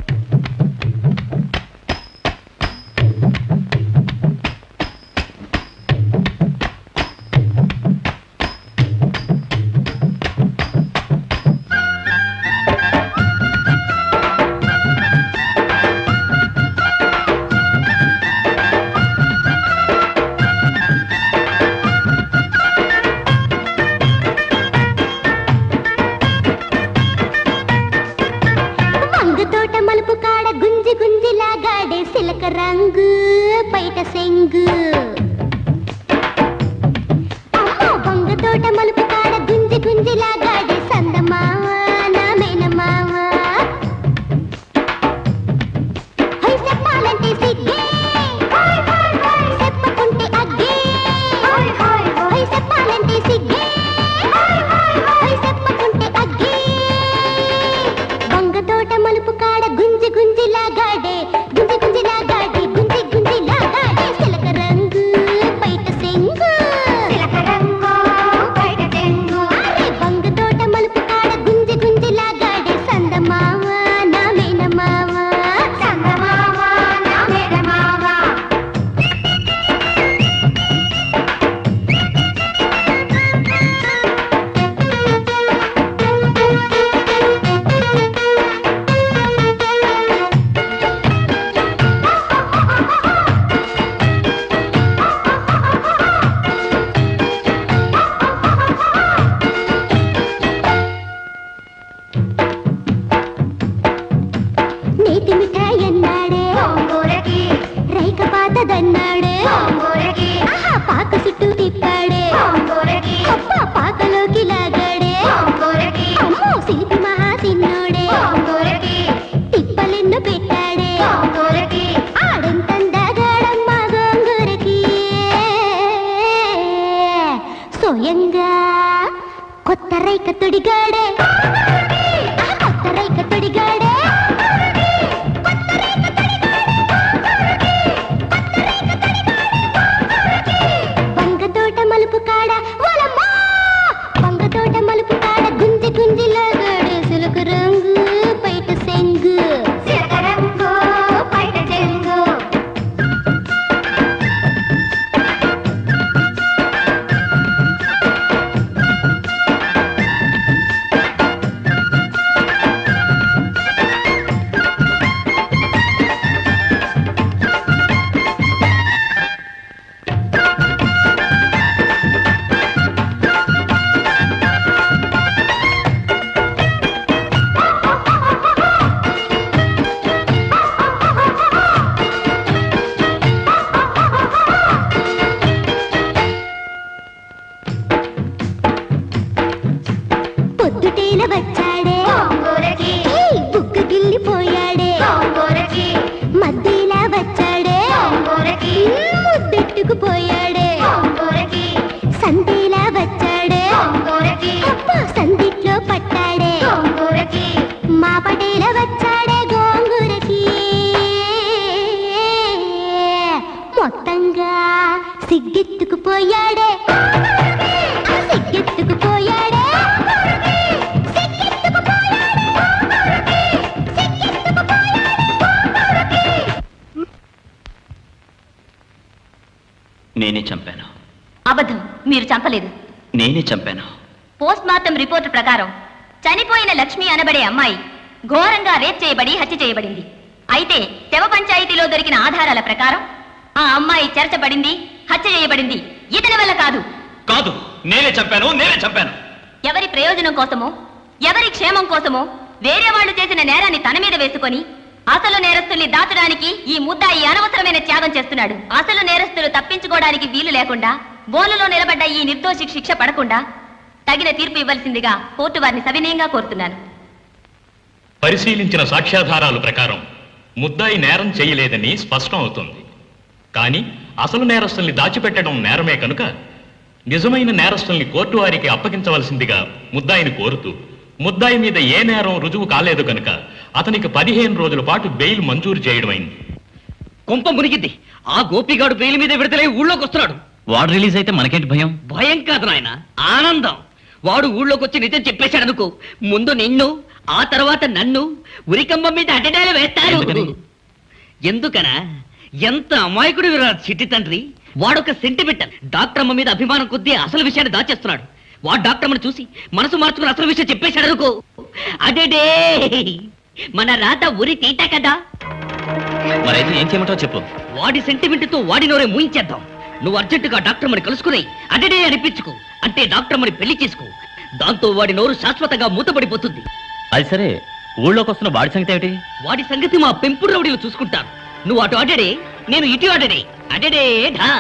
Speaker 2: రంగు బయట సెంగు. అమ్మో కొత్త రైక తొడిగాడే కొత్త రైక తొడిగాడే వంగతోట మలుపు కాడ వలమ్మా వంగతోట మలుపు కాడ గుంజి గుంజి లాగాడే సిలుకు రంగు పైట సెంగు సిలక రంగు పైట చెంగు పొద్దుటేల వచ్చాడే బుక్క గిల్లిపోయాడే మధ్యలా వచ్చాడే ముద్దెట్టుకుపోయాడే సందేలా వచ్చాడే అబ్బా సందిట్లో పట్టాడే మా పటేల వచ్చాడే గోంగూరకి మొత్తంగా సిగ్గెత్తుకుపోయాడే సిగ్గెత్తుకుపోయాడే
Speaker 10: నేనే చంపాను.
Speaker 2: అబద్ధం, మీరు చంపలేదు.
Speaker 10: నేనే చంపాను.
Speaker 2: పోస్ట్ మార్టం రిపోర్టు ప్రకారం చనిపోయిన లక్ష్మి అనబడే అమ్మాయి ఘోరంగా రేప్ చేయబడి హత్య చేయబడింది. అయితే శవ పంచాయతీలో దొరికిన ఆధారాల ప్రకారం ఆ అమ్మాయి చెరచబడింది, హత్య చేయబడింది ఇతని వల్ల కాదు.
Speaker 10: కాదు, నేనే చంపాను, నేనే చంపాను.
Speaker 2: ఎవరి ప్రయోజనం కోసమో, ఎవరి క్షేమం కోసమో వేరే వాళ్ళు చేసిన నేరాన్ని తన మీద వేసుకొని అసలు నేరస్తుల్ని దాచడానికి ఈ ముద్దాయి అనవసరమైన త్యాగం చేస్తున్నాడు. అసలు నేరస్తులు తప్పించుకోవడానికి వీలు లేకుండా బోనులో నిలబడ్డ ఈ నిర్దోషికి శిక్ష పడకుండా తగిన తీర్పు ఇవ్వాల్సిందిగా కోర్టు వారిని సవినయంగా కోరుతున్నాను.
Speaker 5: పరిశీలించిన సాక్ష్యాధారాల ప్రకారం ముద్దాయి నేరం చేయలేదని స్పష్టం అవుతుంది. కానీ అసలు నేరస్తుల్ని దాచిపెట్టడం నేరమే కనుక నిజమైన నేరస్తుల్ని కోర్టు వారికి అప్పగించవలసిందిగా ముద్దాయిని కోరుతూ, ముద్దాయి మీద ఏ నేరం రుజువు కాలేదు కనుక అతనికి పదిహేను రోజుల పాటు బెయిల్ మంజూరు చేయడమైంది.
Speaker 11: కొంప మునిగిద్ది. ఆ గోపిగాడు బెయిల్ మీద విడుదలై ఊళ్ళోకి వస్తున్నాడు.
Speaker 10: వాడు రిలీజ్ అయితే మనకేంటి భయం?
Speaker 11: భయం కాదు నాయన, ఆనందం. వాడు ఊళ్ళోకి వచ్చి నిజం చెప్పేశాడు అనుకో, ముందు నిన్ను, ఆ తర్వాత నన్ను ఉరికంబం మీద అడ్డడాలు వేస్తారు. ఎందుకనా? ఎంత అమాయకుడు చిట్టి తండ్రి. వాడొక సెంటిమెంటల్ డాక్టర్ అమ్మ మీద అభిమానం కొద్దీ అసలు విషయాన్ని దాచేస్తున్నాడు. వాడు డాక్టర్ అమ్మను చూసి మనసు మార్చుకుని అసలు విషయం చెప్పేశాడు అనుకో, అదేడే మన రాత ఉరి తీట కదా.
Speaker 10: మరైతే ఏం చేయమంటావు చెప్పు.
Speaker 11: వాడి సెంటిమెంట్ తో వాడి నోరే మూయించేద్దాం. నువ్వు అర్జెంటుగా డాక్టర్ మని కలుసుకుని అదేడే అనిపించుకో, అంటే డాక్టర్ మని పెళ్లి చేసుకో. దాంతో వాడి నోరు శాశ్వతంగా మూతపడిపోతుంది.
Speaker 10: అది సరే, ఊళ్ళోకి వస్తున్న వాడి సంగతి ఏమిటి?
Speaker 11: వాడి సంగతి మా పెంపుడు రౌడీలు చూసుకుంటారు. నువ్వు అటు అడడే, నేను ఇటు అడడే. అడడే ఢా.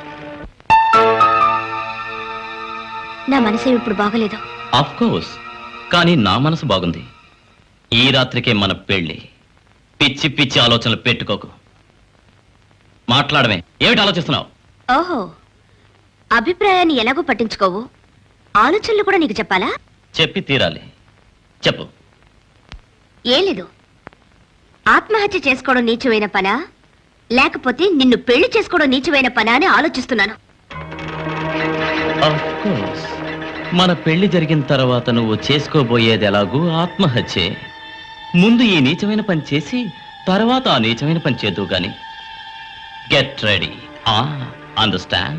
Speaker 2: నా మనసు ఇప్పుడు బాగలేదు.
Speaker 10: ఆఫ్ కోర్స్, కానీ నా మనసు బాగుంది. ఈ రాత్రికే మన పెళ్లి. పిచ్చి పిచ్చి ఆలోచనలు పెట్టుకోకు. మాట్లాడమే, ఏమిటి ఆలోచిస్తున్నావు?
Speaker 2: ఓహో, అభిప్రాయాన్ని ఎలాగో పట్టించుకోవు, ఆలోచనలు కూడా నీకు చెప్పాలా?
Speaker 10: చెప్పి తీరాలి. చెప్పు.
Speaker 2: ఏం లేదు, ఆత్మహత్య చేసుకోవడం నీచమైన పనా, లేకపోతే నిన్ను పెళ్లి చేసుకోవడం నీచమైన పనా అని ఆలోచిస్తున్నాను.
Speaker 10: ఆఫ్ కోర్స్, మన పెళ్లి జరిగిన తర్వాత నువ్వు చేసుకోబోయేది ఎలాగూ ఆత్మహత్యే. ముందు ఈ నీచమైన పని చేసి తర్వాత ఆ నీచమైన పని చేద్దు గాని. Get ready. ఆ అండర్స్టాండ్?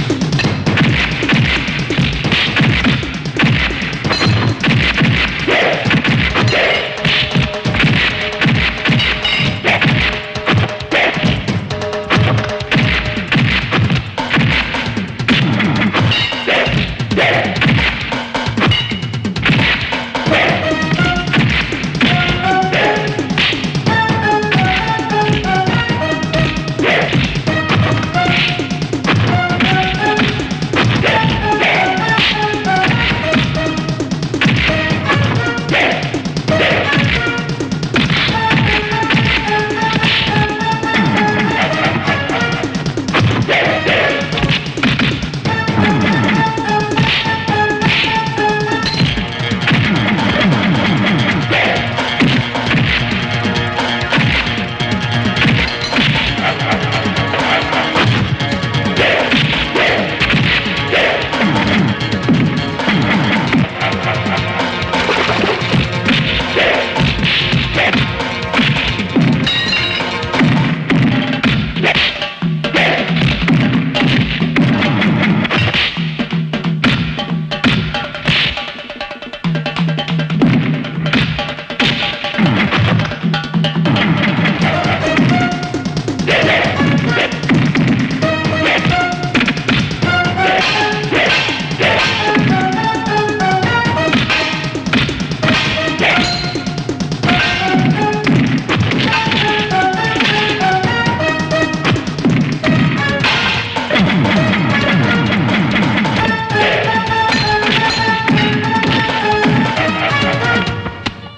Speaker 14: Yeah.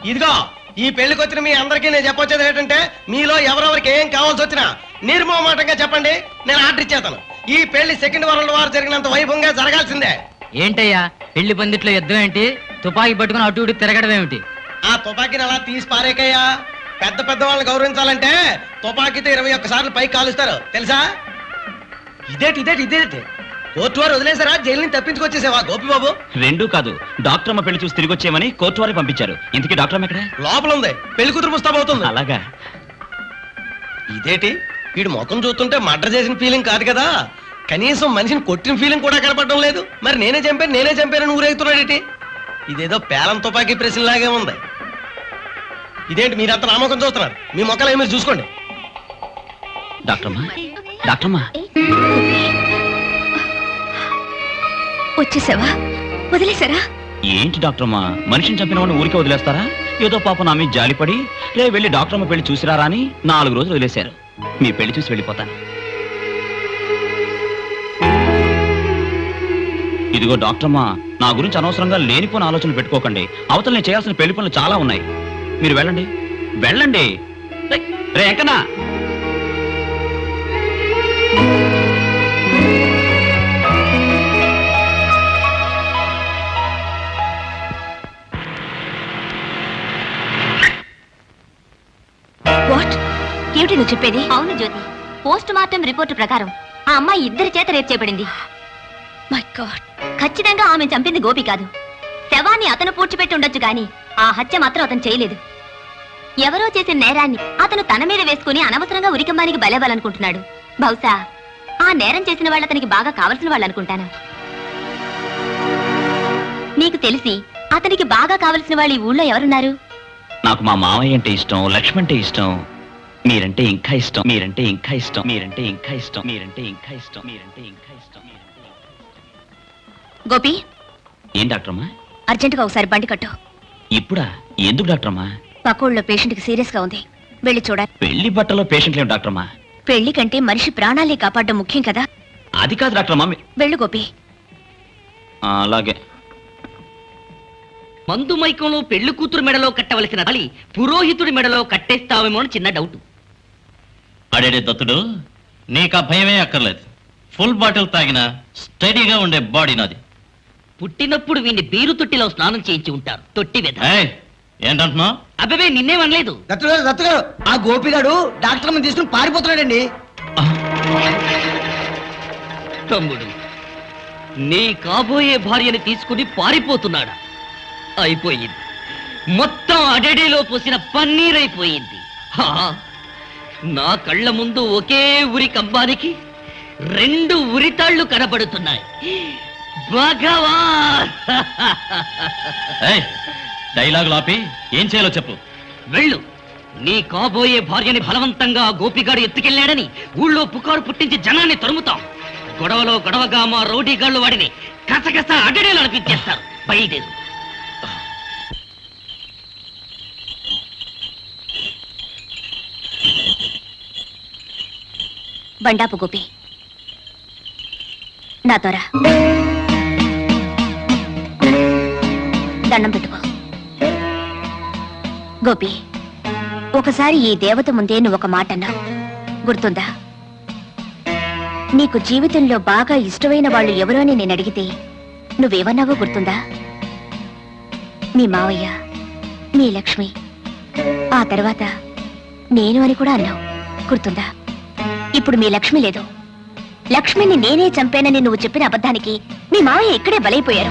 Speaker 12: ఇదిగో ఈ పెళ్లికి వచ్చిన మీ అందరికీ నేను చెప్పొచ్చేది ఏంటంటే మీలో ఎవరెవరికి ఏం కావాల్సి వచ్చినా నిర్మోహమాటంగా చెప్పండి, నేను ఆర్డర్ ఇచ్చేస్తాను. ఈ పెళ్లి సెకండ్ వరల్డ్ వార్ జరిగినంత వైభవంగా జరగాల్సిందే.
Speaker 14: ఏంటయ్యా పెళ్లి పందిట్లో యుద్ధం ఏంటి? తుపాకీ పట్టుకుని అటు ఇటు తిరగడం ఏమిటి?
Speaker 12: ఆ తుపాకీని అలా తీసి పారేకయ్యా. పెద్ద పెద్ద వాళ్ళని గౌరవించాలంటే తుపాకీతో ఇరవై ఒక్కసార్లు పైకి కాలుస్తారు తెలుసా? ఇదేటి ఇదేటి ఇదేటి కోర్టు వారు వదిలేసారా? జైలు నుంచి తప్పించుకొచ్చేసావా గోపిబాబు?
Speaker 6: రెండూ కాదు, డాక్టర్ అమ్మ పెళ్లి చూసి తిరిగి వచ్చేయమని కోర్టు వారికి పంపించారు. ఇంతకీ డాక్టర్ అమ్మ ఎక్కడ?
Speaker 12: లోపల ఉంది, పెళ్లి కూతురు ముస్తాబవుతుంది.
Speaker 6: అలాగా?
Speaker 12: ఇదేటి వీడు ముఖం చూస్తుంటే మర్డర్ చేసిన ఫీలింగ్ కాదు కదా, కనీసం మనిషిని కొట్టిన ఫీలింగ్ కూడా కనపడడం లేదు. మరి నేనే చంపాను నేనే చంపానని ఊరేగుతున్నాడేటి? ఇదేదో పేలం తుపాకీ ప్రశ్న లాగే ఉంది. ఇదేంటి మీరంతా నా ముఖం చూస్తున్నారు? మీ మొక్కలు ఏమి చూసుకోండి.
Speaker 6: డాక్టర్ అమ్మా, డాక్టర్ అమ్మా,
Speaker 2: వచ్చేసావా? వదిలేసారా?
Speaker 6: ఏంటి డాక్టర్ అమ్మా, మనిషిని చంపిన వాడిని ఊరికే వదిలేస్తారా? ఏదో పాప నా మీద జాలిపడి రే వెళ్ళి డాక్టర్ అమ్మ పెళ్లి చూసిరారా అని నాలుగు రోజులు వదిలేశారు. మీ పెళ్లి చూసి వెళ్ళిపోతాను. ఇదిగో డాక్టర్ అమ్మా, నా గురించి అనవసరంగా లేనిపోని ఆలోచనలు పెట్టుకోకండి. అవతల నేను చేయాల్సిన పెళ్లి పనులు చాలా ఉన్నాయి. మీరు వెళ్ళండి వెళ్ళండి. రే ఎంకన్నా,
Speaker 2: ఏమిటి నువ్వు చెప్పేది? అవును జ్యోతి, పోస్ట్ మార్టం రిపోర్టు ప్రకారం ఆ అమ్మాయి ఇద్దరి చేత రేప్ చేయబడింది. మై గాడ్, ఖచ్చితంగా ఆమె చంపింది గోపి కాదు. శవాన్ని అతను పూడ్చిపెట్టి ఉండొచ్చు గాని ఆ హత్య మాత్రం అతను చేయలేదు. ఎవరో చేసిన నేరాన్ని అతను తన మీద వేసుకుని అనవసరంగా ఉరికంబానికి బలేవాలనుకుంటున్నాడు. బహుశా ఆ నేరం చేసిన వాళ్ళు అతనికి బాగా కావలసిన వాళ్ళు అనుకుంటాను. నీకు తెలిసి అతనికి బాగా కావలసిన వాళ్ళు ఈ ఊళ్ళో ఎవరున్నారు?
Speaker 6: నాకు మా మామయ్య అంటే ఇష్టం, లక్ష్మి అంటే ఇష్టం, మీరంటే ఇంకా ఇష్టం, మీరంటే ఇంకా ఇష్టం, మీరంటే ఇంకా ఇష్టం, మీరంటే ఇంకా ఇష్టం, మీరంటే ఇంకా ఇష్టం.
Speaker 2: గోపి,
Speaker 6: ఏం డాక్టర్ అమ్మా?
Speaker 2: అర్జెంటుగా ఒకసారి బండి కట్టు.
Speaker 6: ఇప్పుడా? ఎందుకు డాక్టర్ అమ్మా?
Speaker 2: పక్కూళ్ళలో పేషెంట్ కి సీరియస్ గా ఉంది, వెళ్ళి చూడాలి.
Speaker 6: పెళ్లి బట్టలో పేషెంట్ లేవు డాక్టర్ అమ్మా.
Speaker 2: పెళ్లి కంటే మనిషి ప్రాణాలే కాపాడడం ముఖ్యం కదా.
Speaker 6: అది కాదు డాక్టర్ అమ్మా.
Speaker 2: వెళ్ళు గోపి.
Speaker 6: అలాగే.
Speaker 11: మందు మైకంలో పెళ్లి కూతురు మెడలో కట్టవలసిన తాళి పురోహితుడి మెడలో కట్టేస్తావేమో అని చిన్న డౌట్.
Speaker 10: అడేడే దత్తుడు, నీకు ఆ భయమే అక్కర్లేదు. ఫుల్ బాటిల్ తాగిన స్టడీగా ఉండే బాడీ నాది.
Speaker 11: పుట్టినప్పుడు వీడిని బీరు తొట్టిలో స్నానం చేయించి ఉంటారు. తొట్టి వెధ.
Speaker 10: ఏంటంటున్నావు?
Speaker 11: అబ్బే నిన్నేమనలేదు.
Speaker 3: దత్తు గారు దత్తు గారు ఆ గోపిగాడు డాక్టర్ అమ్మని తీసుకుని పారిపోతున్నాడండి.
Speaker 11: తమ్ముడు, నీ కాబోయే భార్యని తీసుకుని పారిపోతున్నాడా? అయిపోయింది, మొత్తం అడేడేలో పోసిన పన్నీరైపోయింది. నా కళ్ళ ముందు ఒకే ఉరి కంబానికి రెండు ఉరితాళ్లు కనబడుతున్నాయి. భగవాన్!
Speaker 10: డైలాగ్ లాపి ఏం చేయాలో చెప్పు.
Speaker 11: వెళ్ళు. నీ కాబోయే భార్యని బలవంతంగా గోపిగాడు ఎత్తుకెళ్లాడని ఊళ్ళో పుకారు పుట్టించి జనాన్ని తరుముతాం. గొడవలో గొడవగా మా రౌడీగాళ్లు వాడిని కసకస అడడేలు అనిపించేస్తారు. బయటేరు.
Speaker 2: బండాపు గోపి, నా త్వర దండం పెట్టుకో. గోపి, ఒకసారి ఈ దేవత ముందే నువ్వు ఒక మాట అన్నావు, గుర్తుందా? నీకు జీవితంలో బాగా ఇష్టమైన వాళ్ళు ఎవరో అని నేను అడిగితే నువ్వేమన్నావో గుర్తుందా? మీ మావయ్య, మీ లక్ష్మి, ఆ తర్వాత నేను అని కూడా అన్నావు, గుర్తుందా? ఇప్పుడు మీ లక్ష్మి లేదు. లక్ష్మిని నేనే చంపానని నువ్వు చెప్పిన అబద్ధానికి మీ మావయ్య ఇక్కడే బలైపోయారు.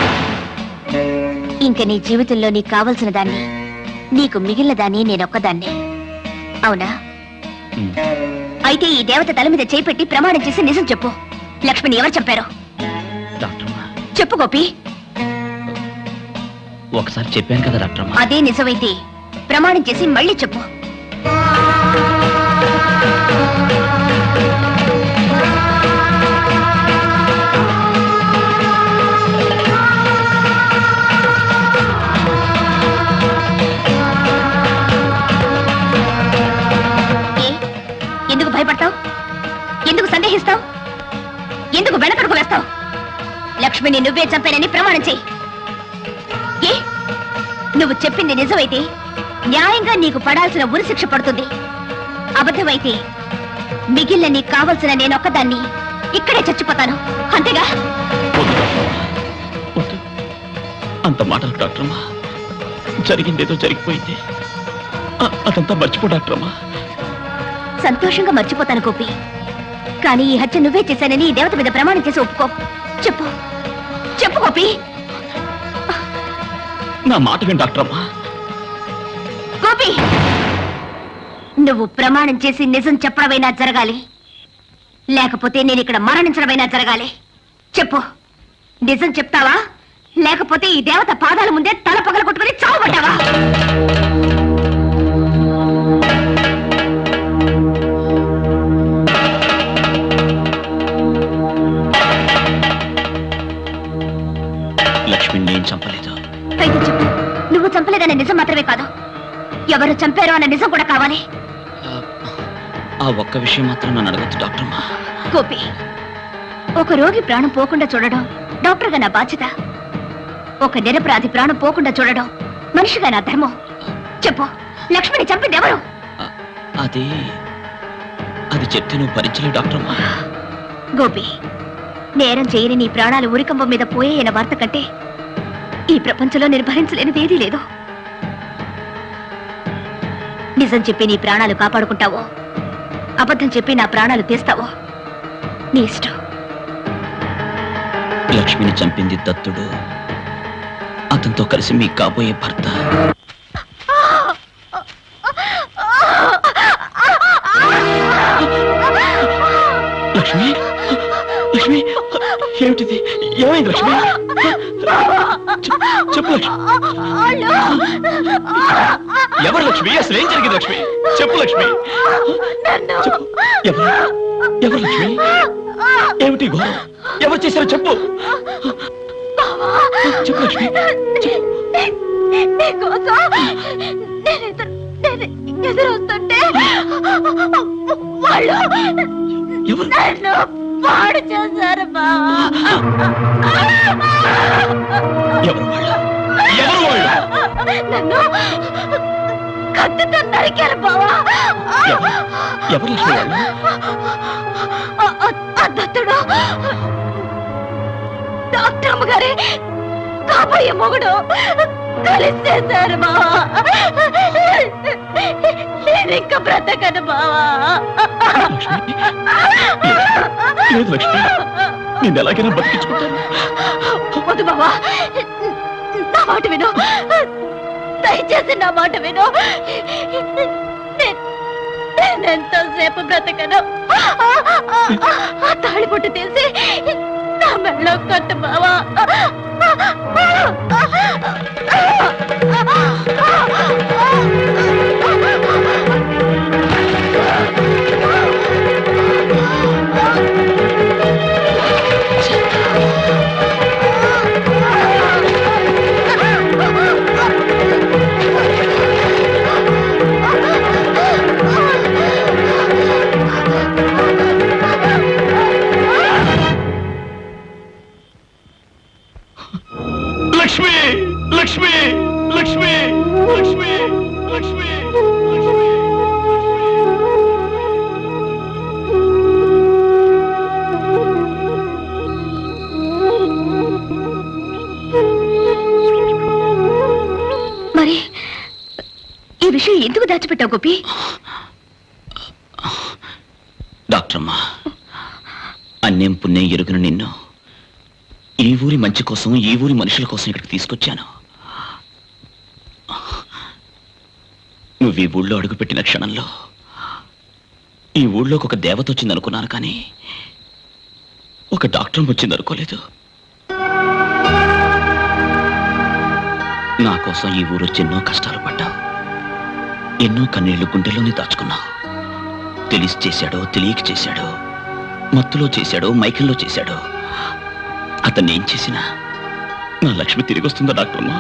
Speaker 2: ఇంక నీ జీవితంలో నీకు కావలసిన దాన్ని, నీకు మిగిలిన దాన్ని నేనొక్కదాన్ని. అవునా? అయితే ఈ దేవత తల మీద చేపెట్టి ప్రమాణం చేసి నిజం చెప్పు. లక్ష్మిని ఎవరు చంపారు? చెప్పు గోపి.
Speaker 6: ఒకసారి చెప్పాను కదా డాక్టర్ అమ్మా.
Speaker 2: అదే నిజమైతే ప్రమాణం చేసి మళ్ళీ చెప్పు. ఎందుకు భయపడతావు? ఎందుకు సందేహిస్తావు? ఎందుకు వెనకడుగు వేస్తావు? లక్ష్మిని నువ్వే చంపానని ప్రమాణం చెయ్యి. ఏ నువ్వు చెప్పింది నిజమైతే న్యాయంగా నీకు పడాల్సిన ఉరి శిక్ష పడుతుంది. అబద్ధమైతే మిగిలిన నీకు కావలసిన నేనొక్కదాన్ని ఇక్కడే చచ్చిపోతాను. అంతేగా?
Speaker 6: అంత మాటలు డాక్టరమ్మా. జరిగిందేదో జరిగిపోయింది. అదంతా మర్చిపో డాక్టరమ్మా.
Speaker 2: సంతోషంగా మర్చిపోతాను గోపి. కానీ ఈ హత్య నువ్వే చేశానని ఈ దేవత మీద ప్రమాణం చేసి ఒప్పుకో. చెప్పు చెప్పు గోపి.
Speaker 6: నా మాట విని డాక్టరమ్మా.
Speaker 2: గోపి, నువ్వు ప్రమాణం చేసి నిజం చెప్పడమైనా జరగాలి, లేకపోతే నేను ఇక్కడ మరణించడమైనా జరగాలి. చెప్పు, నిజం చెప్తావా లేకపోతే ఈ దేవత పాదాల ముందే తల పగల కొట్టుకుని చావబడ్డావా?
Speaker 6: లక్ష్మి నేను చంపలేదు.
Speaker 2: అయితే చెప్పు, నువ్వు చంపలేదనే నిజం మాత్రమే కాదు, ఎవరు చంపారో అన్న నిజం కూడా కావాలి.
Speaker 6: ఆ ఒక్క విషయం మాత్రం నన్ను అడగచ్చు డాక్టర్మా.
Speaker 2: గోపి, ఒక రోగి ప్రాణం పోకుండా చూడడం డాక్టర్గా నా బాధ్యత. ఒక నిరపరాధి ప్రాణం పోకుండా చూడడం మనిషిగా నా ధర్మం. చెప్పు, లక్ష్మిని చంపింది ఎవరు?
Speaker 6: అది అది చెప్తే నువ్వు భరించలేవు డాక్టర్మా.
Speaker 2: గోపి, నేరం చేయని నీ ప్రాణాలు ఉరికంబం మీద పోయేయన వార్త కంటే ఈ ప్రపంచంలో నేను భరించలేనిది ఏదీ లేదు. నిజం చెప్పి నీ ప్రాణాలు కాపాడుకుంటావో, అబద్ధం చెప్పి నా ప్రాణాలు తీస్తావో నీ ఇష్టం.
Speaker 6: లక్ష్మిని చంపింది దత్తుడు, అతనితో కలిసి మీ కాబోయే భర్త. లక్ష్మి, లక్ష్మి, ఏమిటిది? ఏమైంది లక్ష్మి? చెప్పు లక్ష్మి. ఎవరు లక్ష్మి? అసలు ఏం జరిగింది లక్ష్మి? చెప్పు లక్ష్మి. ఎవరు ఎవరు లక్ష్మి? ఏమిటి ఘోరం? ఎవరు చేశారో చెప్పు. చెప్పు లక్ష్మి.
Speaker 2: ఎదురొస్తుంటే వాళ్ళు నన్ను పాడు చేశారు బావా.
Speaker 6: ఎవరు వాళ్ళు? ఎవరు వాళ్ళు?
Speaker 2: నన్ను కత్తితో నరికారు బావా.
Speaker 6: ఎవరు లక్ష్మి వాళ్ళు?
Speaker 2: దత్తుడు, డాక్టర్ అమ్మగారే కాబోయే మొగుడు కలిసేశారు బావా. నేను ఇంకా బ్రతకను బావా.
Speaker 6: లేదు లక్ష్మి, నేను ఎలాగైనా బతికించుకుంటాను.
Speaker 2: వద్దు బావా, నా మాట విను, దయచేసి నా మాట విను. నేనెంతోసేపు బ్రతకను. ఆ తాళిబొట్టు తీసి నా మెడలో కట్టు బావా.
Speaker 6: లక్ష్మి, లక్ష్మి, లక్ష్మి, లక్ష్మి, లక్ష్మి, లక్ష్మి.
Speaker 2: మరి ఈ విషయం ఎందుకు దాచిపెట్టావు గోపి?
Speaker 6: డాక్టరమ్మా, అన్యం పుణ్యం ఎరుగును నిన్ను ఈ ఊరి మంచి కోసం, ఈ ఊరి మనుషుల కోసం ఇక్కడికి తీసుకొచ్చాను. నువ్వు ఈ ఊళ్ళో అడుగుపెట్టిన క్షణంలో ఈ ఊళ్ళోకి ఒక దేవత వచ్చింది అనుకున్నాను, కానీ ఒక డాక్టర్ వచ్చింది అనుకోలేదు. నా కోసం ఈ ఊరు వచ్చి ఎన్నో కష్టాలు పడ్డావు, ఎన్నో కన్నీళ్లు గుండెల్లోనే దాచుకున్నావు. తెలిసి చేశాడో తెలియక చేశాడో, మత్తులో చేశాడో మైకంలో చేశాడో, అతన్ని ఏం చేసినా నా లక్ష్మి తిరిగి వస్తుందా డాక్టర్మా?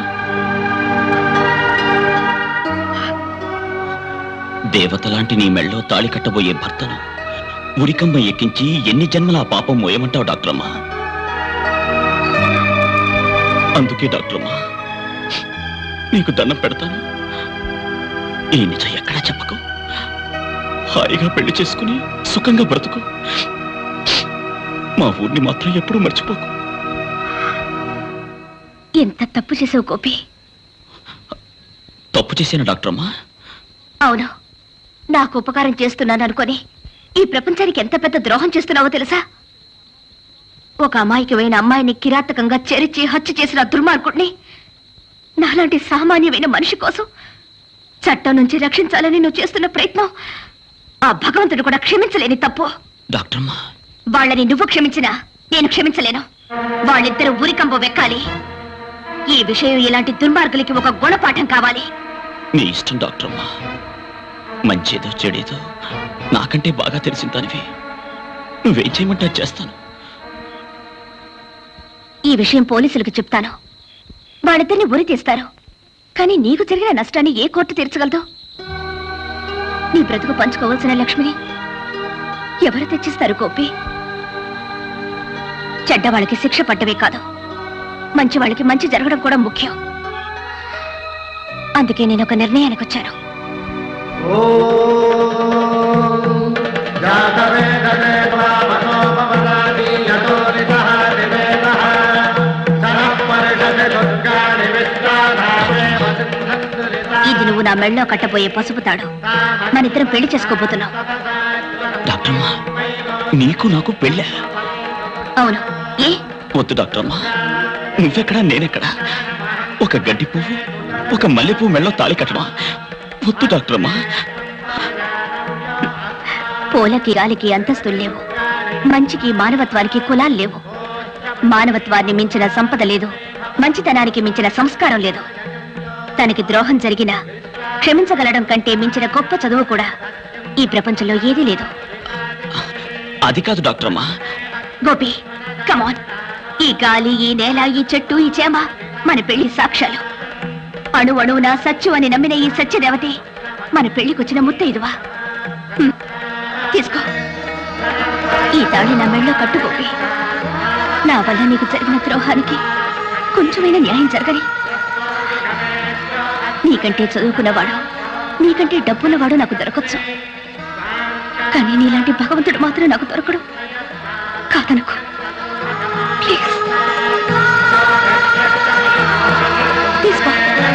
Speaker 6: దేవత లాంటి నీ మెళ్ళో తాళి కట్టబోయే భర్తను ఉరికంబ ఎక్కించి ఎన్ని జన్మల ఆ పాపం మోయమంటావు డాక్టర్మా? అందుకే డాక్టర్మా, నీకు దండం పెడతాను. ఈ నిజం ఎక్కడా చెప్పకు. హాయిగా పెళ్లి చేసుకుని సుఖంగా బ్రతుకు. మా ఊరిని మాత్రం ఎప్పుడూ మర్చిపోకు.
Speaker 2: ఎంత తప్పు చేసావు గోపి.
Speaker 6: తప్పు చేశాను డాక్టర్ అమ్మా.
Speaker 2: అవును, నాకు ఉపకారం చేస్తున్నాను అనుకొని ఈ ప్రపంచానికి ఎంత పెద్ద ద్రోహం చేస్తున్నావో తెలుసా? ఒక అమాయకమైన అమ్మాయిని కిరాతకంగా చెరిచి హత్య చేసిన దుర్మార్గుడిని నాలాంటి సామాన్యమైన మనిషి కోసం చట్టం నుంచి రక్షించాలని నువ్వు చేస్తున్న ప్రయత్నం ఆ భగవంతుడు కూడా క్షమించలేని తప్పు.
Speaker 6: డాక్టర్ అమ్మా,
Speaker 2: వాళ్ళని నువ్వు క్షమించినా నేను క్షమించలేను. వాళ్ళిద్దరూ ఊరికంబో వెక్కాలి. ఈ విషయం ఇలాంటి దుర్మార్గులకి ఒక గుణపాఠం కావాలి.
Speaker 6: నీ ఇష్టం డాక్టర్ అమ్మా. మంచేదో చెడేదో నాకంటే బాగా తెలిసిన దానివి. నువ్వేం చేయమంటే చేస్తాను.
Speaker 2: ఈ విషయం పోలీసులకు చెప్తాను. వాళ్ళిద్దరిని ఉరి తీస్తారు. కానీ నీకు జరిగిన నష్టాన్ని ఏ కోర్టు తీర్చగలదు? నీ బ్రతుకు పంచుకోవాల్సిన లక్ష్మిని ఎవరు తెచ్చిస్తారు గోపి? చెడ్డ వాళ్ళకి శిక్ష పడ్డవే కాదు, మంచి వాళ్ళకి మంచి జరగడం కూడా ముఖ్యం. అందుకే నేను ఒక నిర్ణయానికి వచ్చాను. ఇది నువ్వు నా మెళ్ళలో కట్టబోయే పసుపు తాడు. మనిద్దరం పెళ్లి చేసుకోబోతున్నావు.
Speaker 6: డాక్టర్ అమ్మా, నీకు నాకు పెళ్ళా?
Speaker 2: అవును. ఏ
Speaker 6: వద్దు డాక్టర్ అమ్మా. నువ్వెక్కడా నేనెక్కడా? ఒక గడ్డి పువ్వు ఒక మల్లె పువ్వు మెళ్ళలో తాళి కట్టమా? వద్దు డాక్టర్ అమ్మా.
Speaker 2: పూలకి గాలికి అంతస్తులు లేవు, మంచికి మానవత్వానికి కులాలు లేవు. మానవత్వాన్ని మించిన సంపద లేదు, మంచితనానికి మించిన సంస్కారం లేదు. తనకి ద్రోహం జరిగినా క్షమించగలడం కంటే మించిన గొప్ప చదువు కూడా ఈ ప్రపంచంలో ఏదీ లేదు.
Speaker 6: అది కాదు డాక్టర్ అమ్మా.
Speaker 2: గోపి, కమాన్. ఈ గాలి, ఈ నేల, ఈ చెట్టు, ఈ చేమ మన పెళ్లి సాక్ష్యాలు. అణు అణువున సత్యు అని నమ్మిన ఈ సత్యదేవతే మన పెళ్లికొచ్చిన ముత్తైదువా. తీసుకో, ఈ తాళి నా మెళ్ళలో కట్టు గోపి. నా వల్ల నీకు జరిగిన ద్రోహానికి కొంచెమైనా న్యాయం జరగని. నీకంటే చదువుకున్నవాడు, నీకంటే డబ్బున్నవాడు నాకు దొరకచ్చు. కానీ నీలాంటి భగవంతుడు మాత్రం నాకు దొరకడు. కాదనుకో ప్లీజ్. తీసుకో.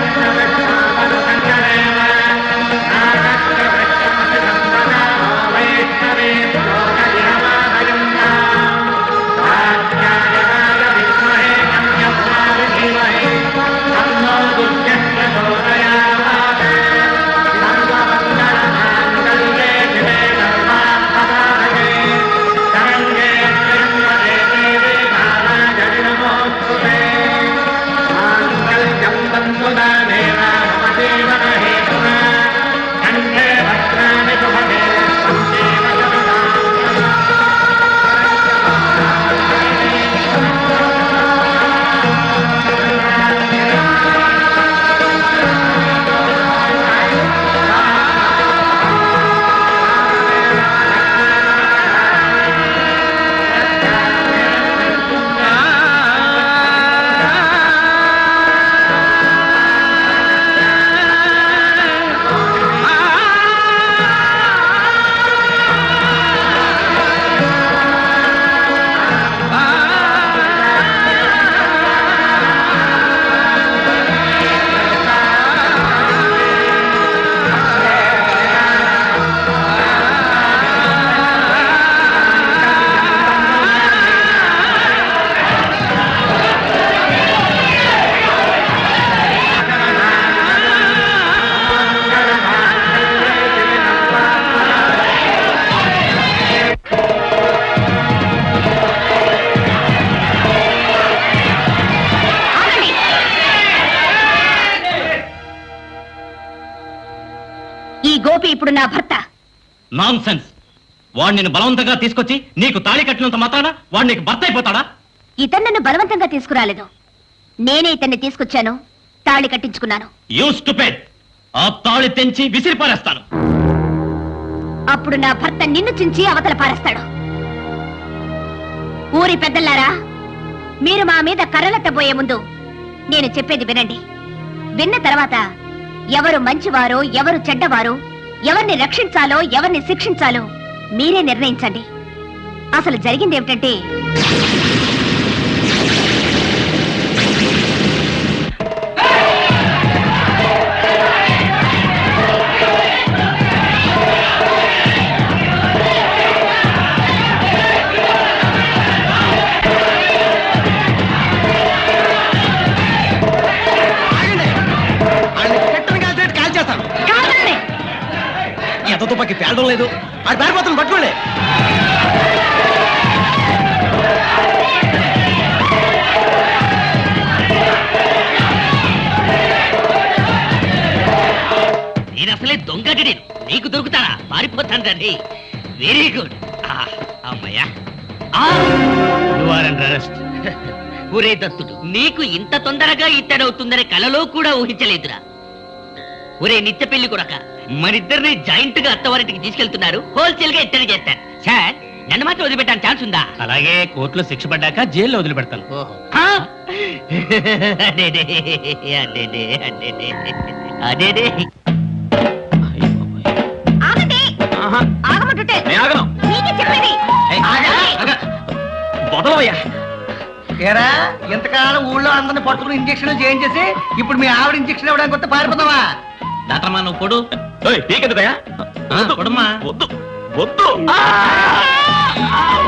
Speaker 2: గోపి ఇప్పుడు నా భర్త.
Speaker 10: Nonsense. వాడు నిన్ను బలవంతంగా తీసుకొచ్చి నీకు తాళి కట్టినంత మాత్రాన వాడు నీకు భర్త అయిపోతాడా?
Speaker 2: ఇతను నన్ను బలవంతంగా తీసుకురాలేదు, నేనే ఇతన్ని తీసుకొచ్చాను, తాళి కట్టించుకున్నాను.
Speaker 10: You stupid. ఆ తాళి తెంచి విసిరి పారేస్తాను.
Speaker 2: అప్పుడు నా భర్త నిన్ను చించి అవతల పారేస్తాడు. ఊరి పెద్దలారా, మీరు మా మీద కర్రలెత్తబోయే ముందు నేను చెప్పేది వినండి. విన్న తర్వాత ఎవరు మంచివారో ఎవరు చెడ్డవారో ఎవరిని రక్షించాలో ఎవరిని శిక్షించాలో మీరే నిర్ణయించండి. అసలు జరిగింది ఏమిటంటే
Speaker 12: ఎంత తుపాకి పేలడం లేదు. ఆ పేరుపోతులు పట్టుకోండి.
Speaker 11: నేను అసలే దొంగడి, నీకు దొరుకుతారా? పారిపోతాను రండి. Very good. అమ్మయ్యా. ఒరే దత్తుడు, నీకు ఇంత తొందరగా ఇత్తడవుతుందని కలలో కూడా ఊహించలేదురా. ఒరే నిత్య పెళ్లి కొరక, మరిద్దరిని జాయింట్ గా అత్తవారింటికి తీసుకెళ్తున్నారు. హోల్సేల్ గా ఇత్తడి చేస్తారు. సార్, నన్ను మాత్రం వదిలిపెట్టాను ఛాన్స్ ఉందా?
Speaker 13: అలాగే కోర్టులో శిక్ష పడ్డాక జైల్లో వదిలిపెడతాను.
Speaker 11: అదేదే అదేదే అదేదే అదేదే.
Speaker 3: ఏరా ఎంతకాలం ఊళ్ళో అందరిని పట్టుకుని ఇంజక్షన్లు చేయించేసి ఇప్పుడు మీ ఆవిడ ఇంజక్షన్ ఇవ్వడానికి కొత్త పారిపోతావా?
Speaker 11: డాక్టర్మా నువ్వు పొడు.
Speaker 6: పొడమ్మా
Speaker 11: వద్దు
Speaker 6: వద్దు వద్దు.